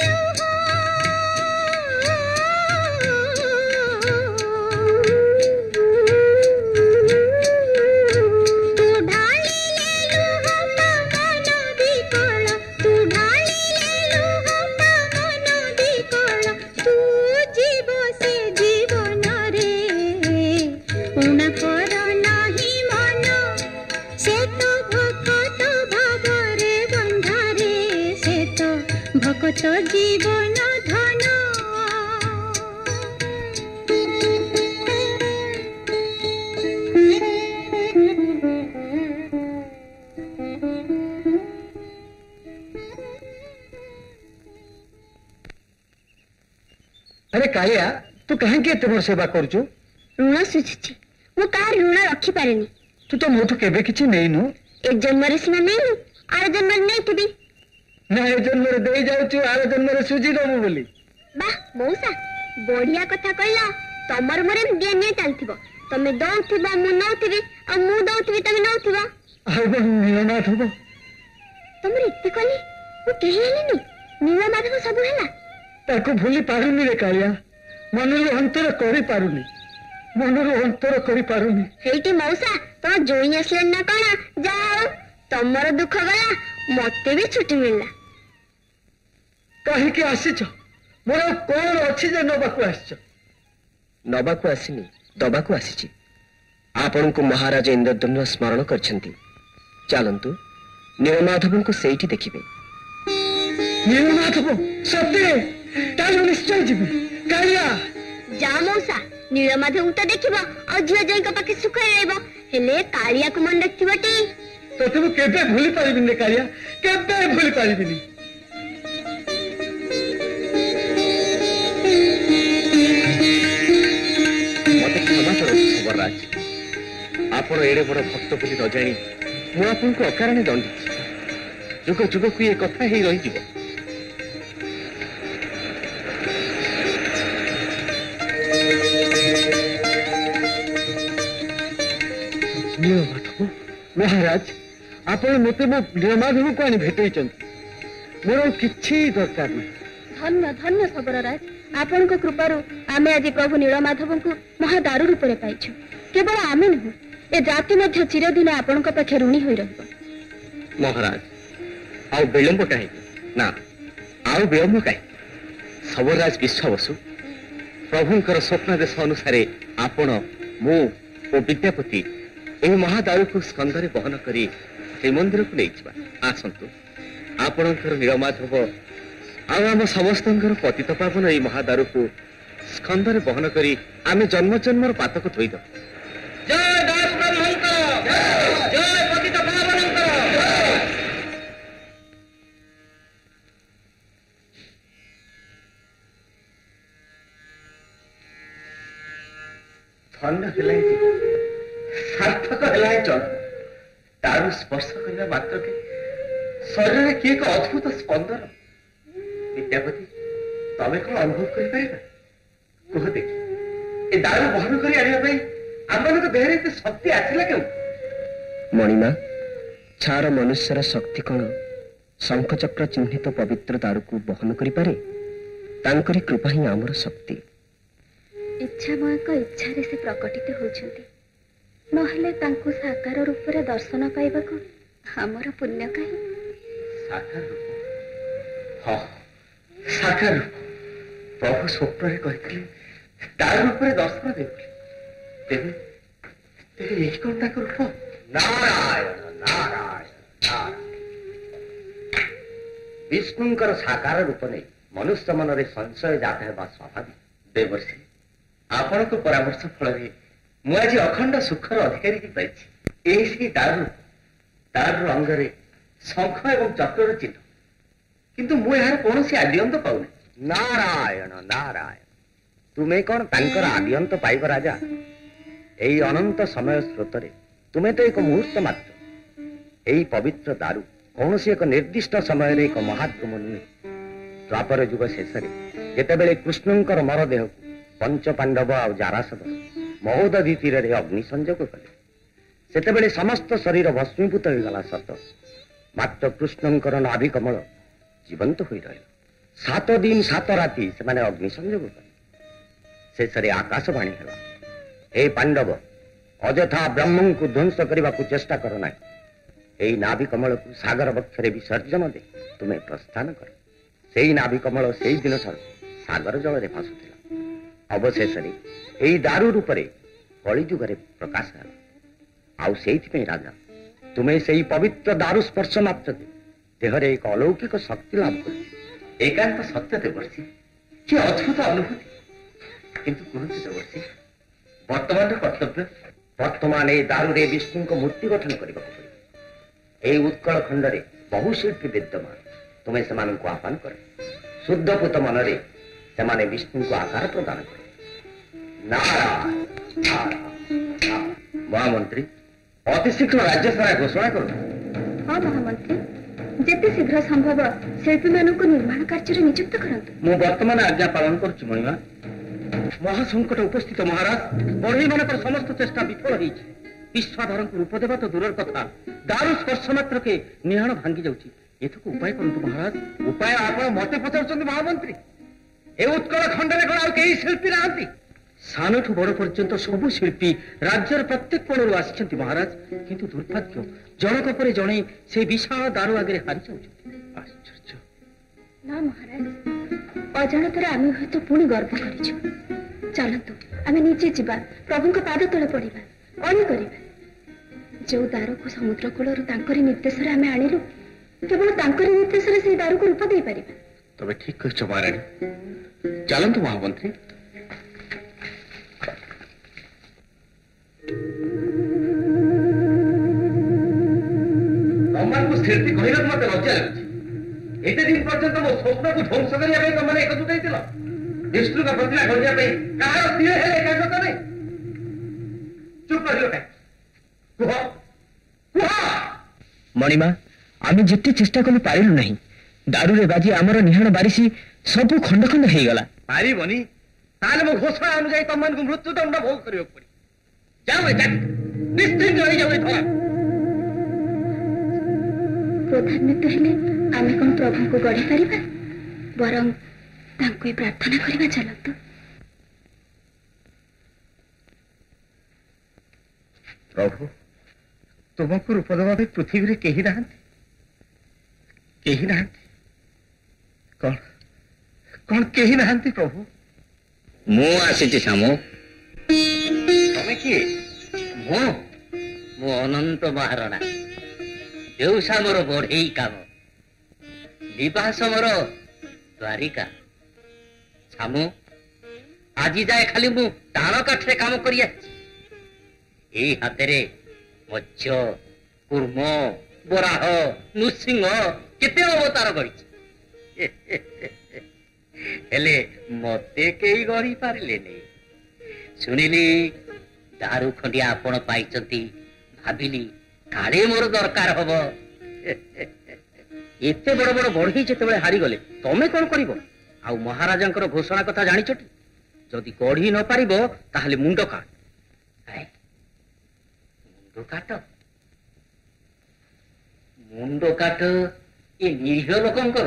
S4: तू ढाली ले लो मन विकल तू ढाली ले लो मन विकल तू जीव से जीवन रे उण कर नाही मन से तो भक्त भावरे बंधारे से तो भक्त जीवन धन
S2: अरे कालिया तू कहीं के तुम सेवा करछु
S4: ऋण सुझुची मु कार ऋण रखी पारेनी
S2: तू तो मोठू केबे किछि नेइनु
S4: एक जन्मरे सिना नहीं आर जन्मरे नहीं थी
S2: ना ए जन्मरे देई जाउछु आर जन्मरे सुजी दमु बोली
S4: बा मौसा बढ़िया कथा कहला तमर मरे डीएनए चलथिबो तमे दौथिबा मु नौथिबी आ मु दौथिबी तमे नौथिबा
S2: आबो नीलमाधव
S4: तमरे इत्ते कली मु केही हेलेनी नीलमाधव सब हैला
S2: ताको भूली पारुनी रे कालिया मनरु अंतर करि पारुनी मनरु अंतर करि पारुनी
S4: हेटी मौसा तो जोई असले ना कणा जाओ तमर दुख गला मते भी छुट्टी मिलला
S2: कहीं के आसीछ मोर कोन अछि जे नबाकू आसीछ
S3: नबाकू आसिनी दबाकू आसीछि आपणको महाराज इंद्रद्युम्न स्मरण करछंती चलंतु नीलमाधवଙ୍କୁ ସେଇଠି ଦେଖିବେ
S1: ନୀଳମାଧବ ସତରେ ତାହେଲେ ନିଶ୍ଚୟ ଯିବି। କାଳିଆ
S4: ଯା ମଉସା, ନୀଳମାଧବଙ୍କୁ ତ ଦେଖିବ ଆଉ ଝିଅ ଜୟଙ୍କ ପାଖେ ସୁଖରେ ରହିବ, ହେଲେ କାଳିଆକୁ ମନେ ରଖିଥିବ ଟି।
S1: ତତେ ମୁଁ କେବେ ଭୁଲି ପାରିବିନି କାଳିଆ, କେବେ ଭୁଲି ପାରିବିନି।
S5: ମତେ କ୍ଷମା କରନ୍ତୁ ଖବରରାଜ, ଆପଣ ଏଡେ ବଡ ଭକ୍ତ ବୋଲି ନ ଜାଣି ମୁଁ ଆପଣଙ୍କୁ ଅକାରଣେ ଦଣ୍ଡିଛି। ଯୁଗ ଯୁଗକୁ ଏ କଥା ହେଇ ରହିଯିବ।
S1: ନୀଳମାଧବ ମହାରାଜ, ଆପଣ ମତେ ମୋ ନୀଳମାଧବକୁ ଆଣି ଭେଟେଇଛନ୍ତି, ମୋର ଆଉ କିଛି ଦରକାର ନାହିଁ।
S4: ଧନ୍ୟ ଧନ୍ୟ ଶବରରାଜ, ଆପଣଙ୍କ କୃପାରୁ ଆମେ ଆଜି ପ୍ରଭୁ ନୀଳମାଧବଙ୍କୁ ମହାଦାରୁ ରୂପରେ ପାଇଛୁ। କେବଳ ଆମେ ନୁହଁ, ଏ ଜାତି ମଧ୍ୟ ଚିରଦିନ ଆପଣଙ୍କ ପାଖେ ଋଣୀ ହୋଇ ରହିବ।
S5: ମହାରାଜ, ଆଉ ବିଳମ୍ବ କାହିଁକି? ନା, ଆଉ ବିଳମ୍ବ କାହିଁକି? ଶବରରାଜ ବିଶ୍ୱାବସୁ, ପ୍ରଭୁଙ୍କର ସ୍ୱପ୍ନାଦେଶ ଅନୁସାରେ ଆପଣ, ମୁଁ ଓ ବିଦ୍ୟାପତି ଏହି ମହାଦାରୁକୁ ସ୍କନ୍ଧରେ ବହନ କରି ଶ୍ରୀମନ୍ଦିରକୁ ନେଇଯିବା। ଆସନ୍ତୁ, ଆପଣଙ୍କର ନୀଳମାଧବ ଆଉ ଆମ ସମସ୍ତଙ୍କର ପତିତ ପାବନ ଏହି ମହାଦାରୁକୁ ସ୍କନ୍ଧରେ ବହନ କରି ଆମେ ଜନ୍ମ ଜନ୍ମର ପାତକ ଧୋଇଦେବା।
S7: ଜୟ ଦାରୁ ବ୍ରହ୍ମଙ୍କର, ଜୟ ପତିତ ପାବନଙ୍କର।
S5: ଧନ୍ୟ ହେଲା ଏ ଜୀବନ, ସାର୍ଥକ ହେଲା ଏ ଜନ୍ମ। ଦାରୁ ସ୍ପର୍ଶ କରିବା ମାତ୍ରକେ ଶରୀରରେ କି ଏକ ଅଦ୍ଭୁତ ସ୍ପନ୍ଦନ। ବିଦ୍ୟାପତି, ତମେ କଣ ଅନୁଭବ କରିପାରିବା? କୁହ ଦେଖି, ଏ ଦାରୁ ବହନ କରି ଆଣିବା ପାଇଁ ଆମମାନଙ୍କ ଦେହରେ ଏତେ ଶକ୍ତି ଆସିଲା କେଉଁଠୁ?
S3: ମଣିମା, ଛାର ମନୁଷ୍ୟର ଶକ୍ତି କଣ ଶଙ୍ଖଚକ୍ର ଚିହ୍ନିତ ପବିତ୍ର ଦାରୁକୁ ବହନ କରିପାରେ? ତାଙ୍କରି କୃପା ହିଁ ଆମର ଶକ୍ତି।
S4: ଇଚ୍ଛାମୟଙ୍କ ଇଚ୍ଛାରେ ସେ ପ୍ରକଟିତ ହେଉଛନ୍ତି, ନହେଲେ ତାଙ୍କୁ ସାକାର ରୂପରେ ଦର୍ଶନ ପାଇବାକୁ ଆମର ପୁଣ୍ୟ କାହିଁ?
S5: ସାକାର ରୂପ, ହଁ ସାକାର ରୂପ। ପ୍ରଭୁ ସ୍ୱପ୍ନରେ କହିଥିଲେ ଦାରୁ ରୂପରେ ଦର୍ଶନ ଦେଉଥିଲେ। ତେବେ ତେବେ ଏହି କଣ ତାଙ୍କ ରୂପ?
S8: ନାରାୟଣ ନାରାୟଣ ନାରାୟଣ। ବିଷ୍ଣୁଙ୍କର ସାକାର ରୂପ ନେଇ ମନୁଷ୍ୟ ମନରେ ସଂଶୟ ଜାତ ହେବା ସ୍ୱାଭାବିକ।
S5: ଦେବର୍ଷି, ଆପଣଙ୍କ ପରାମର୍ଶ ଫଳରେ ମୁଁ ଆଜି ଅଖଣ୍ଡ ସୁଖର ଅଧିକାରୀ ହେଇପାରିଛି। ଏହି ସେହି ଦାରୁ ରୂପ, ଦାରୁର ଅଙ୍ଗରେ ଶଙ୍ଖ ଏବଂ ଚକ୍ରର ଚିହ୍ନ, କିନ୍ତୁ ମୁଁ ଏହାର କୌଣସି ଆଦ୍ୟନ୍ତ ପାଉନି।
S8: ନାରାୟଣ ନାରାୟଣ, ତୁମେ କଣ ତାଙ୍କର ଆଦ୍ୟନ୍ତ ପାଇବ ରାଜା? ଏହି ଅନନ୍ତ ସମୟ ସ୍ରୋତରେ ତୁମେ ତ ଏକ ମୁହୂର୍ତ୍ତ ମାତ୍ର। ଏହି ପବିତ୍ର ଦାରୁ କୌଣସି ଏକ ନିର୍ଦ୍ଦିଷ୍ଟ ସମୟରେ ଏକ ମହାଦ୍ରୁମ ନୁହେଁ। ଦ୍ୱାପର ଯୁଗ ଶେଷରେ ଯେତେବେଳେ କୃଷ୍ଣଙ୍କର ମରଦେହକୁ ପଞ୍ଚ ପାଣ୍ଡବ ଆଉ ଜାରାସଦ ମହୋଦଧି ତୀରରେ ଅଗ୍ନି ସଂଯୋଗ କଲେ, ସେତେବେଳେ ସମସ୍ତ ଶରୀର ଭସ୍ମୀଭୂତ ହୋଇଗଲା ସତ, ମାତ୍ର କୃଷ୍ଣଙ୍କର ନାଭି କମଳ ଜୀବନ୍ତ ହୋଇ ରହିଲା। ସାତ ଦିନ ସାତ ରାତି ସେମାନେ ଅଗ୍ନି ସଂଯୋଗ କଲେ। ଶେଷରେ ଆକାଶବାଣୀ ହେଲା, ହେ ପାଣ୍ଡବ, ଅଯଥା ବ୍ରହ୍ମଙ୍କୁ ଧ୍ୱଂସ କରିବାକୁ ଚେଷ୍ଟା କର ନାହିଁ। ଏହି ନାଭି କମଳକୁ ସାଗର ବକ୍ଷରେ ବିସର୍ଜନ ଦେଇ ତୁମେ ପ୍ରସ୍ଥାନ କର। ସେହି ନାଭି କମଳ ସେଇ ଦିନ ଠାରୁ ସାଗର ଜଳରେ ଭାସୁଥିଲା। ଅବଶେଷରେ ଏହି ଦାରୁ ରୂପରେ କଳିଯୁଗରେ ପ୍ରକାଶ ହେଲା। ଆଉ ସେଇଥିପାଇଁ ରାଜା, ତୁମେ ସେହି ପବିତ୍ର ଦାରୁ ସ୍ପର୍ଶ ମାତ୍ରକେ ଦେହରେ ଏକ ଅଲୌକିକ ଶକ୍ତି ଲାଭ କରିଛ।
S5: ଏକାନ୍ତ ସତ୍ୟ ଦେବର୍ଷି, କି ଅଦ୍ଭୁତ ଅନୁଭୂତି। କିନ୍ତୁ କୁହନ୍ତୁ ଦେବର୍ଷି, ବର୍ତ୍ତମାନର କର୍ତ୍ତବ୍ୟ?
S8: ବର୍ତ୍ତମାନ ଏହି ଦାରୁରେ ବିଷ୍ଣୁଙ୍କ ମୂର୍ତ୍ତି ଗଠନ କରିବାକୁ ପଡ଼ିବ। ଏହି ଉତ୍କଳ ଖଣ୍ଡରେ ବହୁ ଶିଳ୍ପୀ ବିଦ୍ୟମାନ। ତୁମେ ସେମାନଙ୍କୁ ଆହ୍ୱାନ କର। ଶୁଦ୍ଧ ପୂତ ମନରେ ସେମାନେ ବିଷ୍ଣୁଙ୍କୁ ଆକାର ପ୍ରଦାନ କର। ନାରାୟଣ ନାରାୟଣ।
S5: ମହାମନ୍ତ୍ରୀ, ଅତି ଶୀଘ୍ର ରାଜ୍ୟ ସାରା ଘୋଷଣା କରନ୍ତୁ।
S4: ହଁ ମହାମନ୍ତ୍ରୀ, ଯେତେ ଶୀଘ୍ର ସମ୍ଭବ ଶିଳ୍ପୀମାନଙ୍କୁ ନିର୍ମାଣ କାର୍ଯ୍ୟରେ ନିଯୁକ୍ତ କରନ୍ତୁ।
S5: ମୁଁ ବର୍ତ୍ତମାନ ଆଜ୍ଞା ପାଳନ କରୁଛି ମଣିମା। ମହାସଙ୍କଟ ଉପସ୍ଥିତ ମହାରାଜ, ବଢ଼େଇମାନଙ୍କର ସମସ୍ତ ଚେଷ୍ଟା ବିଫଳ ହେଇଛି। ବିଶ୍ୱାଧରଙ୍କୁ ରୂପ ଦେବା ତ ଦୂରର କଥା, ଦାରୁ ସ୍ପର୍ଶ ମାତ୍ରକେ ନିହାଣ ଭାଙ୍ଗି ଯାଉଛି। ଏଥକୁ ଉପାୟ କରନ୍ତୁ ମହାରାଜ।
S8: ଉପାୟ ଆପଣ ମତେ ପଚାରୁଛନ୍ତି ମହାମନ୍ତ୍ରୀ? ଏ ଉତ୍କଳ ଖଣ୍ଡରେ କଣ ଆଉ କେହି ଶିଳ୍ପୀ ନାହାନ୍ତି?
S2: ସାନଠୁ ବଡ଼ ପର୍ଯ୍ୟନ୍ତ ସବୁ ଶିଳ୍ପୀ ରାଜ୍ୟର ପ୍ରତ୍ୟେକ କୋଣରୁ ଆସିଛନ୍ତି ମହାରାଜ, କିନ୍ତୁ ଦୁର୍ଭାଗ୍ୟ, ଜଣକ ପରେ ଜଣେ ସେ ବିଶାଳ ଦାରୁ ଆଗରେ ହାରି ଯାଉଛନ୍ତି।
S5: ଆଶ୍ଚର୍ଯ୍ୟ।
S4: ନା ମହାରାଜ, ଅଜାଣତରେ ଆମେ ହୁଏତ ପୁଣି ଗର୍ବ କରିଛୁ। ଚାଲନ୍ତୁ ଆମେ ନିଜେ ଯିବା, ପ୍ରଭୁଙ୍କ ପାଦ ତଳେ ପଡ଼ିବା, ଅଳି କରିବା। ଯୋଉ ଦାରୁକୁ ସମୁଦ୍ର କୂଳରୁ ତାଙ୍କରି ନିର୍ଦ୍ଦେଶରେ ଆମେ ଆଣିଲୁ, କେବଳ ତାଙ୍କରି ନିର୍ଦ୍ଦେଶରେ ସେଇ ଦାରୁକୁ ରୂପ ଦେଇପାରିବା।
S5: ତମେ ଠିକ କହିଛ ମହାରାଣୀ। ଚାଲନ୍ତୁ ମହାମନ୍ତ୍ରୀ। ତମମାନଙ୍କୁ ସ୍ଥିତି କହିବାକୁ ମତେ ଲଜ୍ଜା ଲାଗୁଛି। ଏତେ ଦିନ ପର୍ଯ୍ୟନ୍ତ ମୋ ସ୍ୱପ୍ନକୁ ଧ୍ୱଂସ କରିବା ପାଇଁ ତମମାନେ ଏକଜୁଟ ହେଇଥିଲ। ବିଷ୍ଣୁଙ୍କ ପ୍ରତିମା କରିବା ପାଇଁ କାହାର ସ୍ଥିର ହେଲେ ଏକାଗ୍ରତା ନାହିଁ। ଚୁପ୍ ରହିବ କାହିଁ? କୁହ କୁହ।
S3: ମଣିମା, ଆମେ ଯେତେ ଚେଷ୍ଟା କଲୁ ପାରିଲୁ ନାହିଁ। ଦାରୁରେ ବାଜି ଆମର ନିହାଣ ବାରିସି ସବୁ ଖଣ୍ଡ ଖଣ୍ଡ ହେଇଗଲା।
S5: ପାରିବନି? ତାହେଲେ ମୋ ଘୋଷଣା ଅନୁଯାୟୀ ତମମାନଙ୍କୁ ମୃତ୍ୟୁଦଣ୍ଡ ଭୋଗ କରିବାକୁ ପଡିବ। ଯାଅ ଏକାଠି ନିଶ୍ଚିନ୍ତ ହେଇଯାଉ। ଏ ଧରା
S4: କ୍ରୋଧାନ୍ୱିତ ହେଲେ ଆମେ କଣ ପ୍ରଭୁଙ୍କୁ ଗଢ଼ି ପାରିବା? ବରଂ ତାଙ୍କୁ ପ୍ରାର୍ଥନା କରିବା। ଚାଲନ୍ତୁ।
S5: ପ୍ରଭୁ, ତୁମକୁ ରୂପ ଦେବା ପାଇଁ ପୃଥିବୀରେ କେହି ନାହାନ୍ତି, କେହି ନାହାନ୍ତି। କଣ କଣ କେହି ନାହାନ୍ତି ପ୍ରଭୁ?
S8: ମୁଁ ଆସିଛି ଶ୍ୟାମ।
S5: ତମେ କିଏ?
S8: ମୁଁ ମୁଁ ଅନନ୍ତ ମହାରଣା। ଦେଉସା ମୋର ବଢେଇ କାମ, ନିବାସ ମୋର ଦ୍ୱାରିକା। ଛାମୁ, ଆଜି ଯାଏ ଖାଲି ମୁଁ ତାଳ କାଠରେ କାମ କରି ଆସିଛି। ଏଇ ହାତରେ ମତ୍ସ୍ୟ, କୁର୍ମ, ବରାହ, ନୃସିଂହ କେତେ ଅବତାର କରିଛି। ହେଲେ ମତେ କେହି ଗଢି ପାରିଲେନି। ଶୁଣିଲି ଦାରୁ ଖଣ୍ଡିଆ ଆପଣ ପାଇଛନ୍ତି, ଭାବିଲି କାଳେ ମୋର ଦରକାର ହବ।
S5: ଏତେ ବଡ ବଡ ବଢେଇ ଯେତେବେଳେ ହାରିଗଲେ ତମେ କଣ କରିବ? ଆଉ ମହାରାଜାଙ୍କର ଘୋଷଣା କଥା ଜାଣିଛଟି? ଯଦି ଗଢି ନ ପାରିବ ତାହେଲେ ମୁଣ୍ଡ କାଟ।
S8: ମୁଣ୍ଡ କାଟ? ମୁଣ୍ଡ କାଟ ଏ ନିରୀହ ଲୋକଙ୍କର?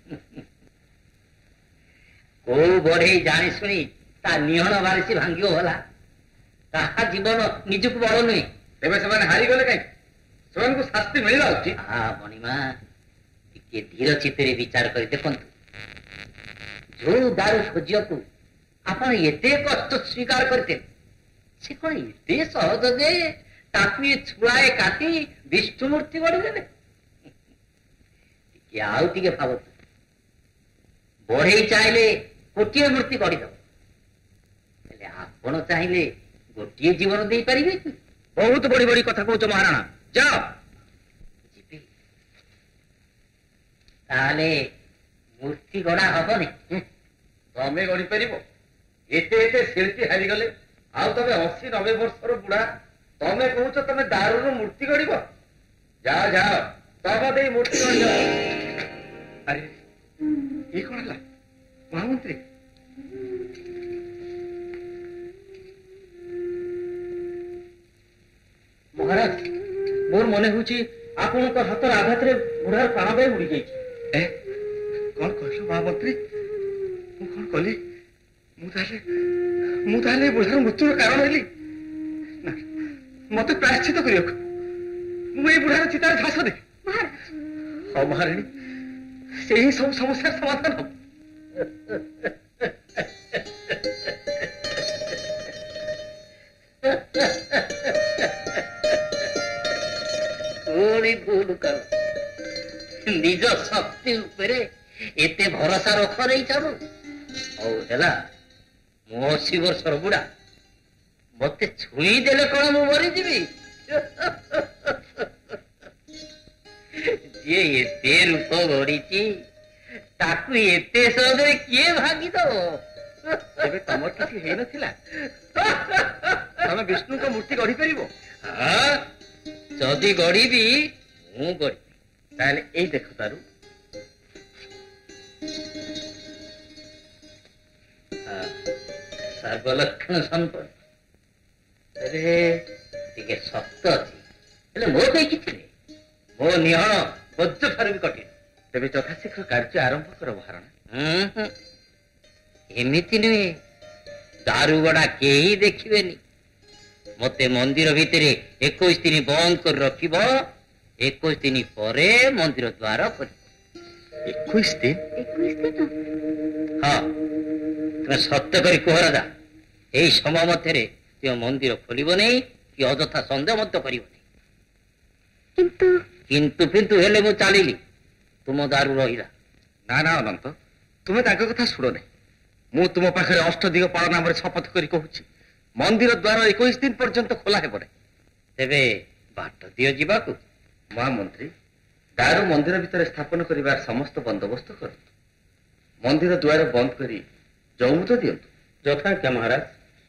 S8: କୋଉ ବଢେଇ ଜାଣି ଶୁଣି ତା ନିହଣ ବାରିସି ଭାଙ୍ଗିବ ଭଲା? ତାହା ଜୀବନ ନିଜକୁ ବଳ ନୁହେଁ।
S5: ତେବେ ସେମାନେ ହାରିଗଲେ କାହିଁକି? ସେମାନଙ୍କୁ ଶାସ୍ତି ମିଳିବା ଉଚିତ।
S8: ହା ମଣିମା, ଟିକେ ଧୀର ଚିତ୍ତରେ ବିଚାର କରି ଦେଖନ୍ତୁ। ଯୋଉ ଦାରୁ ଖୋଜିବାକୁ ଆପଣ ଏତେ କଷ୍ଟ ସ୍ୱୀକାର କରିଥିଲେ, ସେ କଣ ଏତେ ସହଜ ଯେ ତାକୁ ଛୁଳାଏ କାଟି ବିଷ୍ଣୁ ମୂର୍ତ୍ତି ଗଢିଦେଲେ? ଟିକେ ଆଉ ଟିକେ ଭାବନ୍ତୁ। ବଢେଇ ଚାହିଁଲେ ଗୋଟିଏ ମୂର୍ତ୍ତି ଗଢିଦବ, ହେଲେ ଆପଣ ଚାହିଁଲେ ଗୋଟିଏ ଜୀବନ ଦେଇପାରିବେ କି?
S5: ବହୁତ ବଡି ବଡି କଥା କହୁଛ ମହାରାଣା। ଯାଅ।
S8: ଯିବି? ତାହେଲେ ମୂର୍ତ୍ତି ଗଢା ହବନି?
S5: ତମେ ଗଢି ପାରିବ? ଏତେ ଏତେ ଶିଳ୍ପୀ ହାରିଗଲେ, ଆଉ ତମେ ଅଶୀ ନବେ ବର୍ଷର ବୁଢା, ତମେ କହୁଛ ତମେ ଦାରୁରୁ ମୂର୍ତ୍ତି ଗଢିବ? ଯାଅ ଯାଅ, ତମ ଦେଇ ମୂର୍ତ୍ତି ଗଢିବ। ଆରେ ଇଏ କଣ ହେଲା ମହାମନ୍ତ୍ରୀ? ମହାରାଜ, ମୋର ମନେ ହଉଛି ଆପଣଙ୍କ ହାତର ଆଘାତରେ ବୁଢାର ପ୍ରାଣବାୟୁ ଉଡି ଯାଇଛି। ଏ କଣ କହିଲ ମହାମନ୍ତ୍ରୀ? ମୁଁ କଣ କଲି? ମୁଁ ତାହେଲେ ମୁଁ ତାହେଲେ ବୁଢାର ମୃତ୍ୟୁର କାରଣ ହେଲି? ନା, ମତେ ପ୍ରାୟଶ୍ଚିତ କରିବାକୁ ମୁଁ ଏଇ ବୁଢାର ଚିତାରେ ଝାସ ଦେ। ହଉ ମହାରାଣୀ, ସେହି ସବୁ ସମସ୍ୟାର ସମାଧାନ ହବ।
S8: ପୁଣି ଭୁଲ କର। ନିଜ ଶକ୍ତି ଉପରେ ଏତେ ଭରସା ରଖ ନେଇ ଚାଲୁ। ହଉ ହେଲା, ମୁଁ ଅଶୀ ବର୍ଷର ବୁଢା, ମତେ ଛୁଇଁ ଦେଲେ କଣ ମୁଁ ମରିଯିବି? ଯିଏ ଏତେ ରୂପ ଗଢିଛି ତାକୁ ଏତେ ସହଜରେ କିଏ ଭାଙ୍ଗିଦବ?
S5: ଏବେ ତମର କିଛି ହେଇନଥିଲା? ତମେ ବିଷ୍ଣୁଙ୍କ ମୂର୍ତ୍ତି ଗଢି ପାରିବ?
S8: ହଁ, ଯଦି ଗଢିବି ମୁଁ ଗଢିବି।
S5: ତାହେଲେ ଏଇ ଦେଖ ଦାରୁ।
S8: ସର୍ବଲକ୍ଷଣ ସମ୍ପନ୍ନ। ରେ ଟିକେ ଶକ୍ତ ଅଛି, ହେଲେ ମୋ ପାଇଁ କିଛି ନାହିଁ। ମୋ ନିହଣ ବଜ୍ର ଠାରୁ ବି କଠିନ।
S5: ତେବେ ଯଥାଶୀଘ୍ର କାର୍ଯ୍ୟ ଆରମ୍ଭ କର ମହାରାଣା।
S8: ହୁଁ ହୁଁ, ଏମିତି ନୁହେଁ। ଦାରୁଗଡା କେହି ଦେଖିବେନି। ମତେ ମନ୍ଦିର ଭିତରେ ଏକୋଇଶ ଦିନ ବନ୍ଦ କରି ରଖିବ। ଏକୋଇଶ ଦିନ ପରେ ମନ୍ଦିର ଦ୍ୱାର କରିବ।
S5: ଏକୋଇଶ ଦିନ?
S4: ଏକୋଇଶ ଦିନ?
S8: ହଁ, ତୁମେ ସତ୍ୟ କରି କୁହ ରାଜା, ଏଇ ସମୟ ମଧ୍ୟରେ ତୁମ ମନ୍ଦିର ଖୋଲିବ ନାହିଁ କି ଅଯଥା ସନ୍ଦେହ ମଧ୍ୟ କରିବ ନାହିଁ।
S4: କିନ୍ତୁ
S8: କିନ୍ତୁ କିନ୍ତୁ ହେଲେ ମୁଁ ଚାଲିଲି। तुम दारू रहा
S5: ना ना अनंत तुम्हें तांको कथा शुण नहीं मु तुम पाखे अष्टदिग पाल नाम शपथ कर कहूँ मंदिर द्वार एक दिन पर्यंत खोला हेब ना
S8: तेरे बाट दियो जीवाकू
S5: महामंत्री दारू मंदिर भितर स्थापन कर समस्त बंदोबस्त कर मंदिर द्वार बंद कर जौमुत दिंतु
S8: यथाज्ञा महाराज।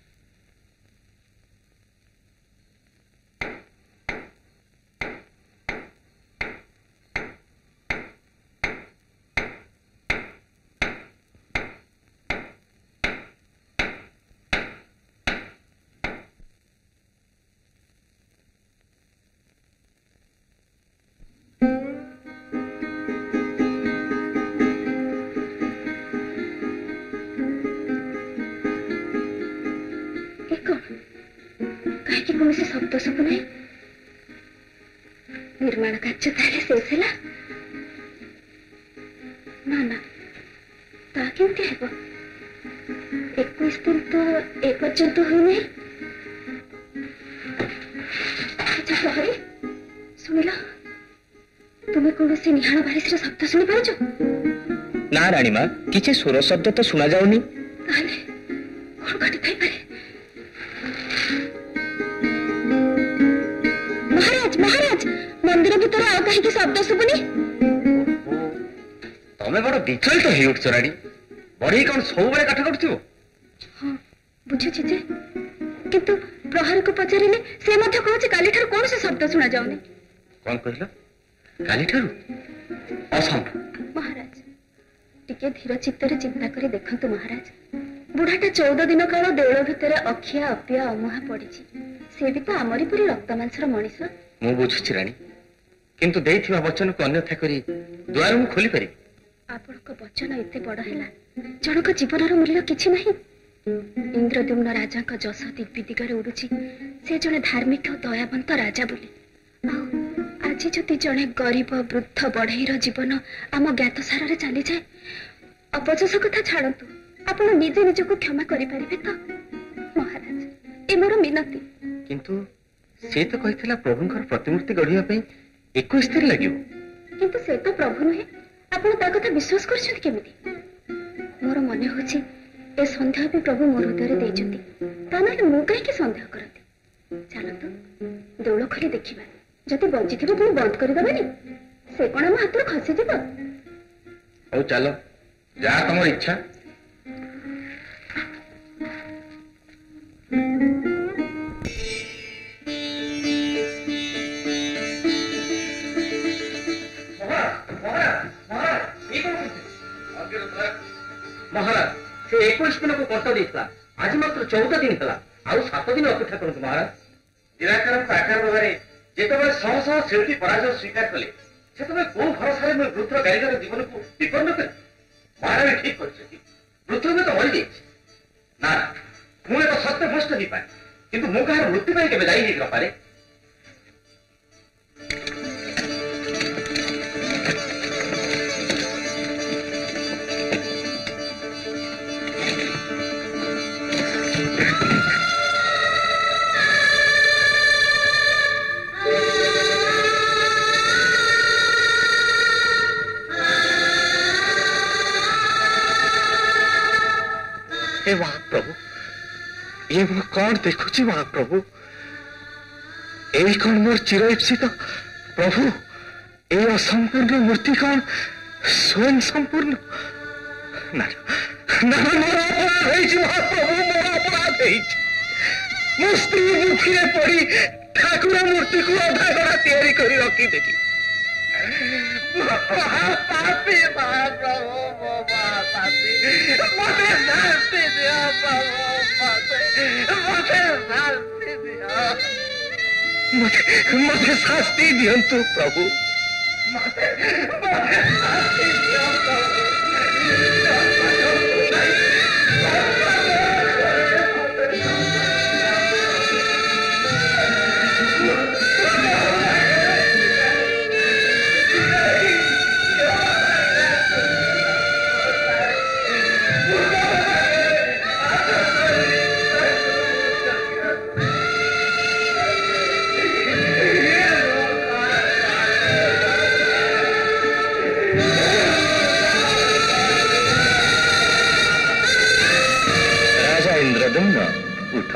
S4: कौन से शब्द सब नहीं निर्माण कार्य ताले शेष है ना ना ता केमती हेब इक्कीस दिन तो ए पर्यंत हुई नहीं। अच्छा प्रहरी सुनिल तुम्हें कौन से निहाण बारिश शब्द शुणी पार
S3: ना राणीमा किसी सुर शब्द तो सुना जाऊनी
S4: ताले कौन घटी थाई पारे महाराज मंदिर भीतर आ कहीं शब्द शुभुनी
S5: तमें बड़ विचलित हो उठछ राणी बड़ी कौन सब बड़े काठ कटुथिबो
S4: हां बुझुछि जे किंतु प्रहरी को पचारिले से मध्य कहछि काली ठार कौन से शब्द सुना जाउनी
S5: कौन कहला काली ठार असंभव
S4: महाराज टिके धीर चित्तरे चिंता करी देखंतु महाराज बुढ़ाटा चौदह दिन काल देउल भितर अखिया अपिया अमुहा पड़िछि से भी तो आमरी परी रक्त मांसर मनीष
S5: मु बुझुछि राणी किंतु देइथिबा वचन को अन्यथा करी द्वार मु खोली पारि
S4: आपनक वचन एते बड़ हैला जनक जीवनर मूल्य किछि नहीं इंद्रद्युम्न राजा का जस दिव्य दिगरे उड़ुछि से जने धार्मिक और दयावंत राजा बोली आज जदि जने गरीब वृद्ध बढ़ईर जीवन आम ज्ञातसार रे चली जाए अपजस कथा छाड़तु आपण निजे निजको क्षमा करि परिबे तो महाराज ए मोर मिनती
S5: किंतु से तो कहिथिला प्रभुंकर प्रतिमूर्ति गढ़िया पे इक्कीस दिन लागियो
S4: किंतु से तो प्रभु नुहे आपण ता कथा विश्वास करछथि केमिति मोर मने होछि ए संदेह भी प्रभु मोर हृदय देइछथि ताना मु काहे कि संदेह करथि चलो तो दौड़ खोली देखिबा जति बंची थिबे पुणी बंद कर दबानी से कोन हम हाथ खसी जिवो
S5: ओ चलो जा तमर इच्छा
S8: महाराज से इक्कीस दिन को कष्ट देता आज मात्र चौदह दिन है आउ सात दिन अपेक्षा करते महाराज
S5: निराकार आकार भाव जिते शह शह शिल्पी पराजय स्वीकार कले से कौ भरोसा मैं वृद्ध गायिकार जीवन को विपन्न कर महाराज ठीक कर वृद्ध में तो मरी ना मुझे तो सत्य भ्रष्ट नहीं पाए किंतु मु कहार मृत्यु पर केवे दायी नहीं पारे
S3: हे महाप्रभु ये मु कौन देखुची महाप्रभु यही कौन मोर चिर इप्सित प्रभु ये असंपूर्ण मूर्ति कौन स्वयं संपूर्ण ना ना मोर अपराध महाप्रभु मोर अपराध मो स्त्री मुखी पड़ी ठाकुर मूर्ति को अधा गड़ा तैयारी कर रखी देती पापी महाप्रभु मो पापी मते शास्ति दिया प्रभु मते शास्ति दिया मते शास्ति दियंतु प्रभु मते मते शास्ति दिया प्रभु Yeah. ଉଠ।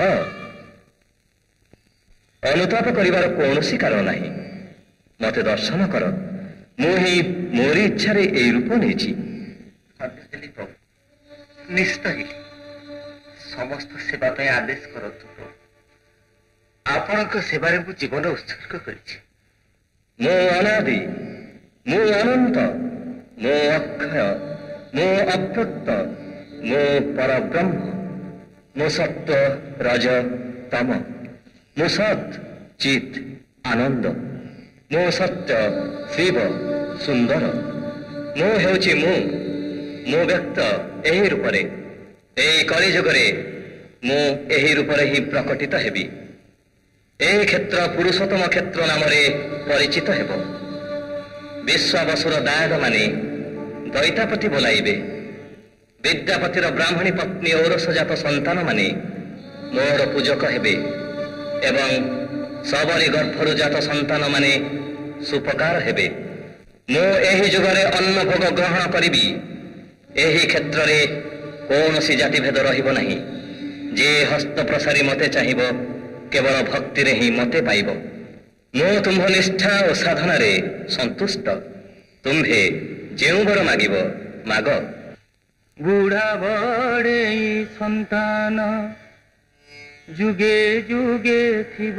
S3: ଅନୁତାପ କରିବାର କୌଣସି କାରଣ ନାହିଁ। ମତେ ଦର୍ଶନ କର। ମୁଁ ହିଁ ମୋରି ଇଚ୍ଛାରେ ଏଇ ରୂପ ନେଇଛି।
S5: ପ୍ରଭୁ ନିଶ୍ଚିତ ହେଲି ସମସ୍ତ ସେବା ପାଇଁ ଆଦେଶ କରନ୍ତୁ ପ୍ରଭୁ। ଆପଣଙ୍କ ସେବାରେ ମୁଁ ଜୀବନ ଉତ୍ସର୍ଗ କରିଛି।
S3: ମୁଁ ଅନାଦି, ମୁଁ ଅନନ୍ତ, ମୁଁ ଅକ୍ଷୟ, ମୁଁ ଅବ୍ୟକ୍ତ, ମୁଁ ପରବ୍ରହ୍ମ, ମୁଁ ସତ୍ୟ ରଜ ତମ, ମୁଁ ସତ୍ ଚିତ୍ ଆନନ୍ଦ, ମୁଁ ସତ୍ୟ ଶିବ ସୁନ୍ଦର। ମୁଁ ହେଉଛି ମୁଁ ମୁଁ ବ୍ୟକ୍ତ ଏହି ରୂପରେ। ଏହି କଳିଯୁଗରେ ମୁଁ ଏହି ରୂପରେ ହିଁ ପ୍ରକଟିତ ହେବି। ଏହି କ୍ଷେତ୍ର ପୁରୁଷୋତ୍ତମ କ୍ଷେତ୍ର ନାମରେ ପରିଚିତ ହେବ। ବିଶ୍ୱାବସୁର ଦାୟକମାନେ ଦୈତାପତି ବୋଲାଇବେ। ବିଦ୍ୟାପତିର ବ୍ରାହ୍ମଣୀ ପତ୍ନୀ ଔରସଜାତ ସନ୍ତାନମାନେ ମୋର ପୂଜକ ହେବେ ଏବଂ ସବରୀ ଗର୍ଭରୁ ଜାତ ସନ୍ତାନମାନେ ସୁପକାର ହେବେ। ମୁଁ ଏହି ଯୁଗରେ ଅନ୍ନ ଭୋଗ ଗ୍ରହଣ କରିବି। ଏହି କ୍ଷେତ୍ରରେ କୌଣସି ଜାତିଭେଦ ରହିବ ନାହିଁ। ଯିଏ ହସ୍ତ ପ୍ରସାରି ମତେ ଚାହିଁବ କେବଳ ଭକ୍ତିରେ ହିଁ ମତେ ପାଇବ। ମୁଁ ତୁମ୍ଭ ନିଷ୍ଠା ଓ ସାଧନାରେ ସନ୍ତୁଷ୍ଟ। ତୁମ୍ଭେ ଯେଉଁ ବର ମାଗିବ ମାଗ।
S7: ବୁଢ଼ା ବଢ଼େଇ ସନ୍ତାନ ଯୁଗେ ଯୁଗେ ଥିବ।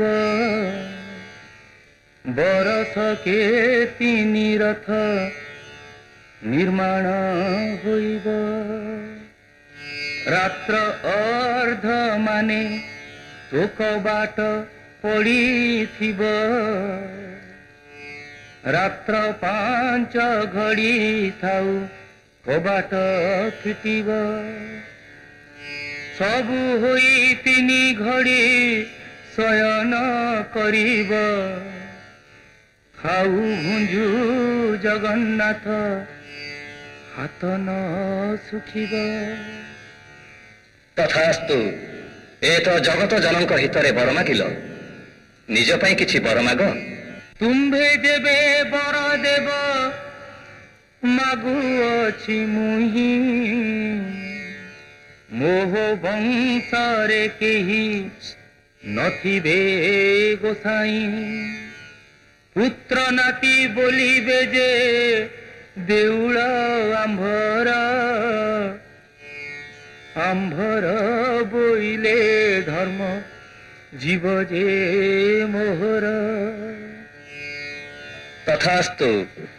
S7: ବରଷ କେ ତିନି ରଥ ନିର୍ମାଣ ହୋଇବ। ରାତ୍ର ଅର୍ଦ୍ଧ ମାନେ ତୋକ ବାଟ ପଡ଼ିଥିବ। ରାତ୍ର ପାଞ୍ଚ ଘଡ଼ି ଥାଉ କବାଟ ଫିଟିବ। ସବୁ ହୋଇ ତିନି ଘଡ଼ି ଶୟନ କରିବ। ଖାଉ ଭୁଞ୍ଜୁ ଜଗନ୍ନାଥ ହାତ ନ ଶୁଖିବ।
S3: ତଥାସ୍ତୁ। ଏ ତ ଜଗତ ଜନଙ୍କ ହିତରେ ବର ମାଗିଲ, ନିଜ ପାଇଁ କିଛି ବର ମାଗ।
S7: ତୁମ୍ଭେ ଯେବେ ବର ଦେବ ମାଗୁଅଛି ମୁହିଁ। ମୋହ ବଂଶରେ କେହି ନଥିବେ ଗୋସାଇଁ। ପୁତ୍ର ନାତି ବୋଲିବେ ଯେ ଦେଉଳ ଆମ୍ଭର। ଆମ୍ଭର ବୋଇଲେ ଧର୍ମ ଜୀବ ଯେ ମୋହର।
S3: ତଥାସ୍ତୁ।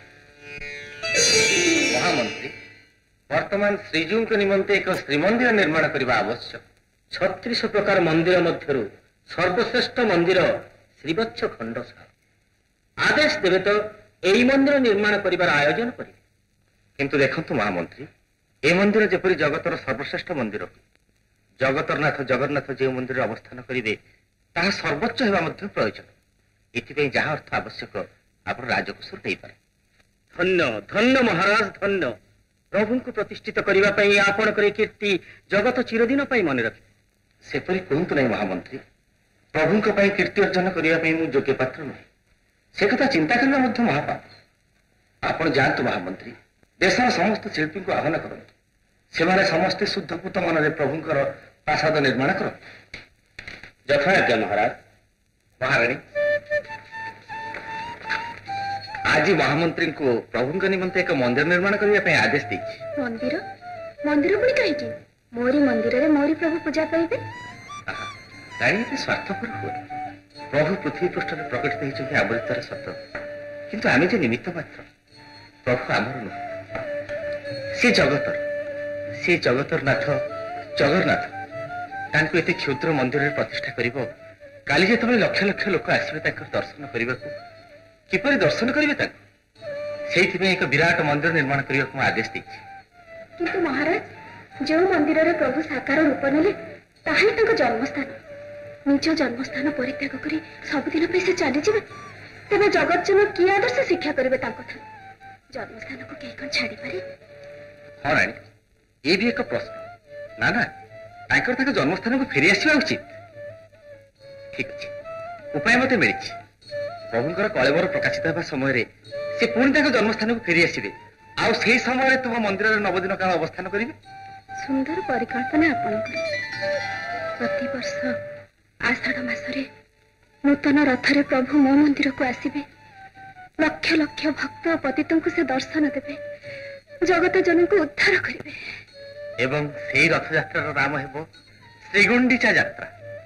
S5: ମହାମନ୍ତ୍ରୀ, ବର୍ତ୍ତମାନ ଶ୍ରୀଜୀଉଙ୍କ ନିମନ୍ତେ ଏକ ଶ୍ରୀମନ୍ଦିର ନିର୍ମାଣ କରିବା ଆବଶ୍ୟକ। ଛତ୍ରିଶ ପ୍ରକାର ମନ୍ଦିର ମଧ୍ୟରୁ ସର୍ବଶ୍ରେଷ୍ଠ ମନ୍ଦିର ଶ୍ରୀବତ୍ସ ଖଣ୍ଡସାଳ। ଆଦେଶ ଦେବେ ତ ଏହି ମନ୍ଦିର ନିର୍ମାଣ କରିବାର ଆୟୋଜନ କରିବେ।
S3: କିନ୍ତୁ ଦେଖନ୍ତୁ ମହାମନ୍ତ୍ରୀ, ଏ ମନ୍ଦିର ଯେପରି ଜଗତର ସର୍ବଶ୍ରେଷ୍ଠ ମନ୍ଦିର, ଜଗତର ନାଥ ଜଗନ୍ନାଥ ଯେଉଁ ମନ୍ଦିରରେ ଅବସ୍ଥାନ କରିବେ ତାହା ସର୍ବୋଚ୍ଚ ହେବା ମଧ୍ୟ ପ୍ରୟୋଜନ। ଏଥିପାଇଁ ଯାହା ଅର୍ଥ ଆବଶ୍ୟକ ଆପଣ ରାଜକୋଷରୁ ଦେଇପାରେ।
S2: ଧନ୍ୟ ଧନ୍ୟ ମହାରାଜ ଧନ୍ୟ। ପ୍ରଭୁଙ୍କୁ ପ୍ରତିଷ୍ଠିତ କରିବା ପାଇଁ ଆପଣଙ୍କର ଏ କୀର୍ତ୍ତି ଜଗତ ଚିରଦିନ ପାଇଁ ମନେ ରଖିବେ।
S3: ସେପରି କୁହନ୍ତୁ ନାହିଁ ମହାମନ୍ତ୍ରୀ। ପ୍ରଭୁଙ୍କ ପାଇଁ କୀର୍ତ୍ତି ଅର୍ଜନ କରିବା ପାଇଁ ମୁଁ ଯୋଗ୍ୟ ପାତ୍ର ନୁହେଁ, ସେ କଥା ଚିନ୍ତା କରିବା ମଧ୍ୟ ମହାପାପ। ଆପଣ ଯାଆନ୍ତୁ ମହାମନ୍ତ୍ରୀ, ଦେଶର ସମସ୍ତ ଶିଳ୍ପୀଙ୍କୁ ଆହ୍ୱାନ କରନ୍ତୁ। ସେମାନେ ସମସ୍ତେ ଶୁଦ୍ଧପୂତ ମନରେ ପ୍ରଭୁଙ୍କର ପ୍ରାସାଦ ନିର୍ମାଣ କରନ୍ତୁ।
S5: ଯଥାଜ୍ଞା ମହାରାଜ।
S3: ମହାରାଣୀ, ଆଜି ମହାମନ୍ତ୍ରୀଙ୍କୁ ପ୍ରଭୁଙ୍କ ନିମନ୍ତେ ଏକ ମନ୍ଦିର ନିର୍ମାଣ କରିବା ପାଇଁ ଆଦେଶ ଦେଇଛି।
S4: ମନ୍ଦିର? ମନ୍ଦିର ପୁଣି କାହିଁକି? ମୋରି ମନ୍ଦିରରେ ମୋରି ପ୍ରଭୁ ପୂଜା ପାଇବେ।
S3: ରାଣୀ ଏତେ ସ୍ୱାର୍ଥପର ହୁଏ। ପ୍ରଭୁ ପୃଥିବୀ ପୃଷ୍ଠରେ ପ୍ରକଟିତ ହେଇଛନ୍ତି ଆମରିତାର ସତ, କିନ୍ତୁ ଆମେ ଯେ ନିମିତ୍ତ ମାତ୍ର। ପ୍ରଭୁ ଆମର ନୁହେଁ, ସେ ଜଗତର। ସେ ଜଗତର ନାଥ ଜଗନ୍ନାଥ। ତାଙ୍କୁ ଏତେ କ୍ଷୁଦ୍ର ମନ୍ଦିରରେ ପ୍ରତିଷ୍ଠା କରିବ, କାଲି ଯେତେବେଳେ ଲକ୍ଷ ଲକ୍ଷ ଲୋକ ଆସିବେ ତାଙ୍କର ଦର୍ଶନ କରିବାକୁ, କିପରି ଦର୍ଶନ କରିବେ ତାଙ୍କୁ? ସେଇଥିପାଇଁ ଏକ ବିରାଟ ମନ୍ଦିର ନିର୍ମାଣ କରିବାକୁ ମୁଁ ଆଦେଶ ଦେଇଛି।
S4: କିନ୍ତୁ ମହାରାଜ, ଯେଉଁ ମନ୍ଦିରରେ ପ୍ରଭୁ ସାକାର ରୂପ ନେଲେ ତାହା ହିଁ ତାଙ୍କ ଜନ୍ମସ୍ଥାନ। ନିଜ ଜନ୍ମସ୍ଥାନ ପରିତ୍ୟାଗ କରି ସବୁଦିନ ପାଇଁ ସେ ଚାଲିଯିବେ, ତେବେ ଜଗତ ଜନ କି ଆଦର୍ଶ ଶିକ୍ଷା କରିବେ ତାଙ୍କଠାରୁ? ଜନ୍ମସ୍ଥାନକୁ କେହି କଣ ଛାଡ଼ିପାରେ?
S3: ହଁ ରାଣୀ, ଏ ବି ଏକ ପ୍ରଶ୍ନ। ନା ନା, ତାଙ୍କର ତାଙ୍କ ଜନ୍ମସ୍ଥାନକୁ ଫେରି ଆସିବା ଉଚିତ। ଠିକ ଅଛି, ଉପାୟ ମୋତେ ମିଳିଛି। ପ୍ରଭୁଙ୍କର କଳେବର ପ୍ରକାଶିତ ହେବା ସମୟରେ ସେ ପୁଣି ତାଙ୍କ ଜନ୍ମସ୍ଥାନକୁ ଫେରି ଆସିବେ, ଆଉ ସେହି ସମୟରେ ତୁମ ମନ୍ଦିରରେ ନବଦିନ କାଳ ଅବସ୍ଥାନ କରିବେ।
S4: ସୁନ୍ଦର ପରିକଳ୍ପନା ଆପଣଙ୍କର। प्रतिवर्ष आषाढ़ मासरे नूतन रथरे प्रभु मो मंदिर को आसबे। लक्ष लक्ष भक्त पतितों को से दर्शन देवे, जगत जन को उद्धार करेंगे।
S5: एवं से रथ यात्रा नाम हेबो श्रीगुंडीचा यात्रा।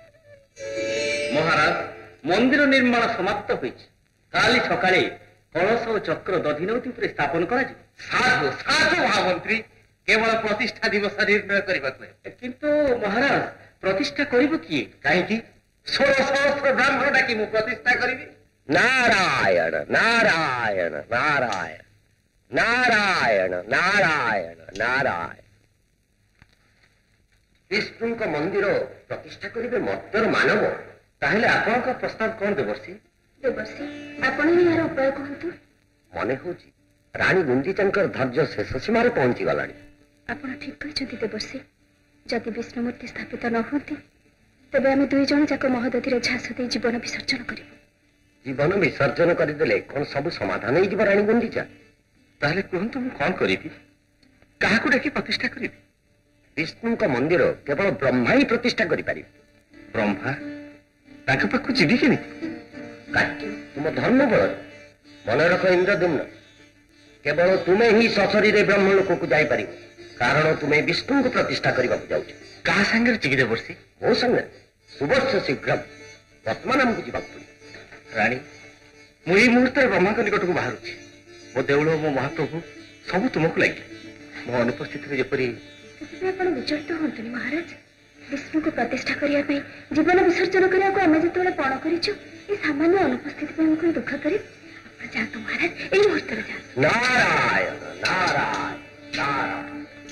S5: महाराज मंदिर निर्माण समाप्त होइछि। काली सकाळे कलश और चक्र दधिनौती उपरे स्थापन करा जी। साधु साधु महामंत्री केवल प्रतिष्ठा दिवस निर्णय करबाक है। किंतु महाराज प्रतिष्ठा करिबो किए? काहेकि षोड़ सहस्र ब्राह्मण डाकी मु प्रतिष्ठा करिबी।
S8: नारायण नारायण नारायण नारायण नारायण नारायण। विष्णु को मंदिर प्रतिष्ठा करिबे मर्तर मानव। ताहेले आपनक प्रस्ताव कोन देवर्षी?
S4: देवर्षी आपण ही यार उपाय कहतु।
S8: मने होची रानी गुंडीचांकर धैर्य शेष सीमार पहुंची गलानी।
S4: आपण ठीक कहते देवर्षी। जदि विष्णुमूर्ति स्थापित न होती तेबे आम दुई जन जाक महदधीर झास दे जीवन विसर्जन करिबो।
S8: जीवन विसर्जन करदेले कौन सब समाधान हो जीव रानी गुंडीचा?
S5: ताहले कहंतु मु कोन करिबी? काहाकु डाकी प्रतिष्ठा करिबी?
S8: विष्णु का मंदिर केवल ब्रह्मा ही प्रतिष्ठा करि पारि।
S5: ब्रह्मा ताके पाखु जीवी केनी?
S8: काहे तुम धर्म बल मन रख इंद्रदुम्न, केवल तुम्हें ही सशरीरे ब्रह्म लोक को जाई पारि, कारण तुम्हें विष्णु को प्रतिष्ठा करबा जाउछ।
S5: कहा संगे चिगिदे वर्षी?
S8: मो संगे सुवर्ष शीघ्र वर्तमान हमको जीवा पड़े।
S5: रानी मु एई मुहूर्त ब्रह्मा को निकट को बाहरुछि। मो देउल मो महाप्रभु सब तुमको लगे। मो अनुपस्थित रे जेपरि
S4: आपण विचलित होतनी महाराज। विष्णु को प्रतिष्ठा करिया पई जीवन विसर्जन करिया को हम जेतोले पण करिछु, ए सामान्य अनुपस्थिति पे हमको दुख करी। आपण जा तो महाराज एई मुहूर्त रे जा।
S8: नारायण नारायण नारायण।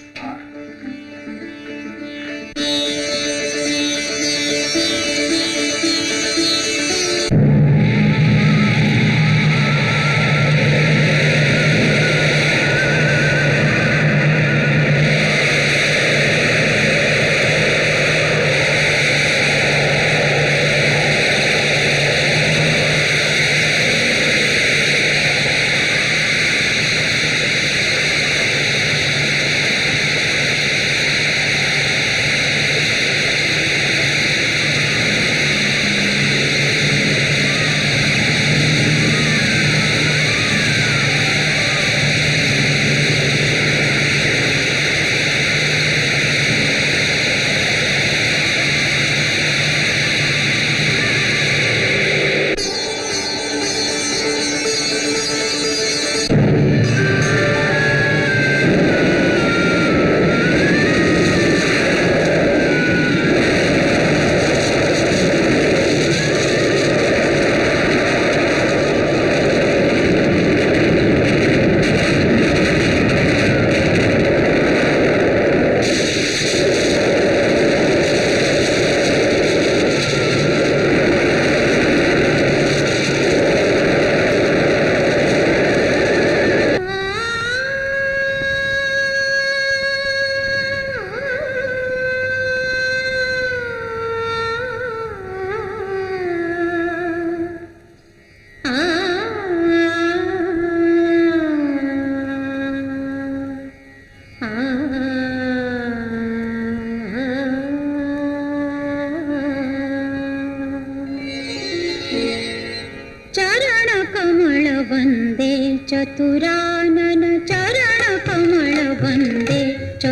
S9: चतुरानन चरण कमल वंदे,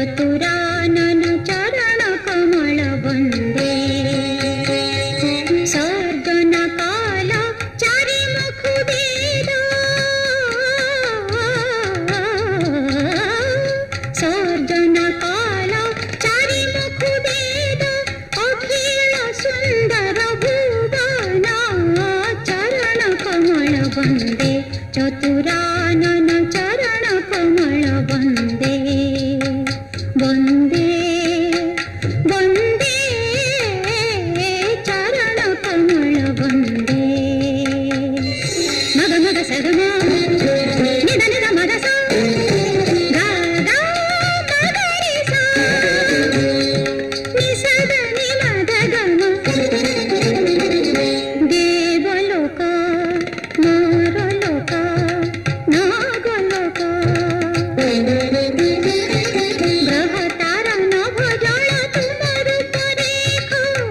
S9: चतुरानन चरण कमल वंदे। सर्जन काल चारि मुख वेद, सर्जन काल चारि मुख वेद, अखिल सुंदर भुवन चरण कमल वंदे, चतुरानन चरण कमल वंदे। वंदे वंदे चरण कमल वंदे। मग मग सगम निद निद मद सा गा गा मग रे सा नि सद नि मद गम। देवलोक नरलोक नागलोक, ग्रह तारा नभ जल तुम रूप रेख,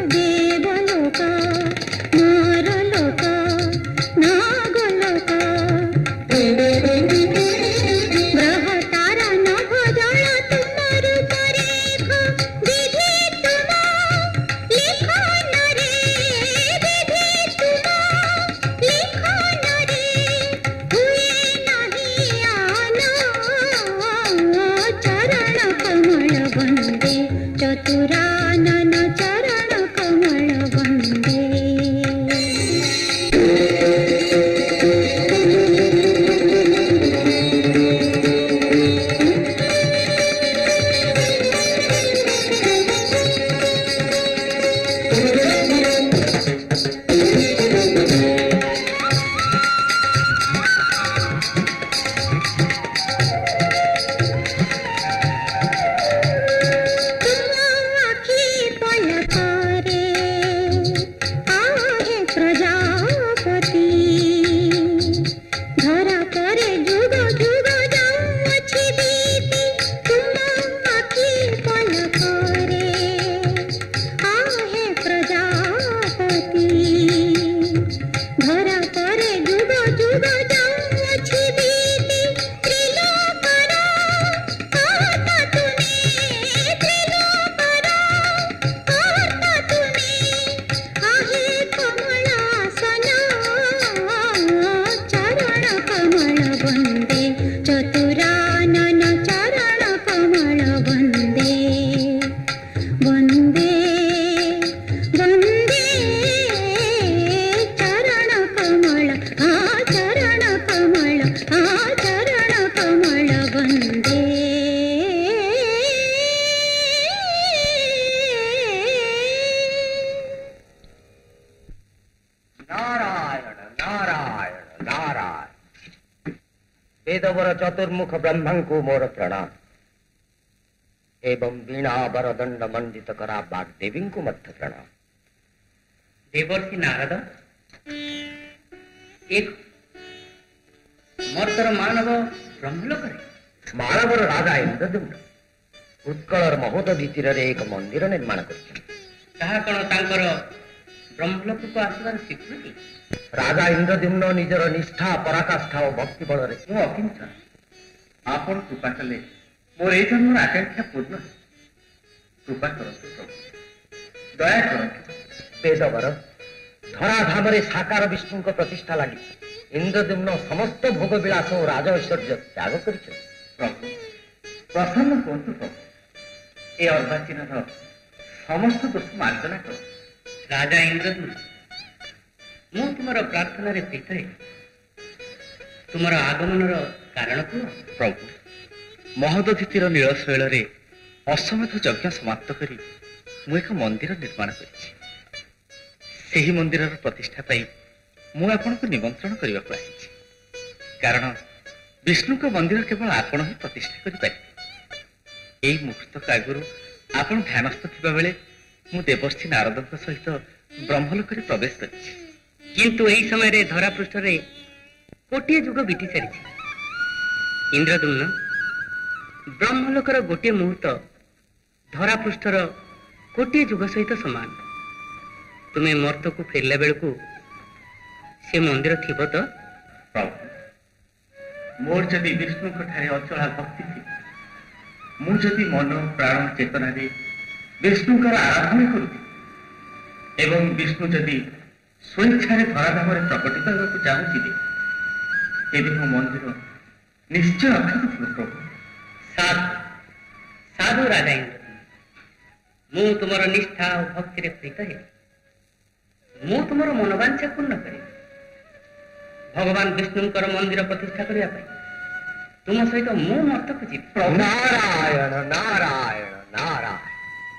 S8: वेदवर चतुर्मुख ब्रह्मा को मोर प्रणाम एवं वीणा वरदंड मंडित करा बागदेवी को मध्य प्रणाम।
S7: देवर्षि नारद एक मर्तर मानव ब्रह्मलोक
S8: मानवर राजा इंद्रद्युम्न उत्कलर महोदधि तीर एक मंदिर निर्माण कर
S7: ब्रह्मलोक को आसबार स्वीकृति
S8: राजा इंद्रद्युम्न निजर निष्ठा पराकाष्ठा और भक्ति बल
S5: अकिंचन आपण कृपा कले मोर ए जन्म आकांक्षा पूर्ण कृपा करतु प्रभु दया करतु।
S8: वेदवर धराधाम साकार विष्णु प्रतिष्ठा लगी इंद्रद्युम्न समस्त भोग विलास और राज ऐश्वर्य त्याग कर
S5: प्रभु प्रसन्न हूँ प्रभु ए अर्वाचीन समस्त दोष मार्जना कर।
S7: राजा इंद्रद्युम्न मु तुमर प्रार्थना रे प्रीत तुमर आगमन कारण को
S5: प्रभु महोदधि तीर नीलशैल रे अश्वमेध यज्ञ समाप्त करी मु एक मंदिर निर्माण करिछि। ସେହି ମନ୍ଦିରର ପ୍ରତିଷ୍ଠା ପାଇଁ ମୁଁ ଆପଣଙ୍କୁ ନିମନ୍ତ୍ରଣ କରିବାକୁ ଆସିଛି କାରଣ ବିଷ୍ଣୁଙ୍କ ମନ୍ଦିର କେବଳ ଆପଣ ହିଁ ପ୍ରତିଷ୍ଠା କରିପାରିବେ। ଏହି ମୁହୂର୍ତ୍ତକ ଆଗରୁ ଆପଣ ଧ୍ୟାନସ୍ଥ ଥିବା ବେଳେ ମୁଁ ଦେବର୍ଷି ନାରଦଙ୍କ ସହିତ ବ୍ରହ୍ମଲୋକରେ ପ୍ରବେଶ କରିଛି।
S7: କିନ୍ତୁ ଏହି ସମୟରେ ଧରାପୃଷ୍ଠରେ ଗୋଟିଏ ଯୁଗ ବିତି ସାରିଛି। ଇନ୍ଦ୍ରଦ୍ୟୁମ୍ନ ବ୍ରହ୍ମଲୋକର ଗୋଟିଏ ମୁହୂର୍ତ୍ତ ଧରାପୃଷ୍ଠର ଗୋଟିଏ ଯୁଗ ସହିତ ସମାନ। तुम्हें मर्त को फेरला बेलू से मंदिर थी तो
S5: प्रभु मोर जदि विष्णु अचला भक्ति थी मुझे मन प्राण चेतना विष्णुकर आराधना करुती एवं विष्णु जदि स्वेच्छा धराधाम प्रकटित होगा चाहूँगी तेज मो मंदिर निश्चय अक्षत थी प्रभु।
S7: साधु साधु राजा इंद्र मु तुम निष्ठा और भक्ति प्रीत है मु तुमर मनोवांछा पूर्ण करे भगवान विष्णुंकर मंदिर प्रतिष्ठा करने तुम सहित मु मत को जीव।
S8: नारायण नारायण नारायण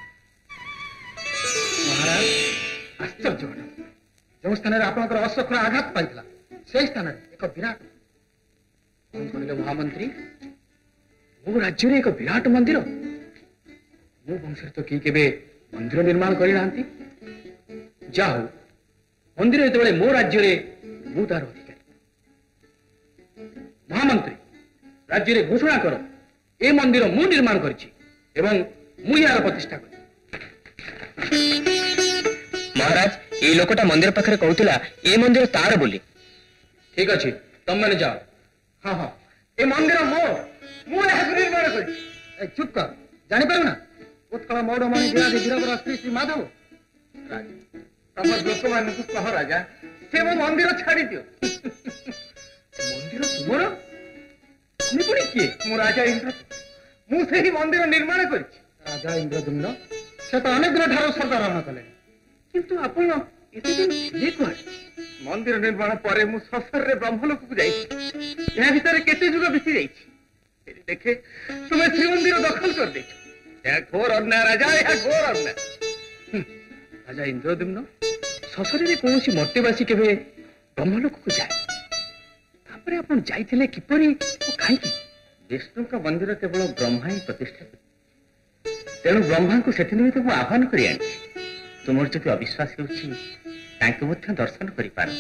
S2: महाराज आश्चर्य जो स्थान आपंकर अश्वक्षण आघात पाइला से स्थान एक विराट कहले महामंत्री मो राज्य एक विराट मंदिर मो वंश तो कि केबे मंदिर निर्माण करना जा हो मंदिर जो मो राज्य मु तार अधिकारी महामंत्री राज्य रे घोषणा कर ए मंदिर मु निर्माण करिछि एवं मु यार प्रतिष्ठा कर।
S3: महाराज ये लोकटा मंदिर पाखरे कहूतिला ए मंदिर तार बोली।
S2: ठीक अछि तुम मैंने जाओ। हाँ हाँ ए मंदिर मोर मु निर्माण करिछि। चुप कर जानि पारु ना उत्कल मौड़मणि विराधि वीरवर स्त्री श्री माधव तम लोक मान कह राजा से मो मंदिर छाड़ी दियो। मंदिर तुमर तुम पुणी किए? मो राजा इंद्र मु से मंदिर निर्माण कर राजा इंद्रद्युम्न से तो अनेक दिन ठार सरदारण कले किंतु आपण एते दिन थिले कुआडे मंदिर निर्माण पर मु ससर रे ब्रह्मलोक को जाई या भीतर केते जुग बिसी जाई देखे तुम श्रीमंदिर दखल कर दे या घोर अन्याय राजा या घोर अन्याय। राजा इंद्रद्युम्न ससरी कौन मर्त्यवासी केवे ब्रह्मलोक को जाए तापर आपण जाइथिले किपरि ओ खाइकी?
S5: विष्णु का मंदिर केवल ब्रह्मा ही प्रतिष्ठा तेणु ब्रह्मा को सेठी निमित्त मु आह्वान करि आनी तुमर जदि अविश्वास होउछि तांको मध्य दर्शन करि पार।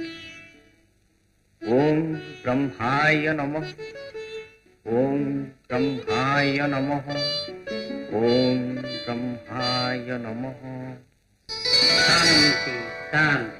S5: ओम ब्रह्माय नमः ओम ब्रह्माय नमः ओम ब्रह्माय नमः।
S7: शांति शांति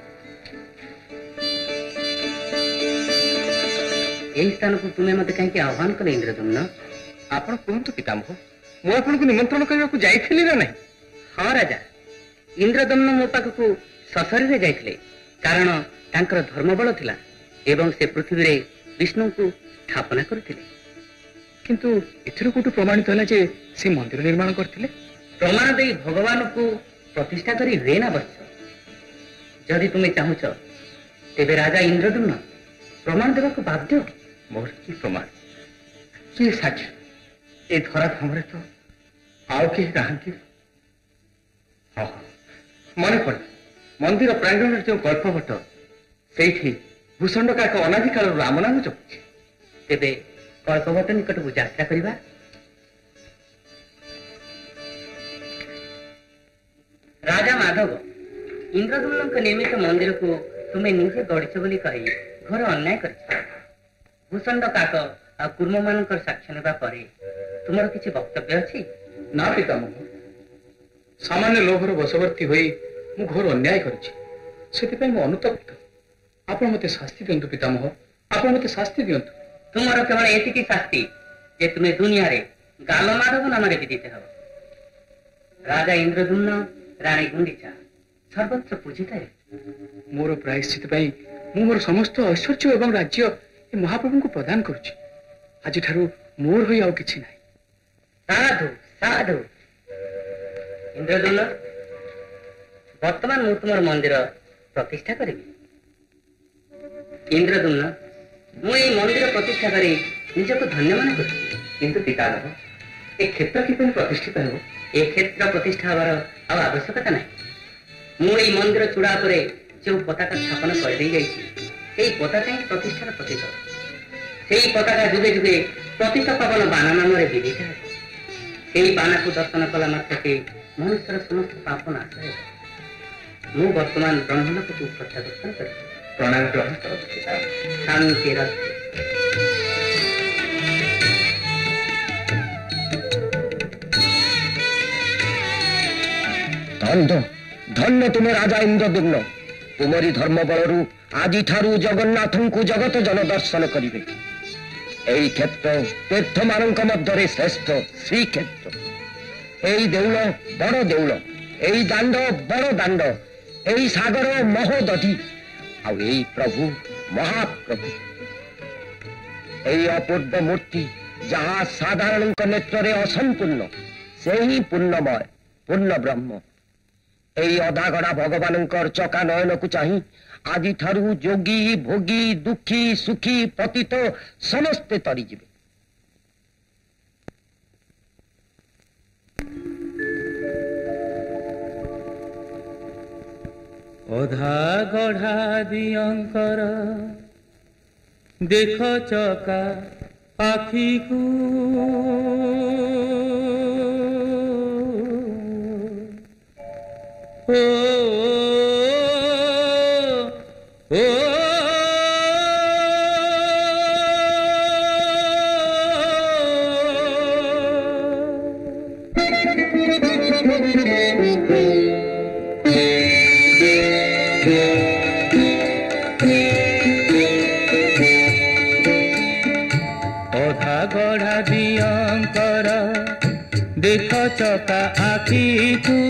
S7: यही स्थान को तुम्हें मत कहीं आह्वान कले इंद्रद्युम्न?
S2: आपण कहतु पितामह मु आपन को निमंत्रण करबा को जाइथिली ना नहीं?
S7: हाँ राजा इंद्रद्युम्न मो पाखकु ससरी रे जाइथिले कारण तांकर धर्मबल थिला एवं से पृथ्वी रे विष्णु को स्थापना करथिले।
S2: किंतु एथिरो कोटु प्रमाणित होला जे से मंदिर निर्माण करथिले?
S7: प्रमाण दे भगवान को प्रतिष्ठा करी हुए ना बस जदि तुम्हें चाहूच तेरे राजा इंद्रद्युम्न प्रमाण देवा को बाध्य।
S5: मोर की प्रमाण कि साक्ष्य ए धरा धामरे तो आउ के कहांती। हाँ हाँ मन पड़े मंदिर प्रांगण जो गल्पवट से भूषंडका एक अनादि काल राम नाम जपुଛି
S7: तेबे कल्पवट निकट को यात्रा करवा। राजा माधव इंद्रदुम्न निर्मित मंदिर को तुम्हें निजे गढ़िछ बोली कही घोर अन्याय कर भूषंड काक आ कुर्म मान साक्ष्य नेबा परे तुमर किछि वक्तव्य अछि?
S2: ना पितामह, सामान्य लोभर बशवर्ती होई मु घोर अन्याय करिछि, सेतिपय मु अनुतप्त। आपण मते शास्ति दियंतु पितामह, आपण मते शास्ति दियंतु।
S7: तुमर केवल एतिकी शास्ति जे तुमे दुनिया रे गाल माधव नाम रे विदित हो। राजा इंद्रदुम्न रानी गुंडीचा सर्वत्र पूजित है।
S2: मोर प्रायश्चित पई मु मोर समस्त ऐश्वर्य एवं राज्य ए महाप्रभु को प्रदान करुछि। आज ठारू मोर होई आउ किछि नाही।
S7: साधु साधु इंद्रदुम्न, वर्तमान मु तुमर मंदिर प्रतिष्ठा करिबि। इंद्रदुम्न, मु ए मंदिर प्रतिष्ठा करी निजको धन्य मन करुछि।
S5: किंतु पितामह, ए क्षेत्र किपरि प्रतिष्ठित हो?
S7: ए क्षेत्र प्रतिष्ठा हबार आव आवश्यकता नाही। मु ए मंदिर चूड़ा परे जो पताका स्थापन कर दे जाइछि, एई पताका ही प्रतिष्ठार प्रतीक। सेई पताका जुगे जुगे प्रतिष्ठा पावन बाना नाम रे विदित है। सेई बाना को दर्शन कला मात्रके मनुष्यर समस्त पाप नाश है। मु वर्तमान ब्रह्मलोक को प्रत्यावर्तन कर
S5: प्रणाम ग्रहण करछि।
S7: शांति रस्तु।
S3: धन्य धन्य तुमे राजा इंद्रदुम्न, तुमरी धर्म बलरू आदि ठारू जगन्नाथ को जगत जन दर्शन करिवे। एई क्षेत्र तीर्थ मानक मध्य श्रेष्ठ श्रीक्षेत्र। एई देउल बड़ देउल, एई दांड बड़ दांड, एई सागर महोदधि, आउ एई प्रभु महाप्रभु। एई अपूर्व मूर्ति जहाँ साधारण नेत्र रे असंपूर्ण, से ही पूर्णमय पूर्ण ब्रह्म। एई अधागढ़ा भगवान चका नयन को चाही आदि ठारू जोगी भोगी दुखी सुखी पतित समस्ते तरीजिबे।
S1: अधागढ़ा दियंकर देख चका आखी को, ओ ओ अधा गढ़ा दियंकर देख चका आखी को,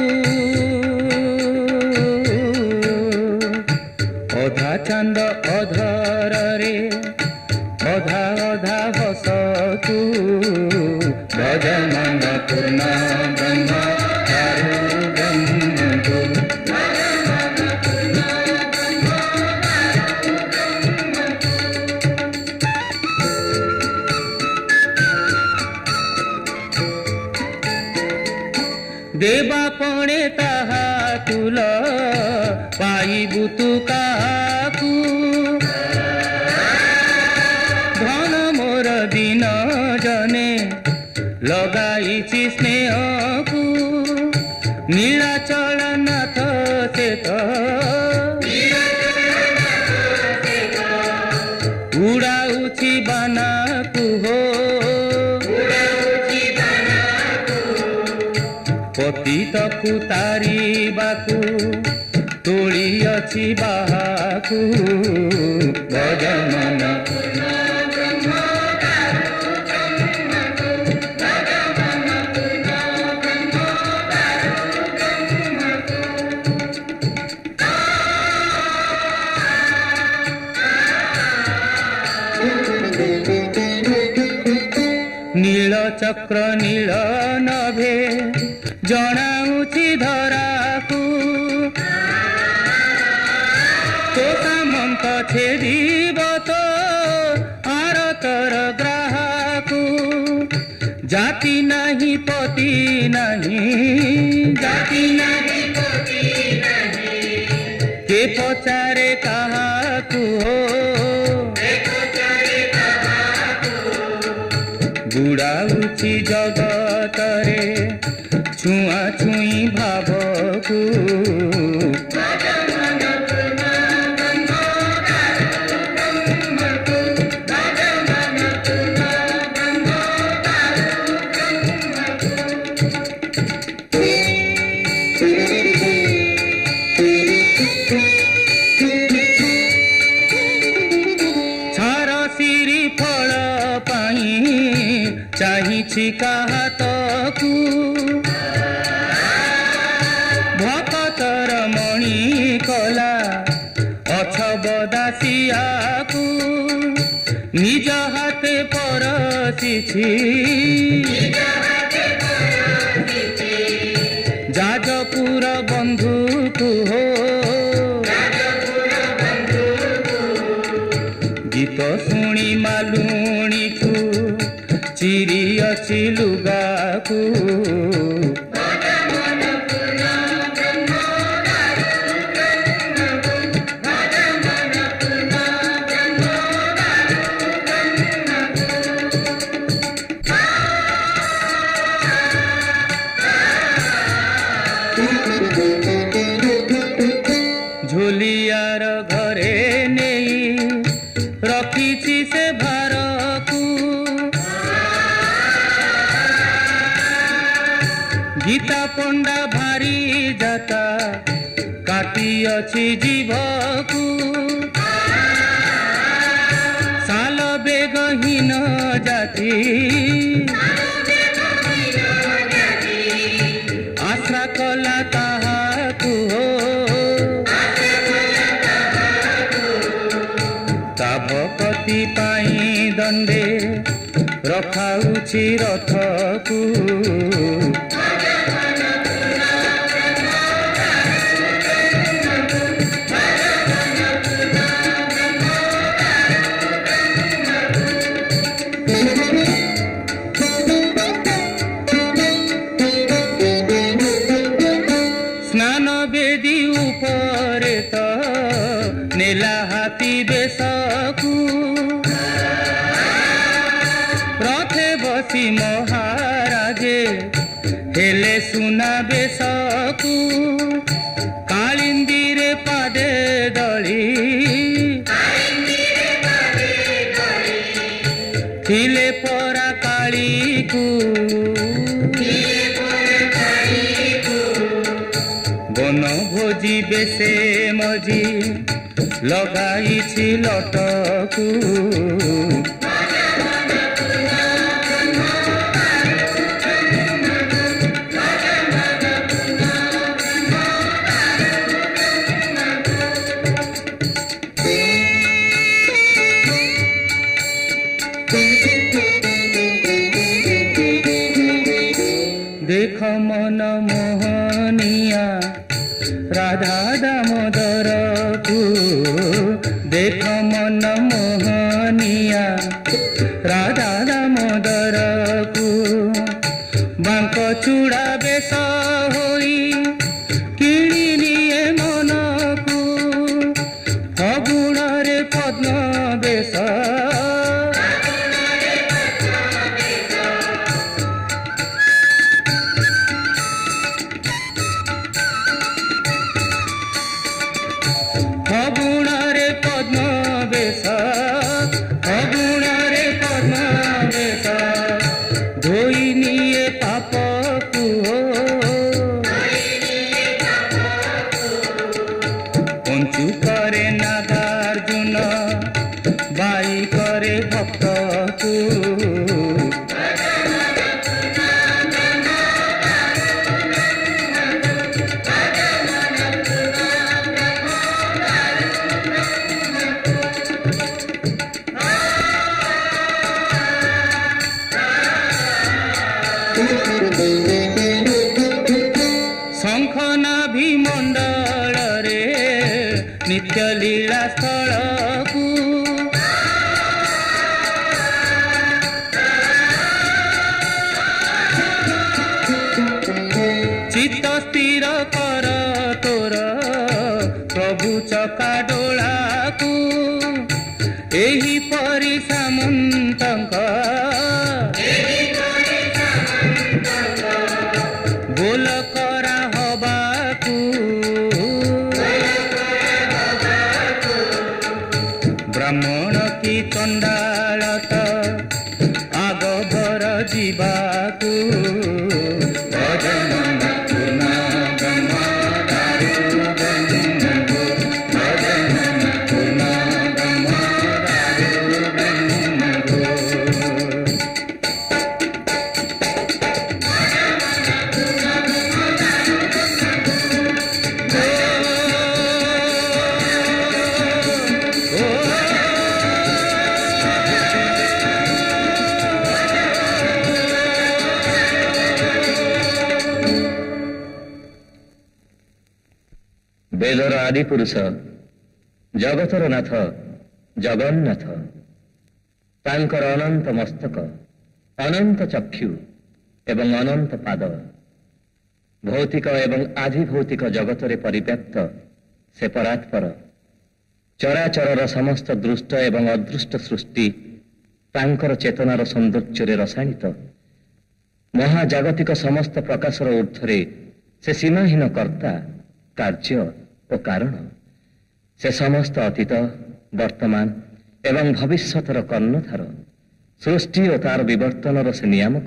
S1: अधा चांद अधर रे अधा अधा हसतु, भजमन पूर्ण ब्रह्म चारु ब्रह्मतु। देवा पणे ताहा तुल पाइबु तु काकू, धन मोर दिन जने लगाइछि स्नेह को, नीलाचल नाथ से तो उड़ाउछि बाना को हो, पतित को तारिबाकू तोड़ी अछि बाहाकू, भजमन नील चक्र नील नभे जनाउछि धराकू, तो सामंत छेदिब तो आरतर ग्राहकू, जाति नहीं पति नहीं, जाति नहीं पति नहीं, के पचारे काहाकू हो, के पचारे काहाकू। ଚାଲିଛି ଜଗତରେ ଛୁଆଁ ଛୁଇଁ ଭାବକୁ ଚାହିଁଛି କାହାତକୁ ଭକତର ମଣି କଲା ଅଛବ ଦାସିଆକୁ ନିଜ ହାତେ ପରସିଛି ଯାଜପୁର ବନ୍ଧୁକୁ ହୋ ଗୀତ ଶୁଣି ମାଲୁଣିଠୁ ଚିରି ଅଛି ଲୁଗାକୁ ଝୁଲିଆର ଘରେ ନେଇ ରଖିଛି ସେ ଭାରକୁ ଗୀତା ପଣ୍ଡା ଭାରି ଯାତା କାଟି ଅଛି ଜିଭକୁ ସାଲ ବେଗହୀନ ଜାତି ଆଶ୍ରା କଲା ତାହାକୁ ତା ଭକତି ପାଇଁ ଦଣ୍ଡେ ରଖାଉଛି ରଥକୁ ସ୍ନାନ ବେଦୀ ଉପରେ ତ ନେଲା ହାତୀ ବେଶକୁ ରଥେ ବସି ମହାରାଜେ ହେଲେ ସୁନା ବେଶକୁ କାଳିନ୍ଦୀରେ ପାଦେ ଦଳି ଥିଲେ ପରା କାଳୀକୁ ବନ ଭୋଜି ବେଶେ ମଜି ଲଗାଇଛି ଲଟକୁ देख मन मोहनिया राधा दामोदर को देख मन मोहनिया राधा दामोदर को बांक चूड़ा बेश होई किणी निये मन को फगुण रे पद्म बेश फगुणरे पद्म बेश फगुणरे पद्म बेश धोई निये पापकु पंचु करे नागार्जुन बाई करे भक्तकु शंख नाभि मंडल रे नित्य लीला स्थल को चित्त स्थिर कर तोर प्रभु चका डोला को एही परि सामंतंक
S2: ब्राह्मण की चंडालत आग भर जीवाकू
S5: वेदर आदि पुरुष जगतर नाथ जगन्नाथ तांकर अनंत मस्तक अनंत चक्षु एवं अनंत पाद भौतिक एवं आधिभौतिक जगतरे परिव्याप्त से परात्पर चराचरर समस्त दृष्ट एवं अदृष्ट सृष्टि तांकर चेतनार सौंदर्य रसायित महाजागतिक समस्त प्रकाशर ऊर्ध्वरे से सीमाहीन कर्ता कार्य और कारण से समस्त अतीत वर्तमान एवं भविष्यतर कर्णधार सृष्टि और तार विवर्तनर से नियामक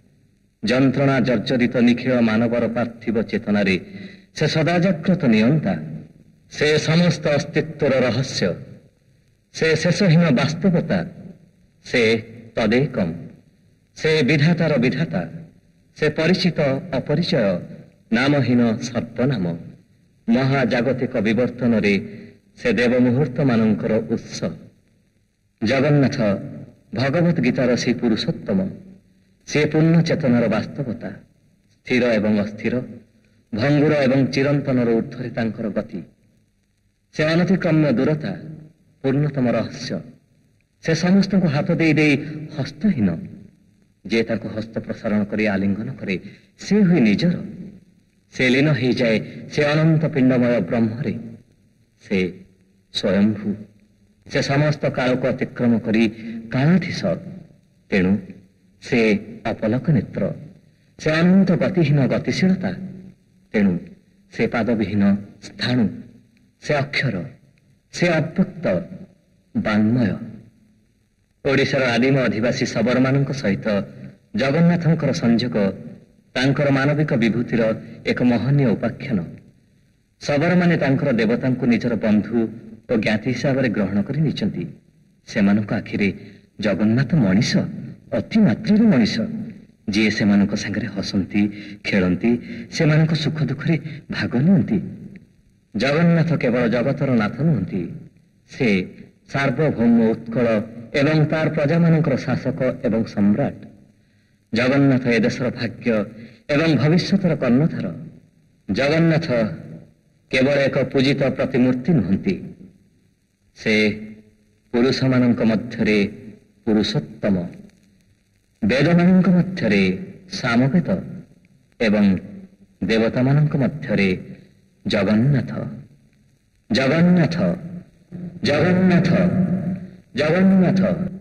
S5: जंत्रणा जर्जरित निखिल मानवर पार्थिव चेतनारे से सदा जाग्रत नियंता से समस्त अस्तित्वर रहस्य से शेषहीन वास्तवता से तदेकम से विधातार विधाता से परिचित अपरिचय नामहीन सर्पनाम महाजागतिक विवर्तन रे से देव मुहूर्त मानकर उत्स जगन्नाथ भगवत गीतार से पुरुषोत्तम से पूर्ण चेतनार वास्तवता स्थिर एवं अस्थिर भंगुर एवं चिरंतनर ऊर्ध्वरे तांकर गति से अनतिक्रम्य दूरता पूर्णतम रहस्य से समस्त को हाथ दे दे हस्तहीन जे ताको हस्त प्रसारण कर आलिंगन करे से हुई निजर से लीन हो जाए से अनंत पिंडमय ब्रह्मरे से स्वयंभू से समस्त काल को अतिक्रम करी कालाधीश तेणु से अपलक नेत्र से अनंत गतिहीन गतिशीलता तेणु से पादविहीन स्थाणु से अक्षर से अव्यक्त वाङ्मय ओडिशार आदिम अधिवासी शबर मान सहित जगन्नाथंकर संयोग तांकर मानविक विभूतिर एक महनीय उपाख्यान शबर माने तांकर देवता निजर बंधु और ज्ञाति हिसाब से ग्रहण कर नहीं सेमानक आखिरे जगन्नाथ मनीष अति मात्र मनीष जी से सांगे हसंती खेलती से सुख दुखे भाग नियंती जगन्नाथ केवल जगतर नाथ नुहंती से सार्वभौम उत्कल एवं तार प्रजा मानकर शासक एवं सम्राट जगन्नाथ ए देशर भाग्य एवं भविष्यतर कर्णधार जगन्नाथ केवल एक पूजित प्रतिमूर्ति नुहंती से पुरुष मानक मध्यरे पुरुषोत्तम वेद मानक मध्यरे सामवेद एवं देवता मानक मध्यरे जगन्नाथ जगन्नाथ जगन्नाथ जगन्नाथ